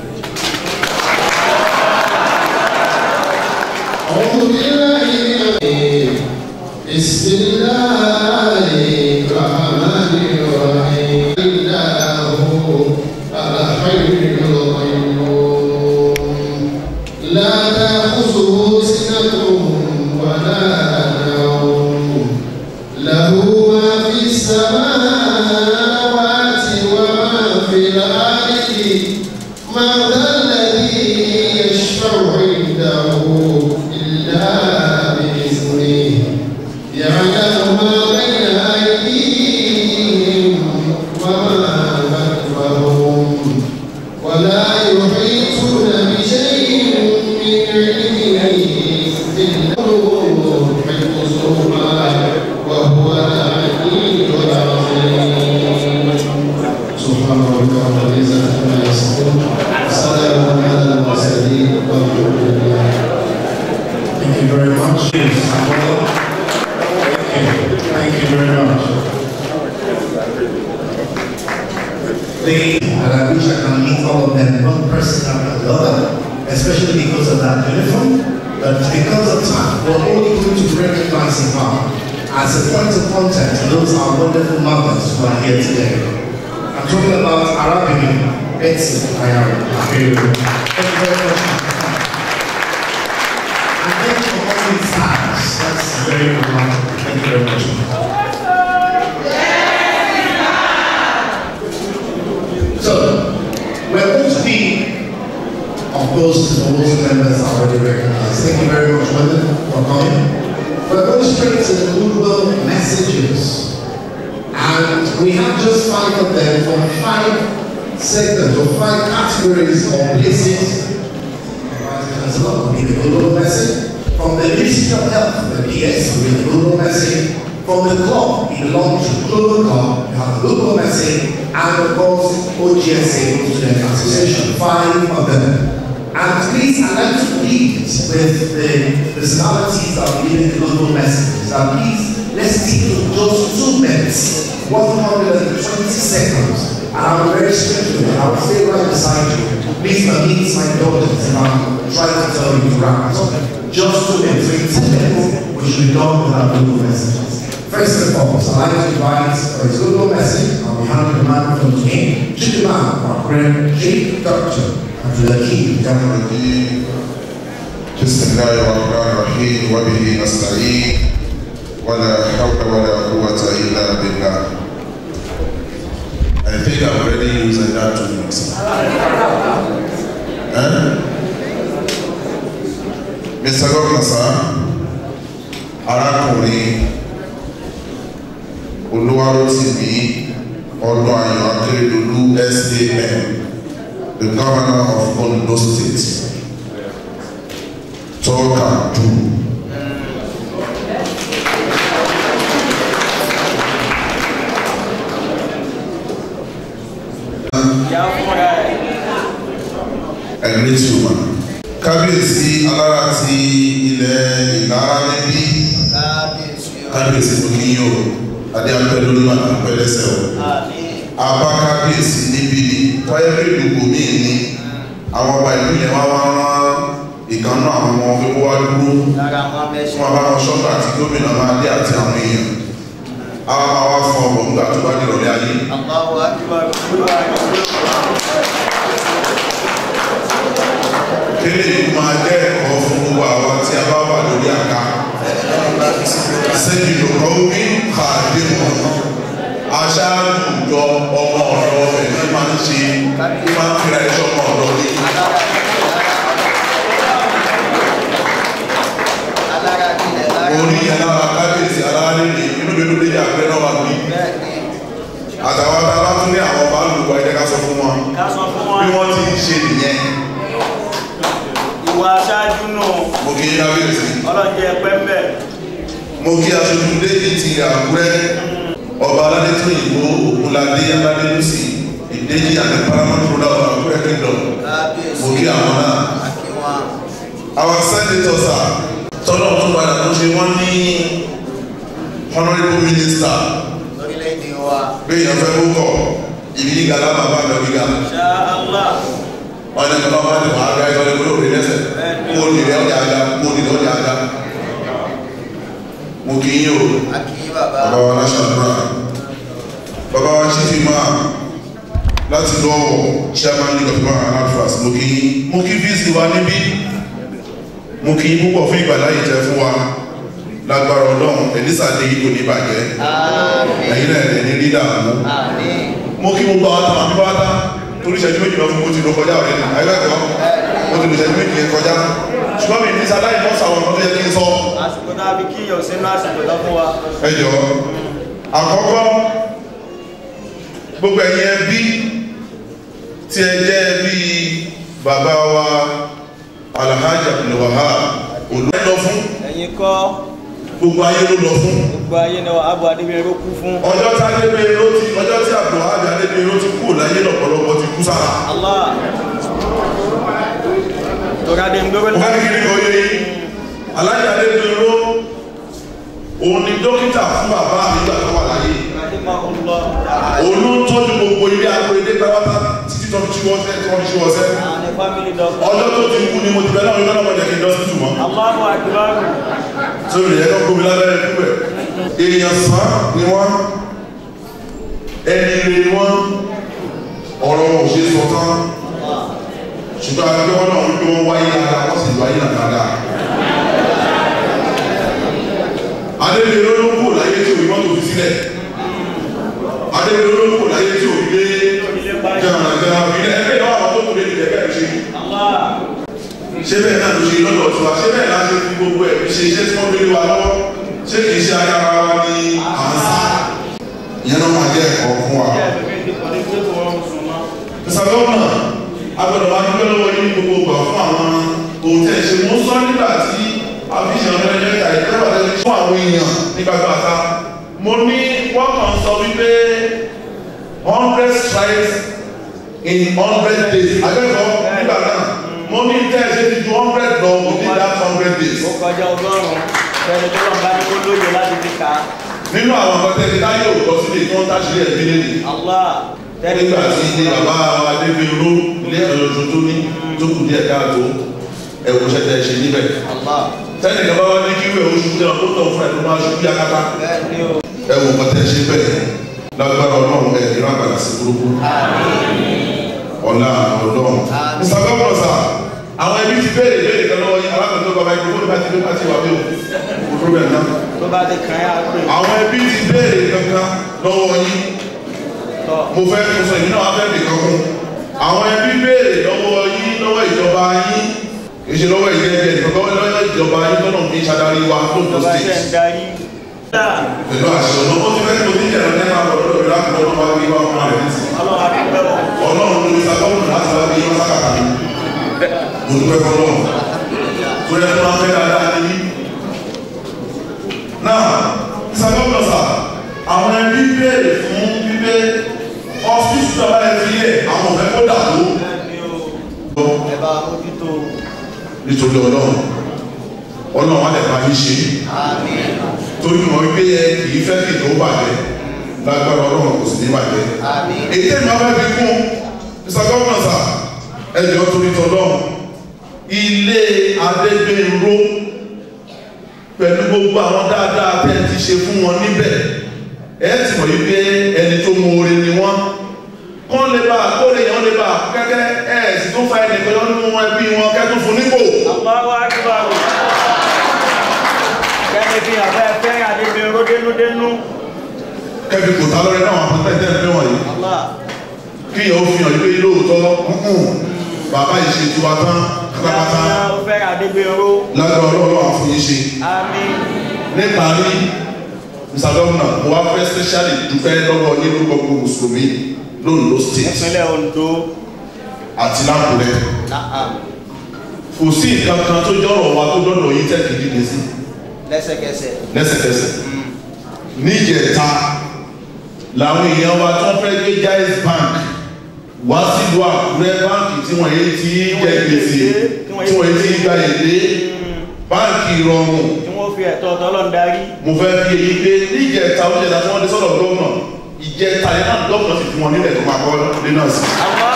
بسم الله الرحمن الرحيم الله الحي القيوم لا تأخذه سنة ولا نوم له ما في السماوات وما في الأرض من ذا الذي يشفع عنده إلا بإذنه يعلم ما بين أيديهم وما خلفهم ولا يحيطون بشيء من علمه إلا هو حفظهما وهو العلي العظيم سبحان ربك رب العزة عما يصفون وسلام على المرسلين والحمد لله. Thank you very much. Thank you very much. They, and I wish I can meet all of them, one person after the other, especially because of that uniform. But because of time, we're only going to recognize in part as a point of contact to those our wonderful mothers who are here today. I'm talking about Arabic, Betsy, I am. Thank you very much. And thank you for all these times. That's very remarkable. Thank you very much. So, we're going to be, of course, the Muslim members are already recognized. Thank you very much, women, for coming. We're going straight to the Google messages. And we have just five of them from five segments or five categories of places. There's a lot of the Google message. From the Ministry of Health, the P S, with the Google message. From the club, it belongs to Global Club, you have the Google message, and of course, O G S A, Student Association, five of them. And please, I'd like to plead with the personalities that are giving the Google messages, that please, let's stick to just two minutes, one hundred twenty seconds, and I'm very strict with it. I will stay right beside you. Please permit my daughters, and I'm trying to tell you to wrap it up. Just two minutes, two minutes, we should be done with our Google messages. First and foremost, I'd like to invite for his Google message, I'll be handing the microphone to him, to the man, our friend, Chief Doctor Abdulhakeem Jamali. بسم الله الرحمن الرحيم وبه نستعين ولا حول ولا قوة إلا بالله. I think I've already used that two minutes. Huh? Mister Governor sir, arákùnrin Olúwarótìmí Ọdúnayọ̀ Akérédolú S A M, the governor of Ondo State, talk and do. Ẹ̀rẹ́tùmá kábíyèsí alára ti ilẹ̀ Ìlara níbí kábíyèsí tó ní yóò adé apẹ́ lórí máa ń pẹ́ lẹ́sẹ̀ o abá kábíyèsí níbí ni táyé pé gbogbo míì ni àwọn ọba ìpínlẹ̀ wa wá rán ìkànnà àwọn ọmọ gbogbo wa dúró fún abá wọn ṣọ́gbà àti gómìnà máa dé àti àwọn èèyàn àwọn máa wá fún ọgbọ̀n nígbà tó bá dé ìrọ̀lẹ́ ayé. Kéde yìí máa jẹ́ ẹ̀kọ́ fún gbogbo àwọn tí a bá wà lórí àga. Sẹ́yìn lòkọ́ wí kàdé mọ̀. Aṣáájú ìjọ ọmọ ọ̀dọ́ rẹ̀ ní máa ń ṣe ní máa ń fira ẹ̀ṣọ́ ọmọ ọ̀dọ́ ní. Orí alára kábíyèsí alára ní inú mi ló dé àgbẹ̀ náà wà ní. Àtàwọn abá tún ní àwọn ọba lùkọ́ ẹ̀jẹ̀ ká sọ fún wọn. Bí wọ́n ti ń ṣe nìyẹn. Ìwà aṣáájú náà. Mo kí kábíyèsí. Ọlọ́jẹ́ pẹ́ńbẹ́. Mo kí aṣojú déjì ti Àkúrẹ́. Ọba aládé tó yìnbó Ògúnládé aládé lùsì ìdéjì àti paramount ruler of Àkúrẹ́ kingdom. Mo kí àwọn náà. Our senator sir tọ́lọ̀ tó padà tó ṣe wọ́n ní honourable minister. Lórílẹ̀-èdè wa. Bí èèyàn fẹ́ kó kọ̀ ìbí gíga lábà bá lọ gíga. Wọ́n ní kọ́kọ́ máa ń fà á gá ìtọ́lẹ̀ kúrò rí lẹ́sẹ̀. Kó o nílẹ̀ ọjà àga, kó o nílẹ̀ ọjà àga. Mo kì í yín o. A kì í bàbá. Bàbá wa láṣàdúrà. Bàbá wa chief imam láti lọ́wọ́ chairman league of imam and alfas. Mo kì í mo kí bíìsì wa níbí. Mo kì í púpọ̀ fún ìgbàláyè tẹ fún wa. Lágbára Ọlọ́run, Elisa dé yìí kò ní bàjẹ́. Ẹ̀yin náà ẹ̀ ní rí dààmú. Mo kí gbogbo àwọn àtàwọn àbí bá dá torí ìṣẹ́jú méjì lọ fún mo ti lọ kọjá ọ̀rẹ́ nì ayélujára mo ti lọ ìṣẹ́jú méjì yẹn kọjá ṣùgbọ́n mi ní sáláì mọ́ sàwọn ọmọ tó yẹ kí n sọ. Àsìkò náà bí kí yọ̀ sínú àsìkò lọ fún wa. Ẹ jọ àkọ́kọ́ gbogbo ẹ̀yin ẹbí tí ẹ jẹ́ ẹbí bàbá wa Alhaji Abdulwahab olùwẹ́ lọ fún. Ẹ̀yin kọ́. Gbogbo ayé ló lọ fún. Gbogbo ayé ni Abu Adébíyẹrò kú fún. Ọjọ́ tí Adébíyẹrò ti ọjọ́ tí Abdulwahab Adébíyẹrò ti kú láyé lọ́pọ̀lọpọ̀ ti kú sára. Allah. Tọ́kadé ń gbé. Ọ̀gá kìíní kan yé yín. Alhaji Adébíyẹrò òun ni dókítà fún bàbá mi nígbà tó wà láyé. Òun ló ń tọ́jú gbogbo ilé agbóyedé pẹ́pátá títí tó ti wọ́n sẹ́ tí wọ́n ti wọ́n sẹ́. Ọjọ́ tó ti kú ni mo ti bẹ́ẹ̀ náà wípé náà wọ́n jẹ́ kí n dọ́sí tù mọ́. Allahu Akbar. Sórí ẹ̀ lọ́kọ́ mi lábẹ́rẹ́ púpẹ̀. Èèyàn sàn ni wọ́n, ẹni ire ni wọ́n, ọ̀rọ̀ wọn ò ṣe sọ tán. Ṣùgbọ́n àti pé wọ́n náà wípé wọ́n wáyé dáadáa, wọ́n sì lọ ayé náà dáadáa. Adébíyẹrò ló kú láyé tí òbí mọ́tò fi sílẹ̀. Adébíyẹrò ló kú láyé tí òbí lé jẹun àjẹun àbílẹ̀ ẹgbẹ́ náà àwọn tó kù lé nílẹ̀ bẹ́ẹ̀ ṣe. Ṣé bẹ́ẹ̀ náà ló ṣe lọ́dọ̀ tiwa? Ṣé bẹ́ẹ̀ náà ṣe fi gbogbo ẹ̀ fi ṣe iṣẹ́ tí wọ́n gbé wa lọ́wọ́? Ṣé kìí ṣe ayára wa ní àǹsá? Ìyẹn náà máa jẹ́ ẹ̀kọ́ fún wa. Mister Governor, agbọ́dọ̀ máa dúpẹ́ lọ́wọ́ yín gbogbo gbà fún àwọn ohun tẹ̀ ṣe. Mo sọ nígbà tí àfihàn ọ̀rẹ́dẹ́ ìta ìtẹ́wà lẹ́yìn fún àwọn èèyàn nígbà gbàgbà. Mo ní wọ́n kàn sọ wípé hundred strikes in hundred days. Akẹ́kọ̀ọ́ nígbà náà mo ní tẹ́ ṣe ti ju hundred lọ within that hundred days. Ó kọjá ọgọ́rùn-ún fẹ́ni tó lọ́n bá ní kó lóye láti fi kà á. Nínú àwọn ọmọ tẹ́lẹ̀ táyé òkọ́ sílé tí wọ́n táṣílé ẹ̀bí léde. Allah. Nígbà tí ní bàbá Adébíyẹrò ilé ẹ̀rọ tó ní tó kù díẹ̀ káàtó ẹ̀wọ̀n ṣẹ̀tẹ̀ ṣe níbẹ̀. Tẹ́lẹ̀ kan bá wá ní kí wíwẹ̀ oṣù tẹ́lẹ̀ tó tọ̀ fún ẹ̀ tó máa ṣubú yakata. Ẹ̀wọ̀n kan tẹ́ ṣe bẹ́ẹ̀ lágbára Ọlọ́run ẹ̀ ìran àgbàlá sí burúkú. Ọ̀la Ọlọ́run. Mister Governor sir, àwọn ẹbí ti béèrè béèrè kan lọ́wọ́ yín alákòóso bàbá ìgbòho bá ti bá ti wà bí o. Kò tó bẹ̀ náà. Tó bá ti kàn yá pé. Àwọn ẹbí ti béèrè kankan lọ́wọ́ yín. Mo fẹ́ mo sọ ìdí náà wá fẹ́ bì kan fún. Àwọn ẹbí béèrè lọ́wọ́ yín lọ́wọ́ ìjọba yín ìṣe lọ́wọ́ ìgbẹ́ ẹgbẹ́ ìjọba lọ́wọ́ ìjọba ayétọ́nà fi ṣàdarí wa lóòótọ́ state. pẹ̀lú àṣẹ ọ̀nà ó ti fẹ́ tó ní ìjẹ̀rọ ní máa lọ lọ́dọ̀ láti lọ́dọ̀ wá gbé wá fún ààrẹ nísìnyí. ọlọ́run ló ní sàkọ́ọ̀nù láti wá gbé wá sákàtà mi. mo dúpẹ́ fọlọ́run tó yẹ kó máa fẹ́ dáadáa ní. náà sàkọ́ọ̀nù sà àwọn ẹbí béèrè fún gbígbé ọ́fíìsì tó bá yẹ fi yẹ àwọn ọ̀fẹ́ kó dà tó. ẹ bá mójútó. nítorí ọlọ́run ọlọ́run wà lẹ́ẹ̀ma yìí ṣe torí mọ̀ wípé ẹ kì í fẹ́ kí tó bàjẹ́ lágbára ọlọ́run kò sì ní bàjẹ́. èyí tẹ́lẹ̀ máa fẹ́ fi kún mr governor sir ẹjọ́ torí tọ́lọ́run ilé adégbènró pẹ̀lú gbogbo àwọn dáadáa tẹ́ ẹ ti ṣe fún wọn níbẹ̀ ẹ ti mọ̀ wípé ẹni tó mọ oore ni wọ́n kọ́ lè bá kó lè yàn lè bá kẹ́kẹ́ ẹ̀ sì tún fa ẹnì pẹ̀lú nínú ẹbí wọn kẹ́tún fún nípò. Allahu Akbar. kẹ́mi fi hàn bẹ́ẹ̀ fẹ́ àdébìnrin dénúdénú. kẹ́mi kò tá lọ́rẹ́ náà àwọn pẹ́ẹ́tẹ́ ń fẹ́ wọ̀nyí. kí yẹn ó fi hàn wípé lóòótọ́ bàbá yìí ṣe tiwa tán pátápátá. ó fẹ́ àdébìnrin. lágbára ọlọ́run àfún yín ṣe. àmín. nípa ní mr governor mo wá fẹ́ specially dúpẹ́ lọ́wọ́ yín lórúkọ gbogbo mùsùlùmí londo state ìpínlẹ̀ Ondo àti lákùrẹ́ kò sí nǹkan kan tó jọrọ wa tó dọdọ yìí tẹ kìí dìde sí lẹ́sẹ̀kẹsẹ̀ lẹ́sẹ̀kẹsẹ̀ níjẹta làwọn èèyàn wa tó fẹ́ gbé Jaiz bank wá sílùú Àkúrẹ́ báńkì tí wọ́n yé ti jẹ gbèsè tí wọ́n yé ti gba èdè báńkì ìrọ̀rùn tí wọ́n fi ẹ̀tọ́ ọ̀tọ́lọ́n darí. mo fẹ́ fi èyí pé níjẹta ó jẹta tí wọ́n dé sọ́dọ̀ gómìnà ìjẹta yẹn náà dọ́kítà sì fún wọn nílẹ̀ tó máa kọ́ lé náà sí.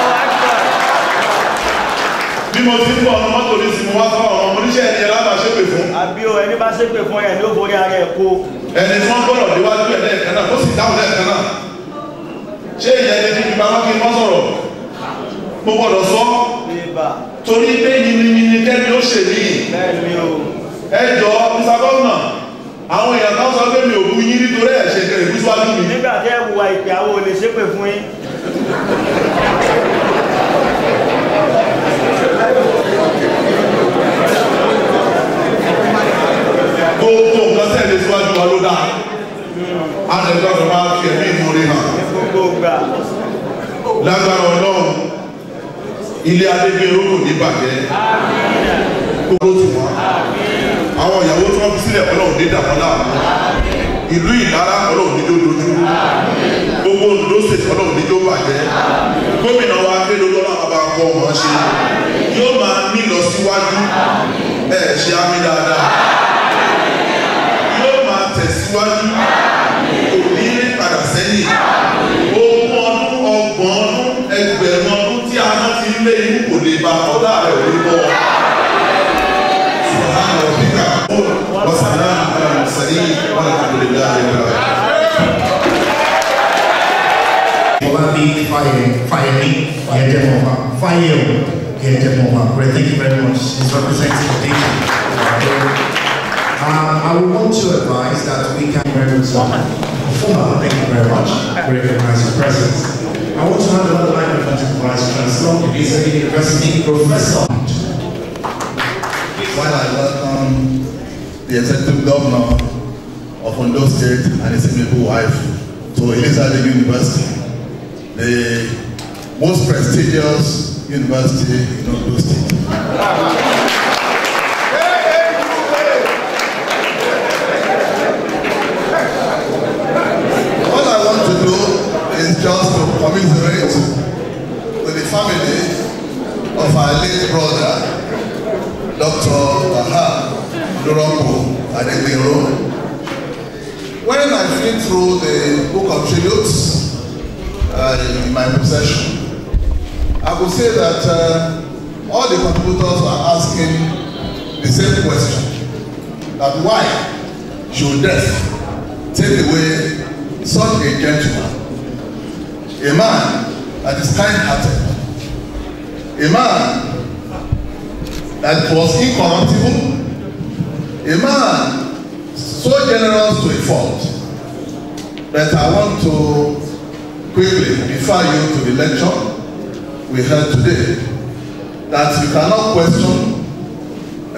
bí mo ti ń bọ̀ ọ̀nà mọ́tò ní sinmi wá fún àwọn ọmọ oníṣẹ́ ẹni ẹ̀rọ àbá ṣépè fún. àbí o ẹni bá ṣépè fún ẹ̀ ní ó borí ara ẹ̀ kó. ẹni tí wọ́n gbọ́dọ̀ déwájú ẹ̀ lẹ́ẹ̀kan náà ó sì dáhùn lẹ́ẹ̀kan náà. ṣé ìyẹn ni kí n bá wọn kí n mọ́ sọ̀rọ̀ mo gbọ́dọ̀ sọ. torí pé yìnyín kẹ́mi ó ṣe mí. ẹ jọ mr governor àwọn èèyàn kan sọ pé mi ò bú yín nítorí ẹ̀ ṣe kẹrì búṣwájú mi. nígbà tí ẹ wùwà ìpè àwọn ò lè ṣépè fún yín. gbogbo nǹkan tẹ̀lé síwájú wa ló dáa a lè gbọ́dọ̀ máa fi ẹ̀mí ìmúre hàn. lágbára ọlọ́run ilé adégbèrú kò ní bàjẹ́ gbogbo tí wọ́n àwọn ìyàwó tí wọ́n fi sílẹ̀ ọlọ́run ní dàpọ̀ láàmú ìlú Ìlara ọlọ́run ní dódojú gbogbo Ondo state ọlọ́run ní jó bàjẹ́ gómìnà wa gbé lórí ọlọ́run bá kọ́ wọn ṣe yóò máa ní lọ síwájú ẹ̀ ṣe àmì dáadáa yóò máa tẹ̀síwájú kò ní lè padà sẹ́yìn ogún ọdún ọgbọ̀n ọdún ẹgbẹ̀rún ọdún tí a náà ti lé inú kò lè ba ọ̀dà rẹ̀ ò ní bọ̀. والسلام على المرسلين والحمد لله رب العالمين. Fire, fire me, fire them over, fire, fire them over. Great, thank you very much. It's representing the nation. Um, I would want to advise that we can very much performer. Thank you very much. We recognize your presence. I want to hand another microphone to the Vice Chancellor, Elizabeth University Professor. While I welcome the Executive Governor of Ondo State and his amiable wife to Elizabeth University, the most prestigious university in Ondo State. All I want to do is just to commiserate with the family of our late brother, Doctor Bahar Duropo Adegbero. When I flipped through the book of tributes uh, in my possession, I would say that uh, all the contributors were asking the same question: that why should death take away such a gentleman, a man that is kind-hearted, a man that was incorruptible, a man so generous to a fault. But I want to quickly refer you to the lecture we heard today, that you cannot question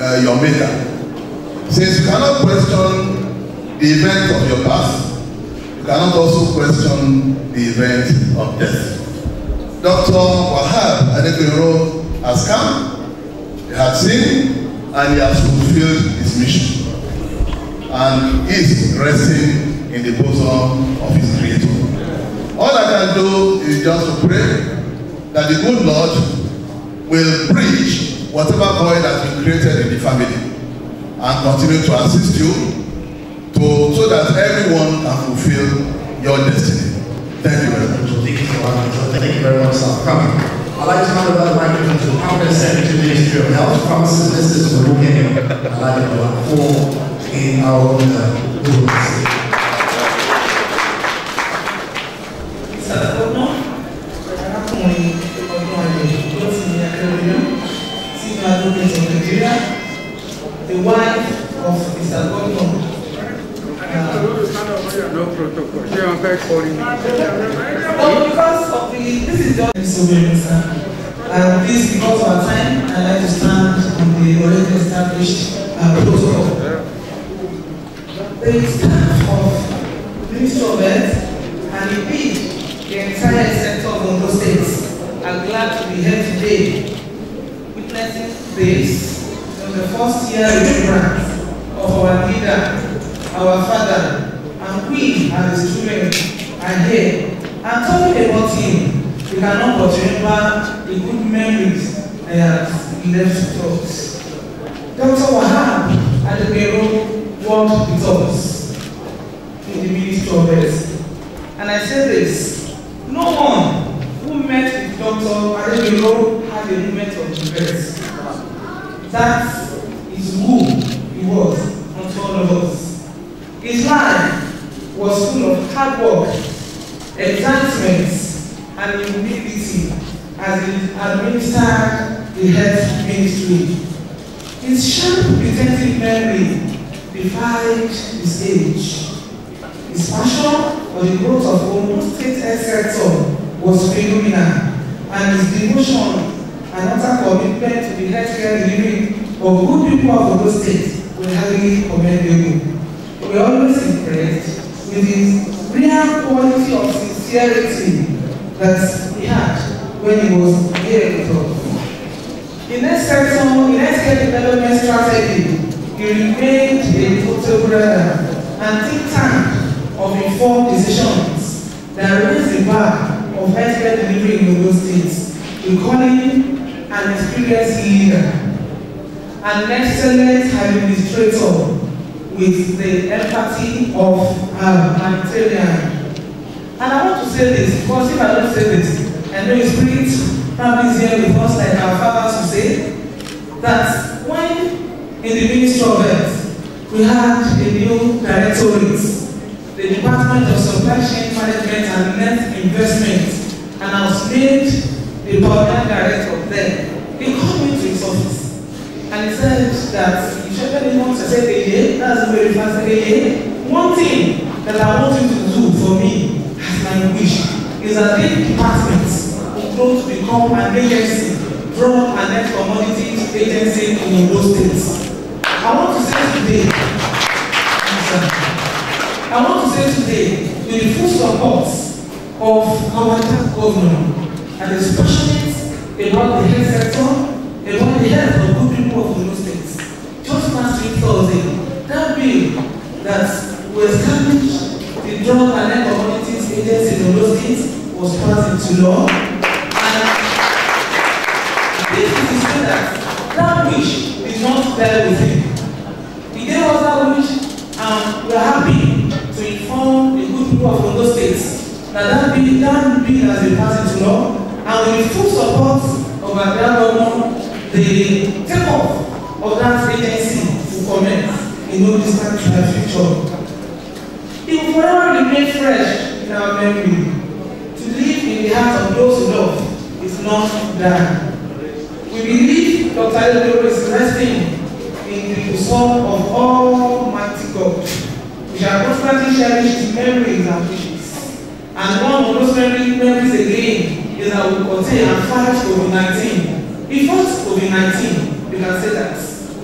uh, your maker. Since you cannot question the event of your past, you cannot also question the event of death. Doctor Wahab Adegbero has come, he has seen, and he has fulfilled his mission. And he is resting in the bosom of his Creator. All I can do is just to pray that the good Lord will bridge whatever void has been created in the family and continue to assist you to, so that everyone can fulfill your destiny. Thank you very much. Thank you so much. Thank you very much, sir, for coming. I'd like to hand over the microphone to the Permanent Secretary to the Ministry of Health, Pharmacist, Ministers for Women. I'd like to have four in our own uh, the wife of Mister Governor. No protocol. She on back calling. Well, because of the this is just so very sir. And this because of our time, I like to stand on the already established uh, protocol. The staff of Ministry of Health and indeed the entire sector of Ondo States are glad to be here today, witnessing this on the first year remembrance of our leader, our father, and we as his children are here. And talking about him, we cannot but remember the good memories that he left to us. Doctor Wahab Adegbero worked with us in the Ministry of Health. And I say this, no one who met with Doctor Adegbero had a moment of regret. That is who he was unto all of us. His life was full of hard work, advancements, and humility as he administered the health ministry. His sharp retentive memory defied his age. His passion for the growth of Ondo State health sector was phenomenal, and his devotion and utter commitment to the healthcare delivery of good people of Ondo State were highly commendable. We are always impressed with his real quality of sincerity that he had when he was here with us. In next sector, in healthcare development strategy, he remained a total brother and think tank of informed decisions that raised the bar of healthcare delivery in those states, recalling an experienced leader, an excellent administrator with the empathy of a humanitarian. And I want to say this, because if I don't say this, I know his spirit probably is here with us like our fathers to say, that when in the Ministry of Health, we had a new directorate, the Department of Supply Chain Management and Net Investment, and I was made the permanent director there. He called me to his office and he said that if somebody wants to say a year, that's a very fast a year. One thing that I want you to do for me as my wish is that this department will grow to become an agency, drug and net commodities agency in those states. I want to say today, I want to say today, with the full support of our governor, and is passionate about the health sector, about the health of good people of Ondo States. Just last week Thursday, that bill that will establish the drug and net commodities agency in Ondo States was passed into law. And this is to say that that wish is not there with him. He gave us that wish, and we are happy to inform the good people of Ondo States that that bill, that bill has been passed into law, and with full support of our government, the take-off of that agency will commence in no distant future. It will forever remain fresh in our memory. To live in the heart of those who love is not done. We believe Doctor Adegbero is resting in the bosom of Almighty God. We shall constantly cherish his memories and wishes. And one of those memories again is that we contain and fight COVID nineteen. Before COVID nineteen, we can say that.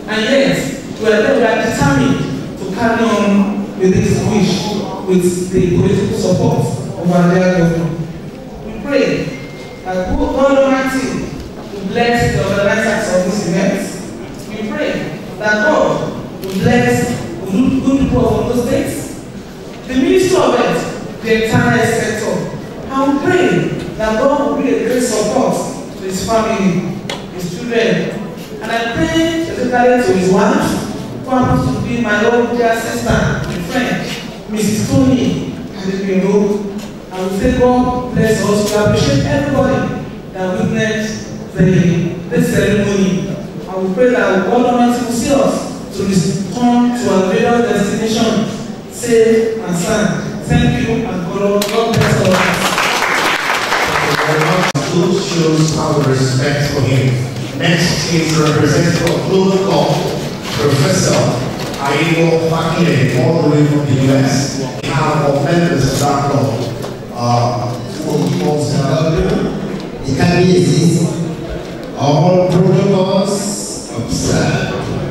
And yet, we are, we are determined to carry on with this wish with the political support of our dear government. We pray that God Almighty will bless the organizers of this event. We pray that God will bless the good people of those states, the Ministry of Health, the entire sector. And we pray that God will be a great support to his family, his children. And I pray particularly to his wife, who happens to be my old dear sister and friend, Missus Tony Adebiro. And we say God bless us. We appreciate everybody that witnessed the, this ceremony. And we pray that God Almighty will see us to return to our various destinations safe and sound. Thank you, and God, God bless us. Who shows our respect for him. Next is representative of Global Law, Professor Aigo Fakile, all the way from the U S. We have our members of that law. Uh, It can be easy. All protocols observed.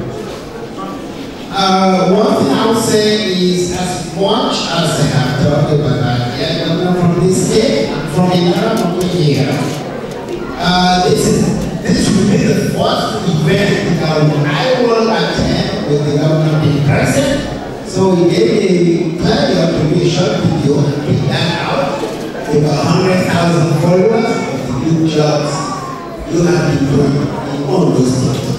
Uh, one thing I would say is, as much as I have talked about that, yeah, governor from this state and from another here, uh, this is this will be the first event that I will attend with the governor being present. So he gave me plenty of permission to do and bring that out. With a hundred thousand followers of the good jobs you have been doing in all those things.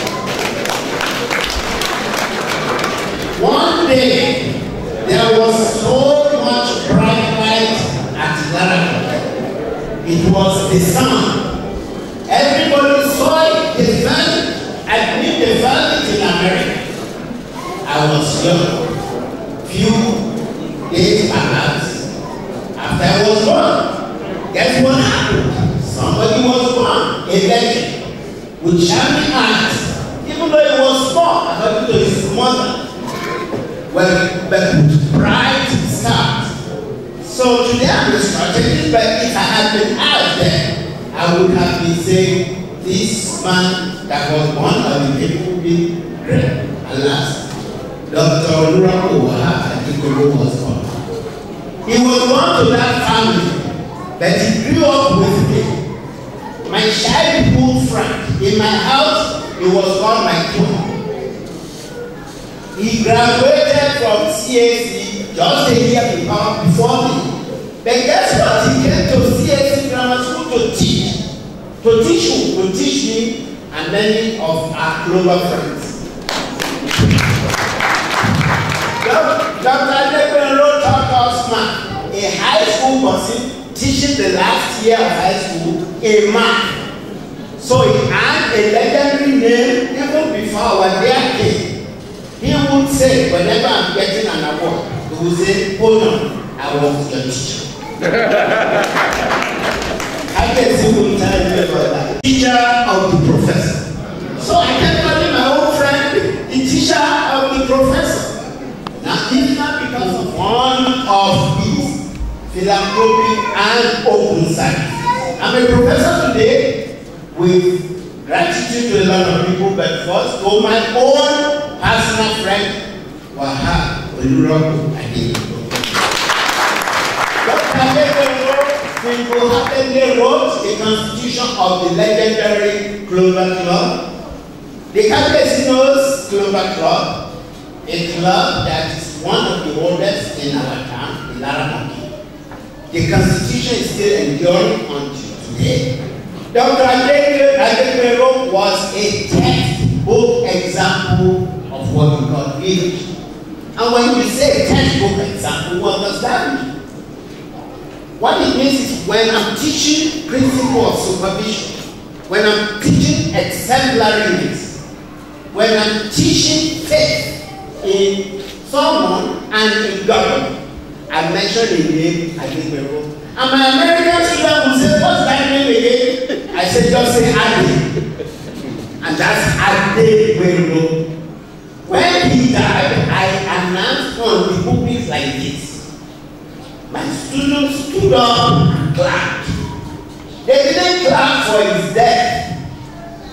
One day, there was so much bright light at Lara. It was the sun. Everybody saw it. They felt it. I believe they felt it in America. I was young. Few days perhaps after I was born. Guess what happened? Somebody was born, a legend, with shining eyes, even though he was small, according to his mother. Well, but with bright stars. So today I'm a strategist, but if I had been out there, I would have been saying, this man that was born of the people will be great. Alas, Doctor Olurapo Adikolo was born. He was born to that family, but he grew up with me. My childhood friend. In my house, he was called my twin. He graduated from C A C just a year before me. But guess what? He came to C A C Grammar School to teach. To teach who? To teach me and many of our global friends. Doctor Adebero taught us math. A high school person teaching the last year of high school a math. So he had a legendary name even before our dear king. He would say, whenever I'm getting an award, he would say, hold on, I was your teacher. I guess he would tell you about that. Teacher of the professor. So I can call him my old friend, the teacher of the professor. Now, if not because of one of his philanthropy and open service. I'm a professor today with gratitude to a lot of people, but first, to my own personal friend, Wahab Olurapo Adikolo. Doctor Adekolo single-handedly wrote the constitution of the legendary Clover Club. The Campesinos Clover Club, a club that is one of the oldest in our town, in Laramoki. The constitution is still enduring until today. Doctor Adekolo was a textbook example of what we call leadership. And when you say textbook example, what does that mean? What it means is when I'm teaching principle of supervision, when I'm teaching exemplariness, when I'm teaching faith in someone and in government, I mention the name Adekolo. And my American student will say, what's that name again? I said, just say Ade. And that's Adekolo. When he died, I announced on the pulpit like this. My students stood up and clapped. They didn't clap for his death. They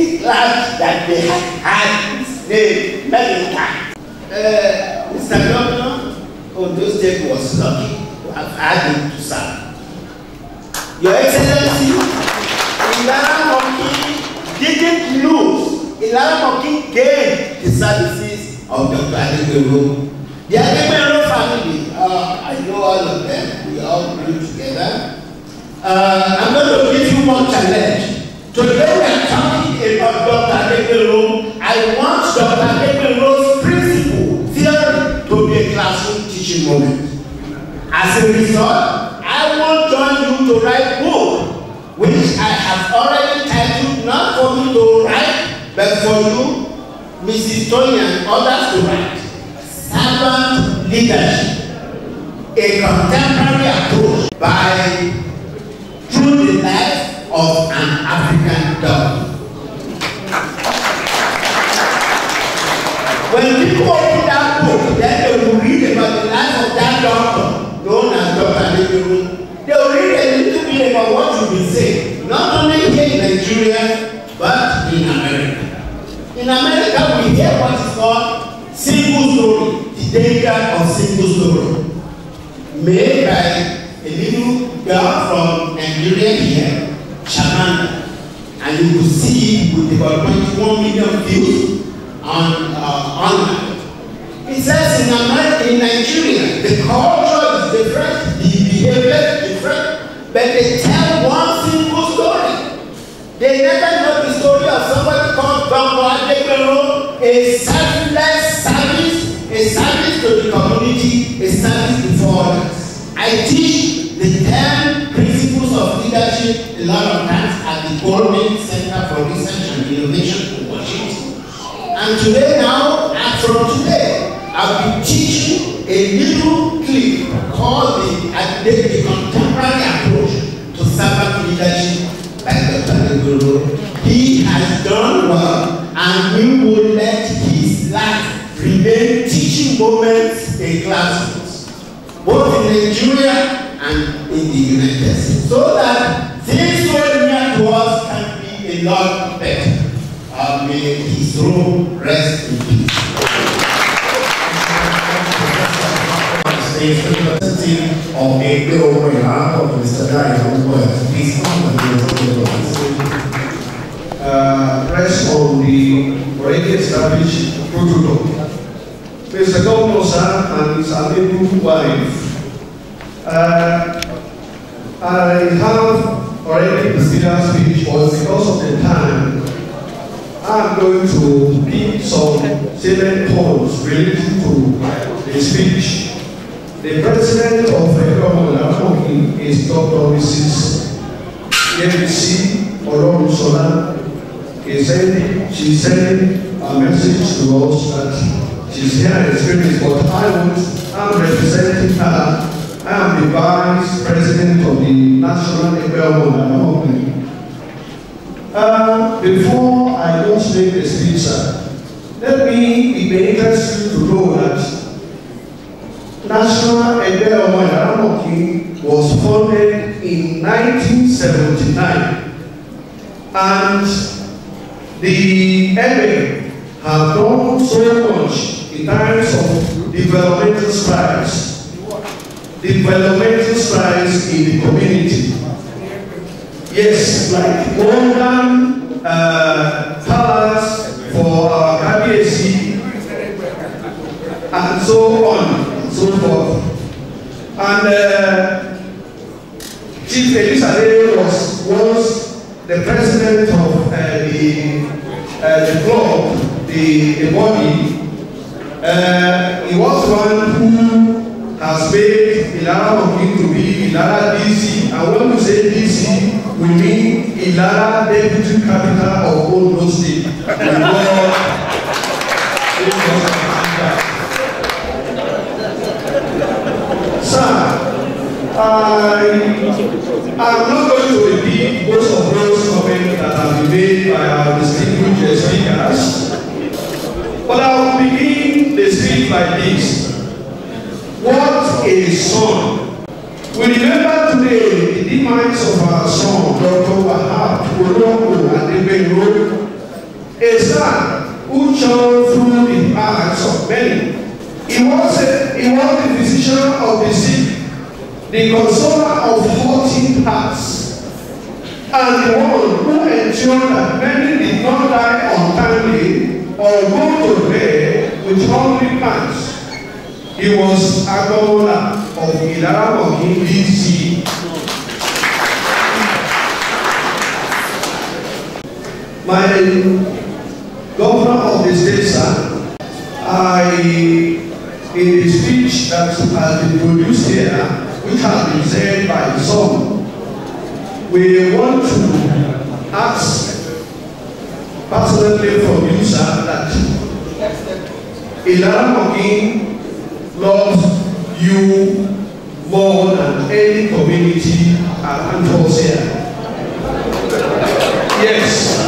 the class that they had had its name many times. Uh, Mister Governor, Ondo State was lucky to have had him to serve. Your Excellency, Ilara Mokin didn't lose. Ilara Mokin gained the services of Doctor Adegbero. The Adegbero family, uh, I know all of them, we all grew together. Uh, I'm going to give you one challenge. Today we are talking about Doctor Adegbero. I want Doctor Adegbero's principle, theory, to be a classroom teaching moment. As a result, I want join you to write a book, which I have already titled, not for me to write, but for you, Missus Tony and others to write. Servant Leadership, a contemporary approach by through the life of an African dog. When people open that book, then they will read about the life of that doctor known as Doctor Adegbero. They will read a little bit about what you've been saying, not only here in Nigeria, but in America. In America, we hear what is called single story, the danger of single story, made by a little girl from Nigeria here, Shamanda. And you will see with about twenty-one million views on uh, online. It says in America, in Nigeria, the culture is different, the behavior is different, but they tell one simple story. They never know the story of somebody called Doctor Adegbero, a selfless service, a service to the community, a service before others. I teach the ten principles of leadership a lot of times at the Goldman Center for Research and Innovation in Washington. And today now, and from today, I'll be teaching a little clip called the, uh, the, the contemporary approach to servant leadership by Doctor Adegbero. He has done well, and we will let his life remain teaching moments in classrooms, both in Nigeria and in the United States, so that things so near to us can be a lot better. Uh, may his soul rest in peace. Representative of Adegbero of Mister Dai, please come and give us the uh, press on the already established protocol. Mister Governor sir and his amiable wife, uh, I have already considered speech, but because of the time, I'm going to give some salient points related to the speech. The president of Adegbero is Doctor Missus Yemisi Olorunsola. Is sending, she's sending a message to us that she's here in experience, but I want, I'm representing her. I am the vice president of the National Adegbero. Uh, before I just make the speech, sir, let me, it may interest you to know that National Adegbero was founded in nineteen seventy-nine, and the Ebe have done so much in terms of developmental strides, developmental strides in the community. Yes, like modern uh, palace for our K B C and so on and so forth. And uh, Chief Elizabeth was was the president of uh, the uh, the club, the the body. Uh, he was one who has made Ilara to be Ilara D C, and when we say D C, we mean Ilara Deputy Capital of Ondo State. Sir, I am not going to repeat most of those comments that have been made by our distinguished speakers, but I will begin the speech like this. What a son! We remember today the demise of our son, Doctor Wahab Olongo Adegbero, a son who shone through the hearts of many. He was, a, he was the physician of the sick, the consoler of hurting hearts, and the one who ensured that many did not die untimely or go to bed with hungry pangs. He was Agboola of Ilaramokin D C. My governor of the state, sir, I, in the speech that has been produced here, which has been said by some, we want to ask personally from you, sir, that Ilaramokin loves you more than any community around us here. Yes.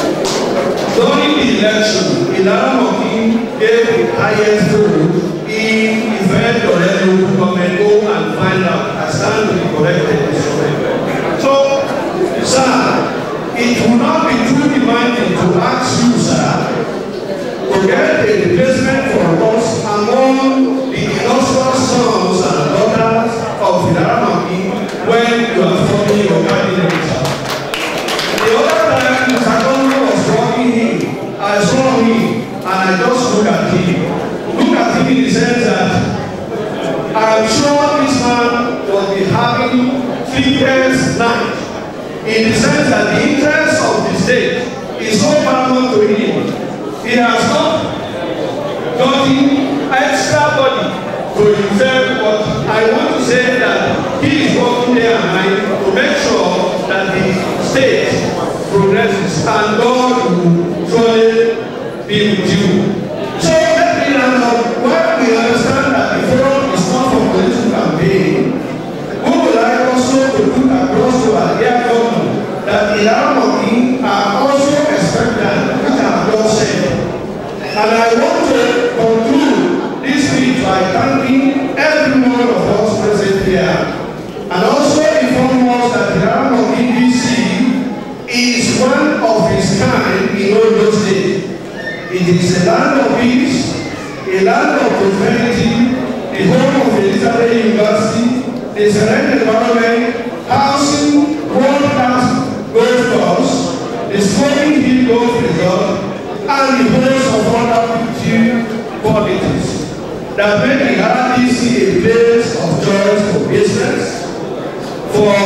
During the election, Ilaramokin gave the highest vote in event or any local government go and find out and stand to be corrected. So, sir, it will not be too demanding to ask you, sir, to get a replacement for us among the illustrious sons and daughters of Ilaramokin when you are forming your cabinet. The other time, Mister Governor was walking in, I saw him, and I just looked at him. Look at him in the sense that I'm sure this man will be having sleepless night, in the sense that the interest of the state is so paramount to him. He has not gotten extra body to himself, but I want to say that he is working there and I to make sure that the state progresses and God will surely be with you. So let me now, when we understand that the forum is not for political campaign, we would like also to put across to our dear government that Ilaramokin are also expectant, which I have just said. And I want to conclude this speech by thanking every one of us present here, and also inform us that Ilaramokin D C is one of its kind in Ondo State. It is a land of peace, a land of prosperity, the home of Elizabeth University, the serene environment, housing, world-class golf course, the smoking hill golf resort, and the host of other beauty qualities that make the R D C a place of choice for business, for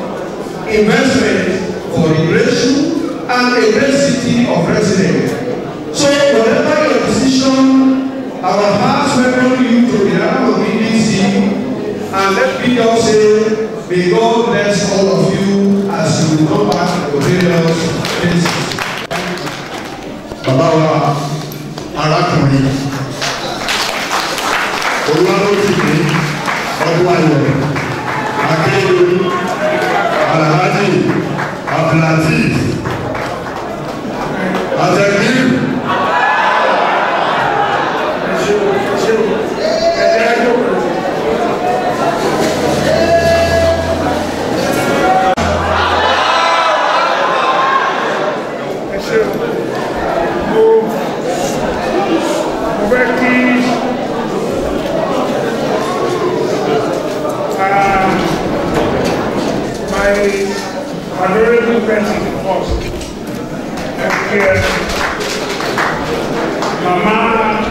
investment, for immigration, and a great city of residence. So whatever your decision, our hearts welcome you to the Ilaramokin D C, and let me just say, may God bless all of you as you come back to various places. Bàbá wa arákùnrin olúwarótìmí ọdún ayọ̀ akéwì alhaji abdulateef atẹ̀gbìn. Honorable President first. Okay. Mama.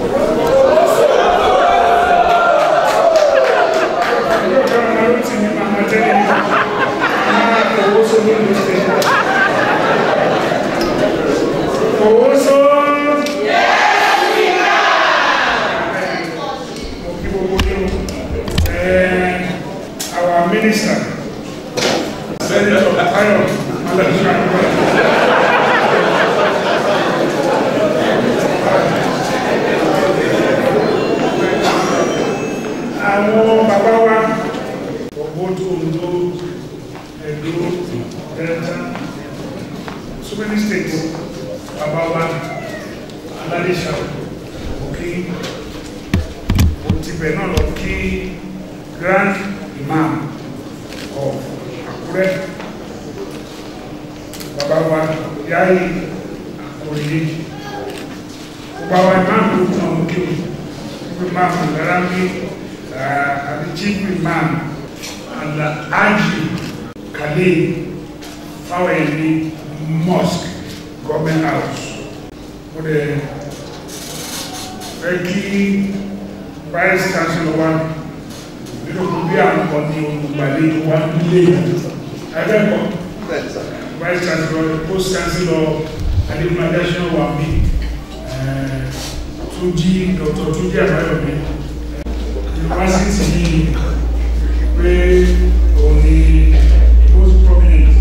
Our minister. Àwọn bàbá wa ọ̀gbọ́n tó ń lò Ẹdó Delta so many states bàbá wa aládéṣà òkè òtìbẹ̀ náà lọ kí Grand Imam of Àkúrẹ́ bàbá wa Yáyì Koreji. Gbogbo àwọn imam ló tún àwọn kéwì. Imam Larami, uh, the chief imam, and the Aji Khalil, Faweli Mosque, Government House. For the very Vice Chancellor one, you know, we are on the Bali one million. I remember Vice Chancellor, Post Chancellor, and the National one B. Tuji, Doctor Tuji Abayomi, University where only most prominent.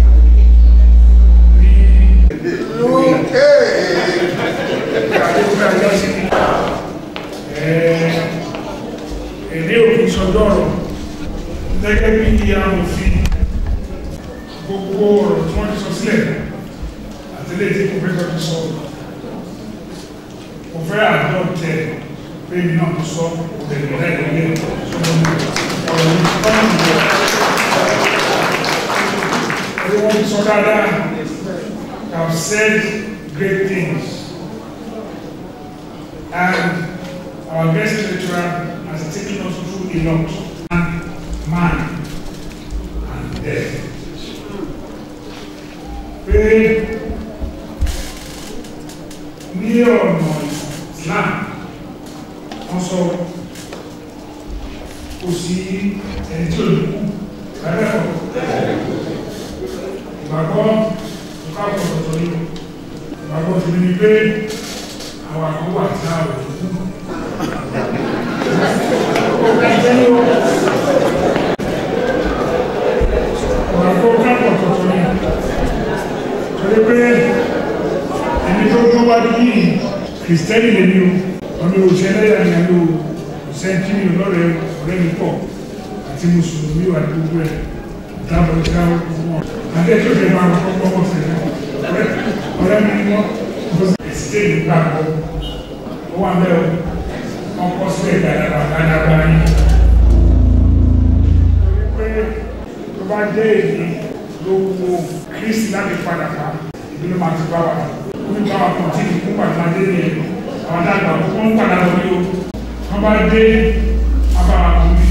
Èdè òfin sọdọ́rọ̀ gẹ́gẹ́ bí amòfin gbogbo ọ̀rọ̀ tí wọ́n ti sọ sílẹ̀ àti lè tí pòfẹ́sọ̀ ti sọ. Mo fẹ́ àjọ tẹ pé mi náà tó sọ òdẹ̀dẹ̀ lẹ́gbẹ̀ẹ́ ọ̀rọ̀ ní ọ̀rọ̀ ní wọ́n ti sọ dáadáa. Have said great things, and our guest lecturer has taken us through a lot. Man and death. Pé ní ọ̀nà Islam wọ́n sọ kò sí ẹni tí ò ní kú lábẹ́ ọ̀pọ̀ ìgbàgbọ́ ìkápọ̀ ọ̀tọ̀ ní ìgbàgbọ́ ti ní pé àwọn àkọ́wà tí a rò ní ìgbàgbọ́ ìkápọ̀ ọ̀tọ̀ ní torí pé ẹni tó tó wá ní kìrìsìtẹ́nì lè ní ọmọ òṣèlú ẹ̀yà ní àlò òṣèǹtìmì lọ́rẹ̀ ọ̀rẹ́ mi pọ̀ àti mùsùlùmí wà gbogbo ẹ̀ dábọ̀ ìṣẹ́ àwọn ọmọ àti ẹ̀ṣọ́ ìṣẹ́ máa kọ́ pọ́pọ́ sí ọ̀rẹ́ mi ní wọ́n ẹ̀sìtẹ́ ìlú gbàgbọ́ ó wà mẹ́rọ wọn kọ́ sílẹ̀ dáadáa ní pé tó bá dé èdè lówó Kristi láti padà pa ìdílé máa ti bá wà nípa àwọn kan tí ìkú pàtàkì dé ní ẹ̀rọ àwọn àdàgbà wọ́n ń padà lọ ní o wọ́n bá dé abára kan bí.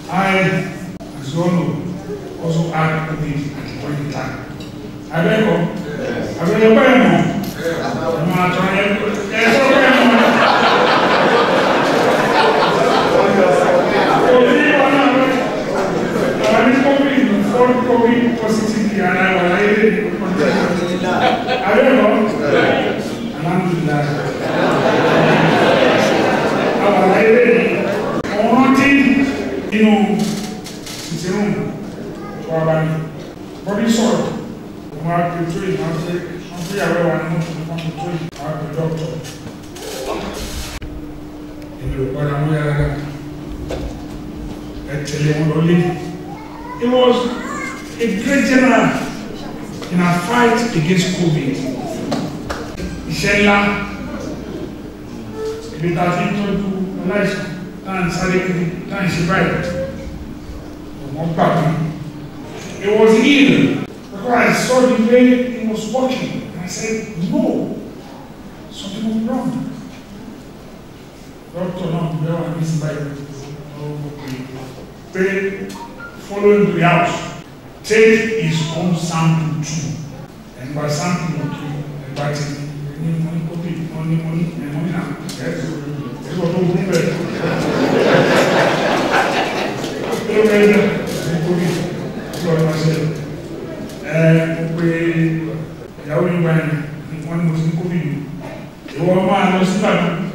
I, as you all know, also had COVID at the point in time. I beg you, I beg you, I beg you. I'm not trying to. COVID positively and I was able to I don't know. Alhamdulillah. I was able to wanting, you know, sitting room to our body sort. We have to train, I'm free away one month to train. I have the doctor. You know, but I'm here. Actually, I'm only. It was a great general in our fight against COVID. Ìṣẹ́lá, ibi ta fi ń tọ́jú aláìsàn náà ń sáré kiri náà ń ṣe báyìí. Wọ́n gbà mí. It was ill because I saw the way he was working and I said, no, something was wrong. Doctor náà ń bẹ́ wà ní ìsìnbáyìí. Pé following the house, take his own sample too. And by sample, by any money, money, money, and money now. Yes, it's what we do. We ìyàwó yìí wáyé wọ́n ní mo ti ní COVID. Ìwọ máa lọ sí Ìbàdàn.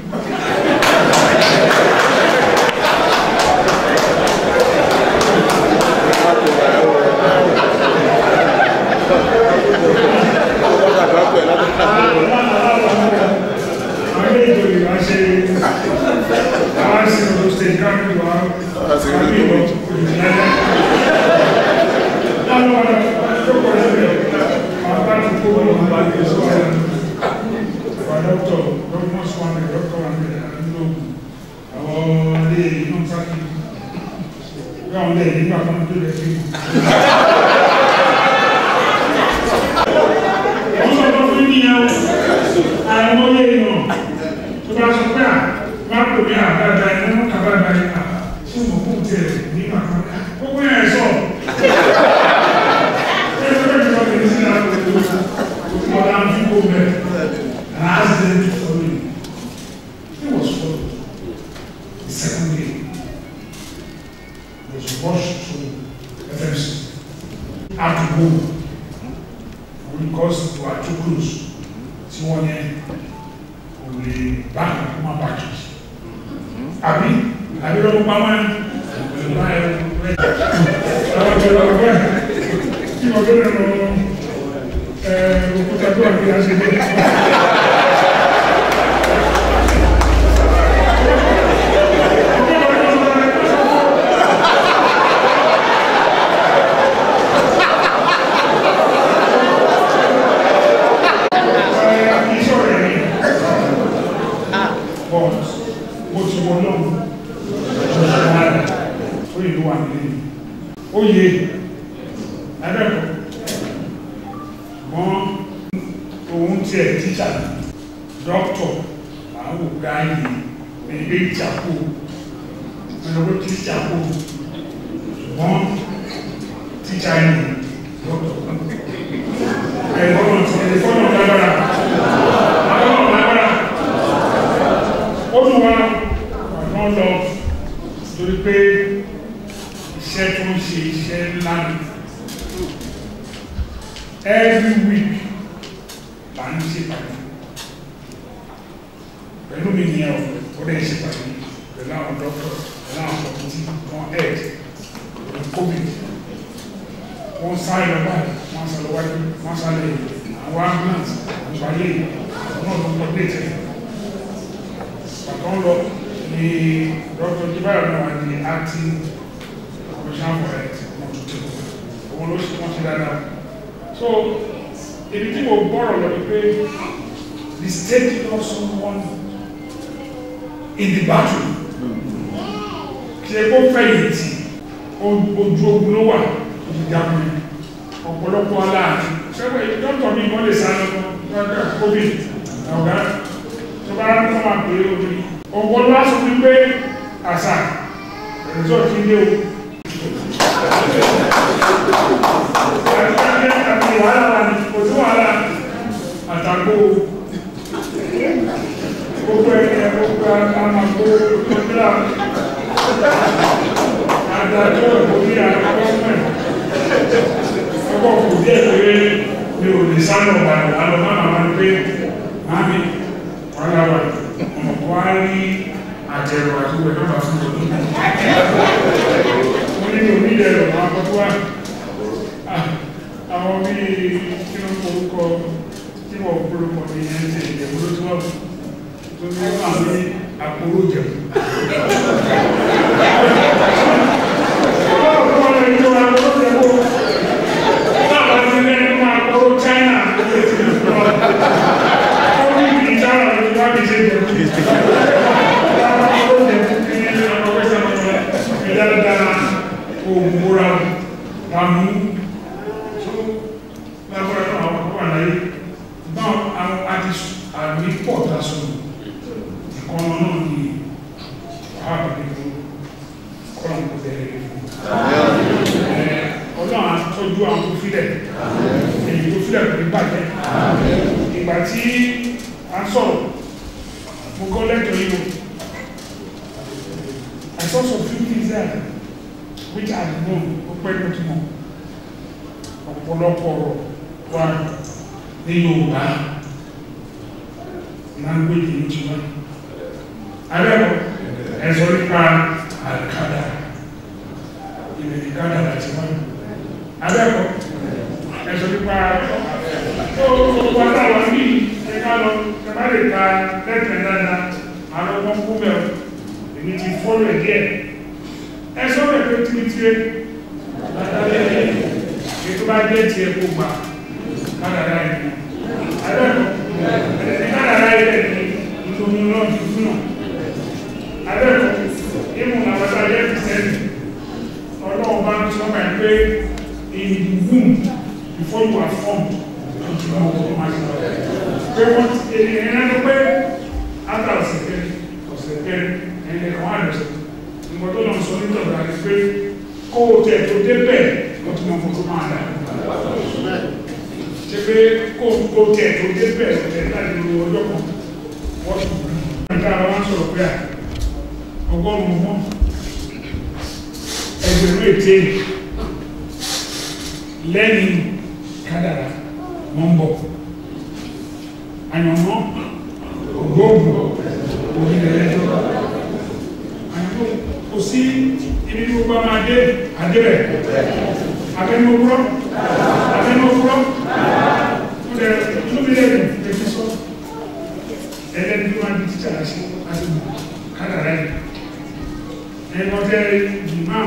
Every week, I see pẹ̀lú mi ní ẹ̀ ó lè ṣe pàdé pẹ̀lú àwọn dọ́kítọ̀ pẹ̀lú àwọn kọ̀mítì wọn ẹ̀ pẹ̀lú covid wọ́n sáré lọ báyìí wọ́n sáré wájú wọ́n sáré àwọn ambulance àwọn ìgbàlẹ̀ àwọn náà ló ń kọ́ déètì pàtó ń lọ ní dọ́kítọ̀ jíbáyọ̀ náà wà ní acting commission for health wọn tó tẹ̀ òun ló ṣe wọ́n ṣe dáadáa so ibi tí mo gbọ́rọ̀ lọ ni pé the state did not someone in the battle kí ẹ kó fẹ̀yìntì ojú ogun ló wà ìdàgbé ọ̀pọ̀lọpọ̀ aláàbí sẹ́wọ̀n dọ́tọ̀ mi wọ́n lè sáré lọ́dọ̀ covid ọ̀gá tó bá ń kọ́ máa pè é omi ọ̀pọ̀ ló wá sọ wípé àṣà result ń dé o gbogbo ẹni gbogbo àmàgbó kọjá adájọ́ ìbòmí àkọ́kọ́ ọkọ̀ kò díẹ̀ pé mi ò lè sáré ọ̀bà àlọ́ máa máa ń pé mami wàhálà wà ọmọkọ̀ á rí àjẹrò àti ìwé náà bá fún mi mo ní òní ìdẹ̀rọ̀ àwọn akọ́kọ́ wa àwọn bí kí ló ń forúkọ tí wọ́n polówó ní ẹ̀ ń ṣe ìjẹ̀bú ló tún wà tó ní àwọn àpòrò jẹ̀bú. Ìgbà tí a sọ̀rọ̀, mo kọ́ lẹ́tọ̀ yìí o. I saw some few things there which I had known ó pẹ́ ló ti mọ̀. Ọ̀pọ̀lọpọ̀ ọ̀rọ̀ wa ní Yorùbá language ní Yorùbá. Àbẹ̀wò ẹ̀sọ́ nípa àkàdà ìrìn ìkàdà láti wá. Àbẹ̀wò ẹ̀sọ́ nípa gbogbo aláwọ̀ ní ẹ̀ka lọ ẹ̀ka lè ka lẹ́tẹ̀ẹ́ dáadáa àwọn ọmọ kú mẹ́rin èmi ti fọ́lọ̀ ẹ̀ díẹ̀ ẹ sọ́rọ̀ pé tìrìtìrì látàlẹ́ ètò bá jẹ́ tiẹ̀ kó gbà kádàrá ẹ̀ abẹ́kọ̀ ẹ̀ kádàrá ẹ̀ ní ìtòmí náà ti fún náà abẹ́kọ̀ ìmú àwọn àtàlẹ́ ìsẹ́ni ọlọ́run bá ń sọ pé in the womb before you are formed pé wọ́n ti ènìyàn ẹni pé átà ọ̀sẹ̀kẹ́ ọ̀sẹ̀kẹ́ ẹni ẹ̀kọ́ àdọ̀sẹ̀ ìgbà tó lọ sọ nítọ̀dọ̀ àti pé kó o tẹ̀ tó dé bẹ́ẹ̀ wọ́n ti mọ fún tó máa dà ṣe pé kó o tẹ̀ tó dé bẹ́ẹ̀ ọ̀tẹ̀ láti lo ọjọ́ kan wọ́n ti bù nígbà wọn sọ̀rọ̀ pé ọgọ́rùn-ún mọ́ ẹgbẹ̀rún ètè lẹ́yìn kádàrá wọ́n ń bọ̀ àyànmọ́ ògbóògùn òhìnlẹ̀lẹ́jọ́ àyànmọ́ kò sí ibi tí gbogbo máa dé àdébẹ̀ abẹ́nu òwúrọ̀ abẹ́nu òwúrọ̀ ó dẹ̀ inú mi lè dùn èfi sọ ẹlẹ́ni tó máa di títà láti láti mọ̀ kádàrá yìí ẹni wọ́n tẹ́ imam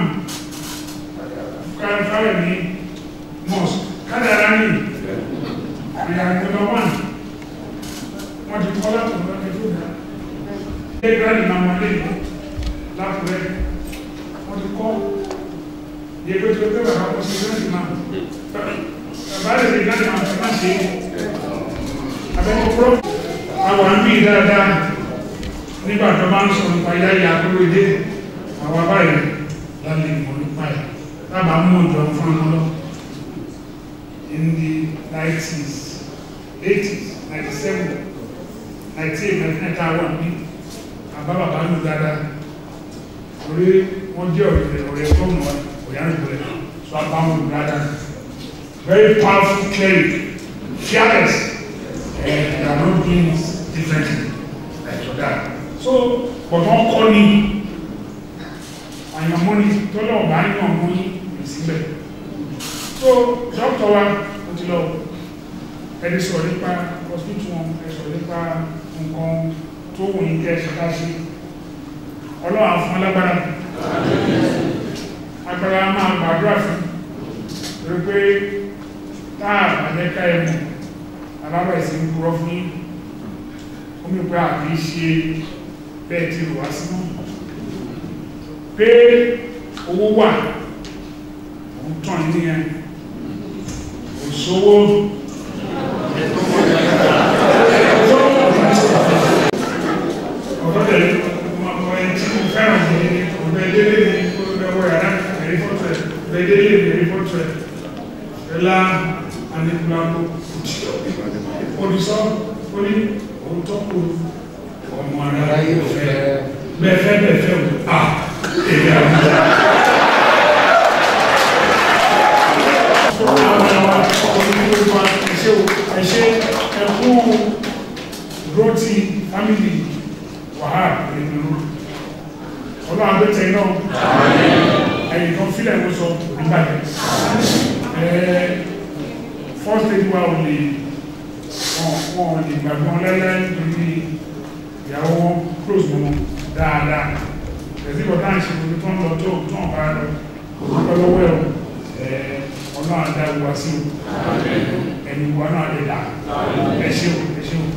káfáwẹ̀ ní mosque kádàrá yìí ìyàgbé lọ wà wọ́n ti kọ́ láti ọ̀rọ̀ ẹgbẹ́ tó dá ẹgbẹ́ ìrìn àwọn ilé lápùrẹ́ wọ́n ti kọ́ ìyẹ́gbẹ́ tó tẹ́ bàbá kọ́ sí ìrìn máa bàbá rẹ̀ lè láti máa fẹ́ máa ṣe abẹ́kọ̀ọ́kọ́ àwọn àmì dáadáa nígbà tó bá ń sọ nípa ilá ìyá àkúrò ìdé àwọn abáyé lálẹ́ ìmọ̀ nípa ẹ̀ lábàá mú ìjọ fún ọmọ lọ in the nineties, eighties, ninety-seven, ninety-eight, ninety-nine, àwọn ní àbábàbá ló dáadáa orí wọ́n jẹ́ ọ̀rẹ́ ọ̀rẹ́ fọ́ọ̀mù ọ̀yánìbọ̀lẹ̀ so àbáwọn ló dáadáa very powerful cleric fearless and they are not doing differently like your dad so but wọ́n kọ́ ni àyànmọ́ ni tọ́lọ̀ ọ̀bá yàn mọ́ ní ìsílẹ̀ so doctor wa ó ti lọ ẹni sọ̀rọ̀ nípa hospital wọn ẹ sọ̀rọ̀ nípa nǹkan tó wù ní kẹ́ ṣe ká ṣe ọlọ́wà fún alágbára agbára máa gbàdúrà fún torí pé táà àjẹ́ká ẹmu alábẹ̀ sí ń kúrọ fún omi pé àbí ṣe bẹ́ẹ̀ tí wà sínú pé owó wà òun tàn ní ẹ òṣòwò ọ̀dọ́dẹ̀ ọmọ ẹni tí mo fẹ́ràn ní ọ̀bẹ̀ délé ní ọ̀bẹ̀ yàrá ẹ̀rí fọ́tọ̀ ẹ̀ ọ̀bẹ̀ délé ní ẹ̀rí fọ́tọ̀ ẹ̀ ẹ̀lá anìkúlápò òdìsọ́ ó ní òótọ́ kúrò ọmọ aráyé ò fẹ́ bẹ́ẹ̀ fẹ́ bẹ́ẹ̀ fẹ́ o à èdè àbúrò. àwọn àwọn onídìrí wa ẹṣẹ ẹṣẹ ẹkú rọtì fámìlì wàhálà ìlú ọlọ́run abẹ́tẹ̀ náà ẹ̀yìn kan fílẹ̀ ló sọ nígbàgbẹ́ first aid wa ò lè wọn ò lè gbàgbọ́n lẹ́lẹ́ nítorí ìyàwó wọn close mọ́ dáadáa ẹ̀sí ìwọ̀n náà ṣe gbogbo tó ń lọ tó tó ń bá lọ lọ́wọ́ ẹ̀ ọlọ́run adáwọ̀ wá sí ẹni wọn náà lè dà ẹ ṣé o ẹ ṣé o.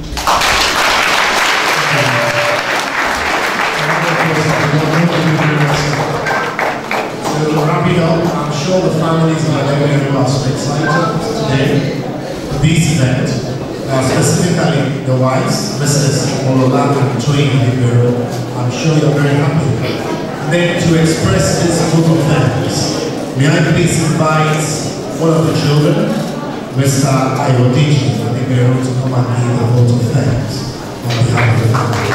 To wrap it up, I'm sure the families of Adebayo are so excited today for this event. Uh, specifically, the wives, Missus Molola and Toyin Adebayo, I'm sure you're very happy. And then to express this vote of thanks, may I please invite one of the children, Mister Ayodiji Adebayo, to come and give the vote of thanks on behalf of the family.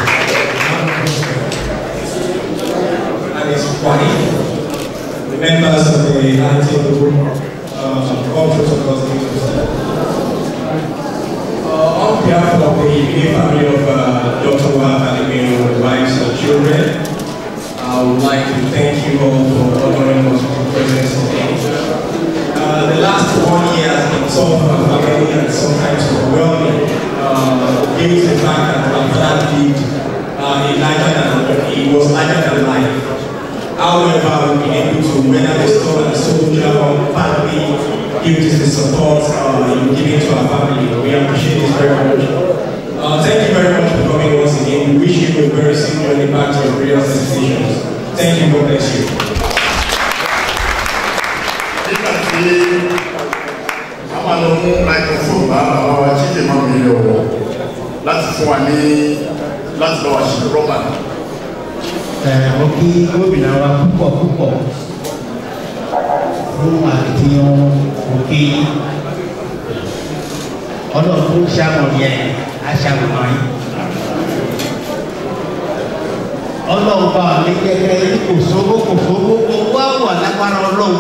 And his wife, the members of the I T group, uh, all protocols. Uh, on behalf of the immediate family of uh, Doctor Wahab Adebayo, wives and children, I would like to thank you all for honoring us with your presence today. Uh, the last one year has been tough for our family and sometimes overwhelming, uh, due to the fact that our father lived uh, in lighter than he was lighter than life. However, we've been able to weather the storm and soldier our family due to the support uh, you've given to our family. We appreciate this very much. Uh, thank you very much for coming once again. We wish you a very safe journey back to your real destinations. Thank you, God bless you. Àwọn lọ mú microphone bá àwọn wa jíjẹ máa ń lè wọ̀ láti fún wa ní láti lọ́wọ́ ṣe rọ́bà. Mo kí gómìnà wa púpọ̀ púpọ̀ fún àtìyàn òkè ọlọ́run tó ṣàmọ̀ yẹn aṣàmọ̀ yìí. Ọlọ́run bá mi gẹ́gẹ́ kò sówó kò sówó kò wá wà lágbára ọlọ́run.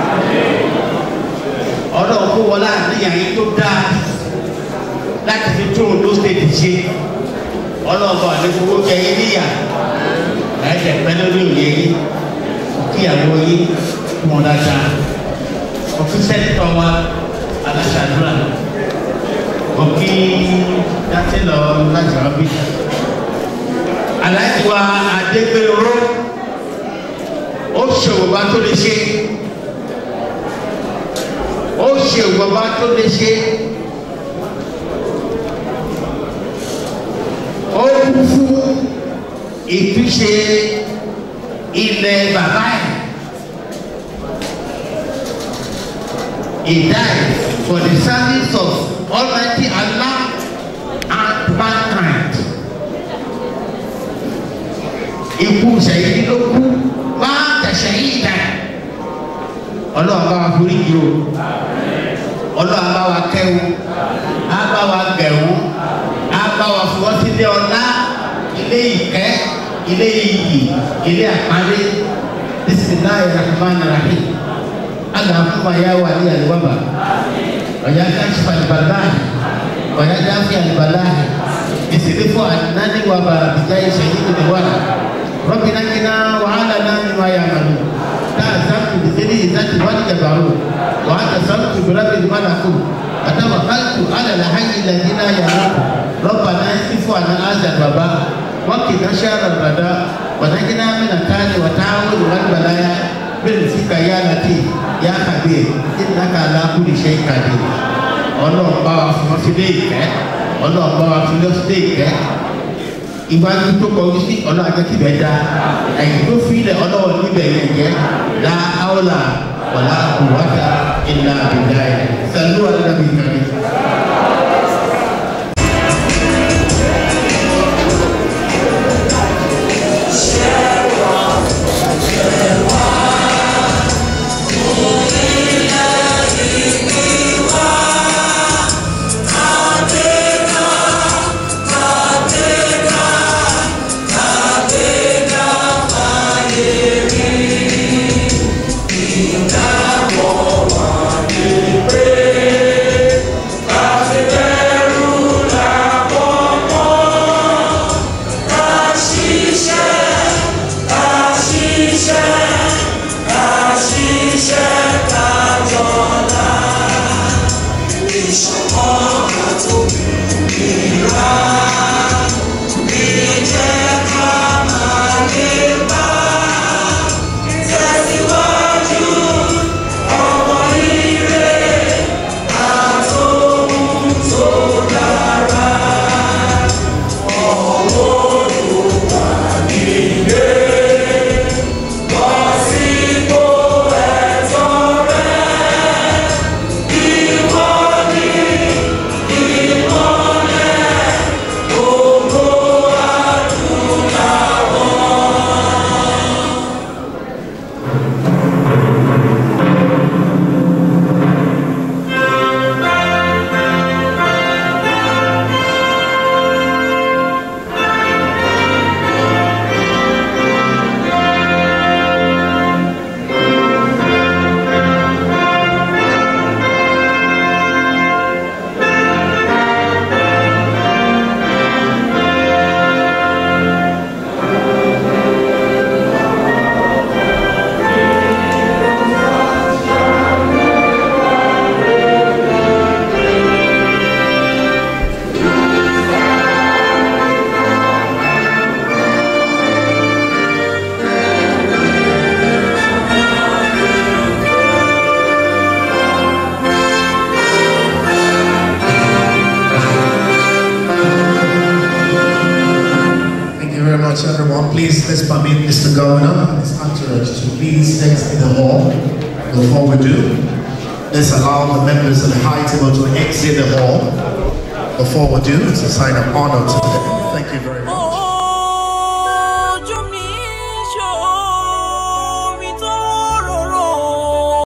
Ọlọ́run kó wọlé àníyàn yìí tó dáa láti fi tó Ondo State ṣe. Ọlọ́run bá mi fowó jẹ yín níyà. Ẹ̀jẹ̀ pẹ́ lórí òye yìí kíyàwó yìí mọ̀ dáadáa. Òfin sẹ́ńtọ̀ wa aláṣàdúrà. Òkè dáṣẹ́ lọ láti rọ́bì. Aláìsí wa Adégbèrò ó ṣòwò bá tó lè ṣe. Ó ṣòwò bá tó lè ṣe. Ó kú fún ìtúnṣe ilẹ̀ bàbá ẹ̀. He died for the service of Almighty Allah and mankind. Ikú ṣẹ̀yìn ló kú máa tẹ̀sẹ̀ yìí dà. Ọlọ́run bá wa forí yìí o. Ọlọ́run bá wa kẹ́wò. Á bá wa gẹ̀wò. Á bá wa fọwọ́ sílé ọlá. Ilé ìkẹ́, ilé iyì, ilé àpárí. Bismillahir Rahmanir Rahim. Allahumma ya wali al-waba. Wa ya kashfa al-balaa. Wa ya dafi al-balaa. Isrifu annani waba bijai sayyidil wara. Rabbi najina wa alana mimma ya'malun. Ta'azzamtu bi dhilli izzati wal jabarut. Wa atasamtu bi rabbil malakut. Wa tawakkaltu ala al-hayy alladhi la yamut. Rabbana isrifu anna hadha al-waba. وقنا شر البلاء ونجنا من الكاد وتعاون والبلايا برزقك يا لطيف يا خبير انك على كل شيء قدير. Ọlọ́run bá wa fún ọ sílé ìfẹ́ Ọlọ́run bá wa fún ọ sílé ìfẹ́ ìwájú tó kọjú sí Ọlọ́run ajẹ́ kíbẹ̀ dá ẹ̀yìn tó fi ilẹ̀ Ọlọ́run níbẹ̀ yẹn jẹ́ la haula wala quwwata illa billah sallu ala nabi karim. Adega, Adega. now, please let's permit Mister Governor and his entourage to please exit the hall. Before we do, let's allow the members of the high table to exit the hall. Before we do, it's a sign of honor to them. Thank you very much.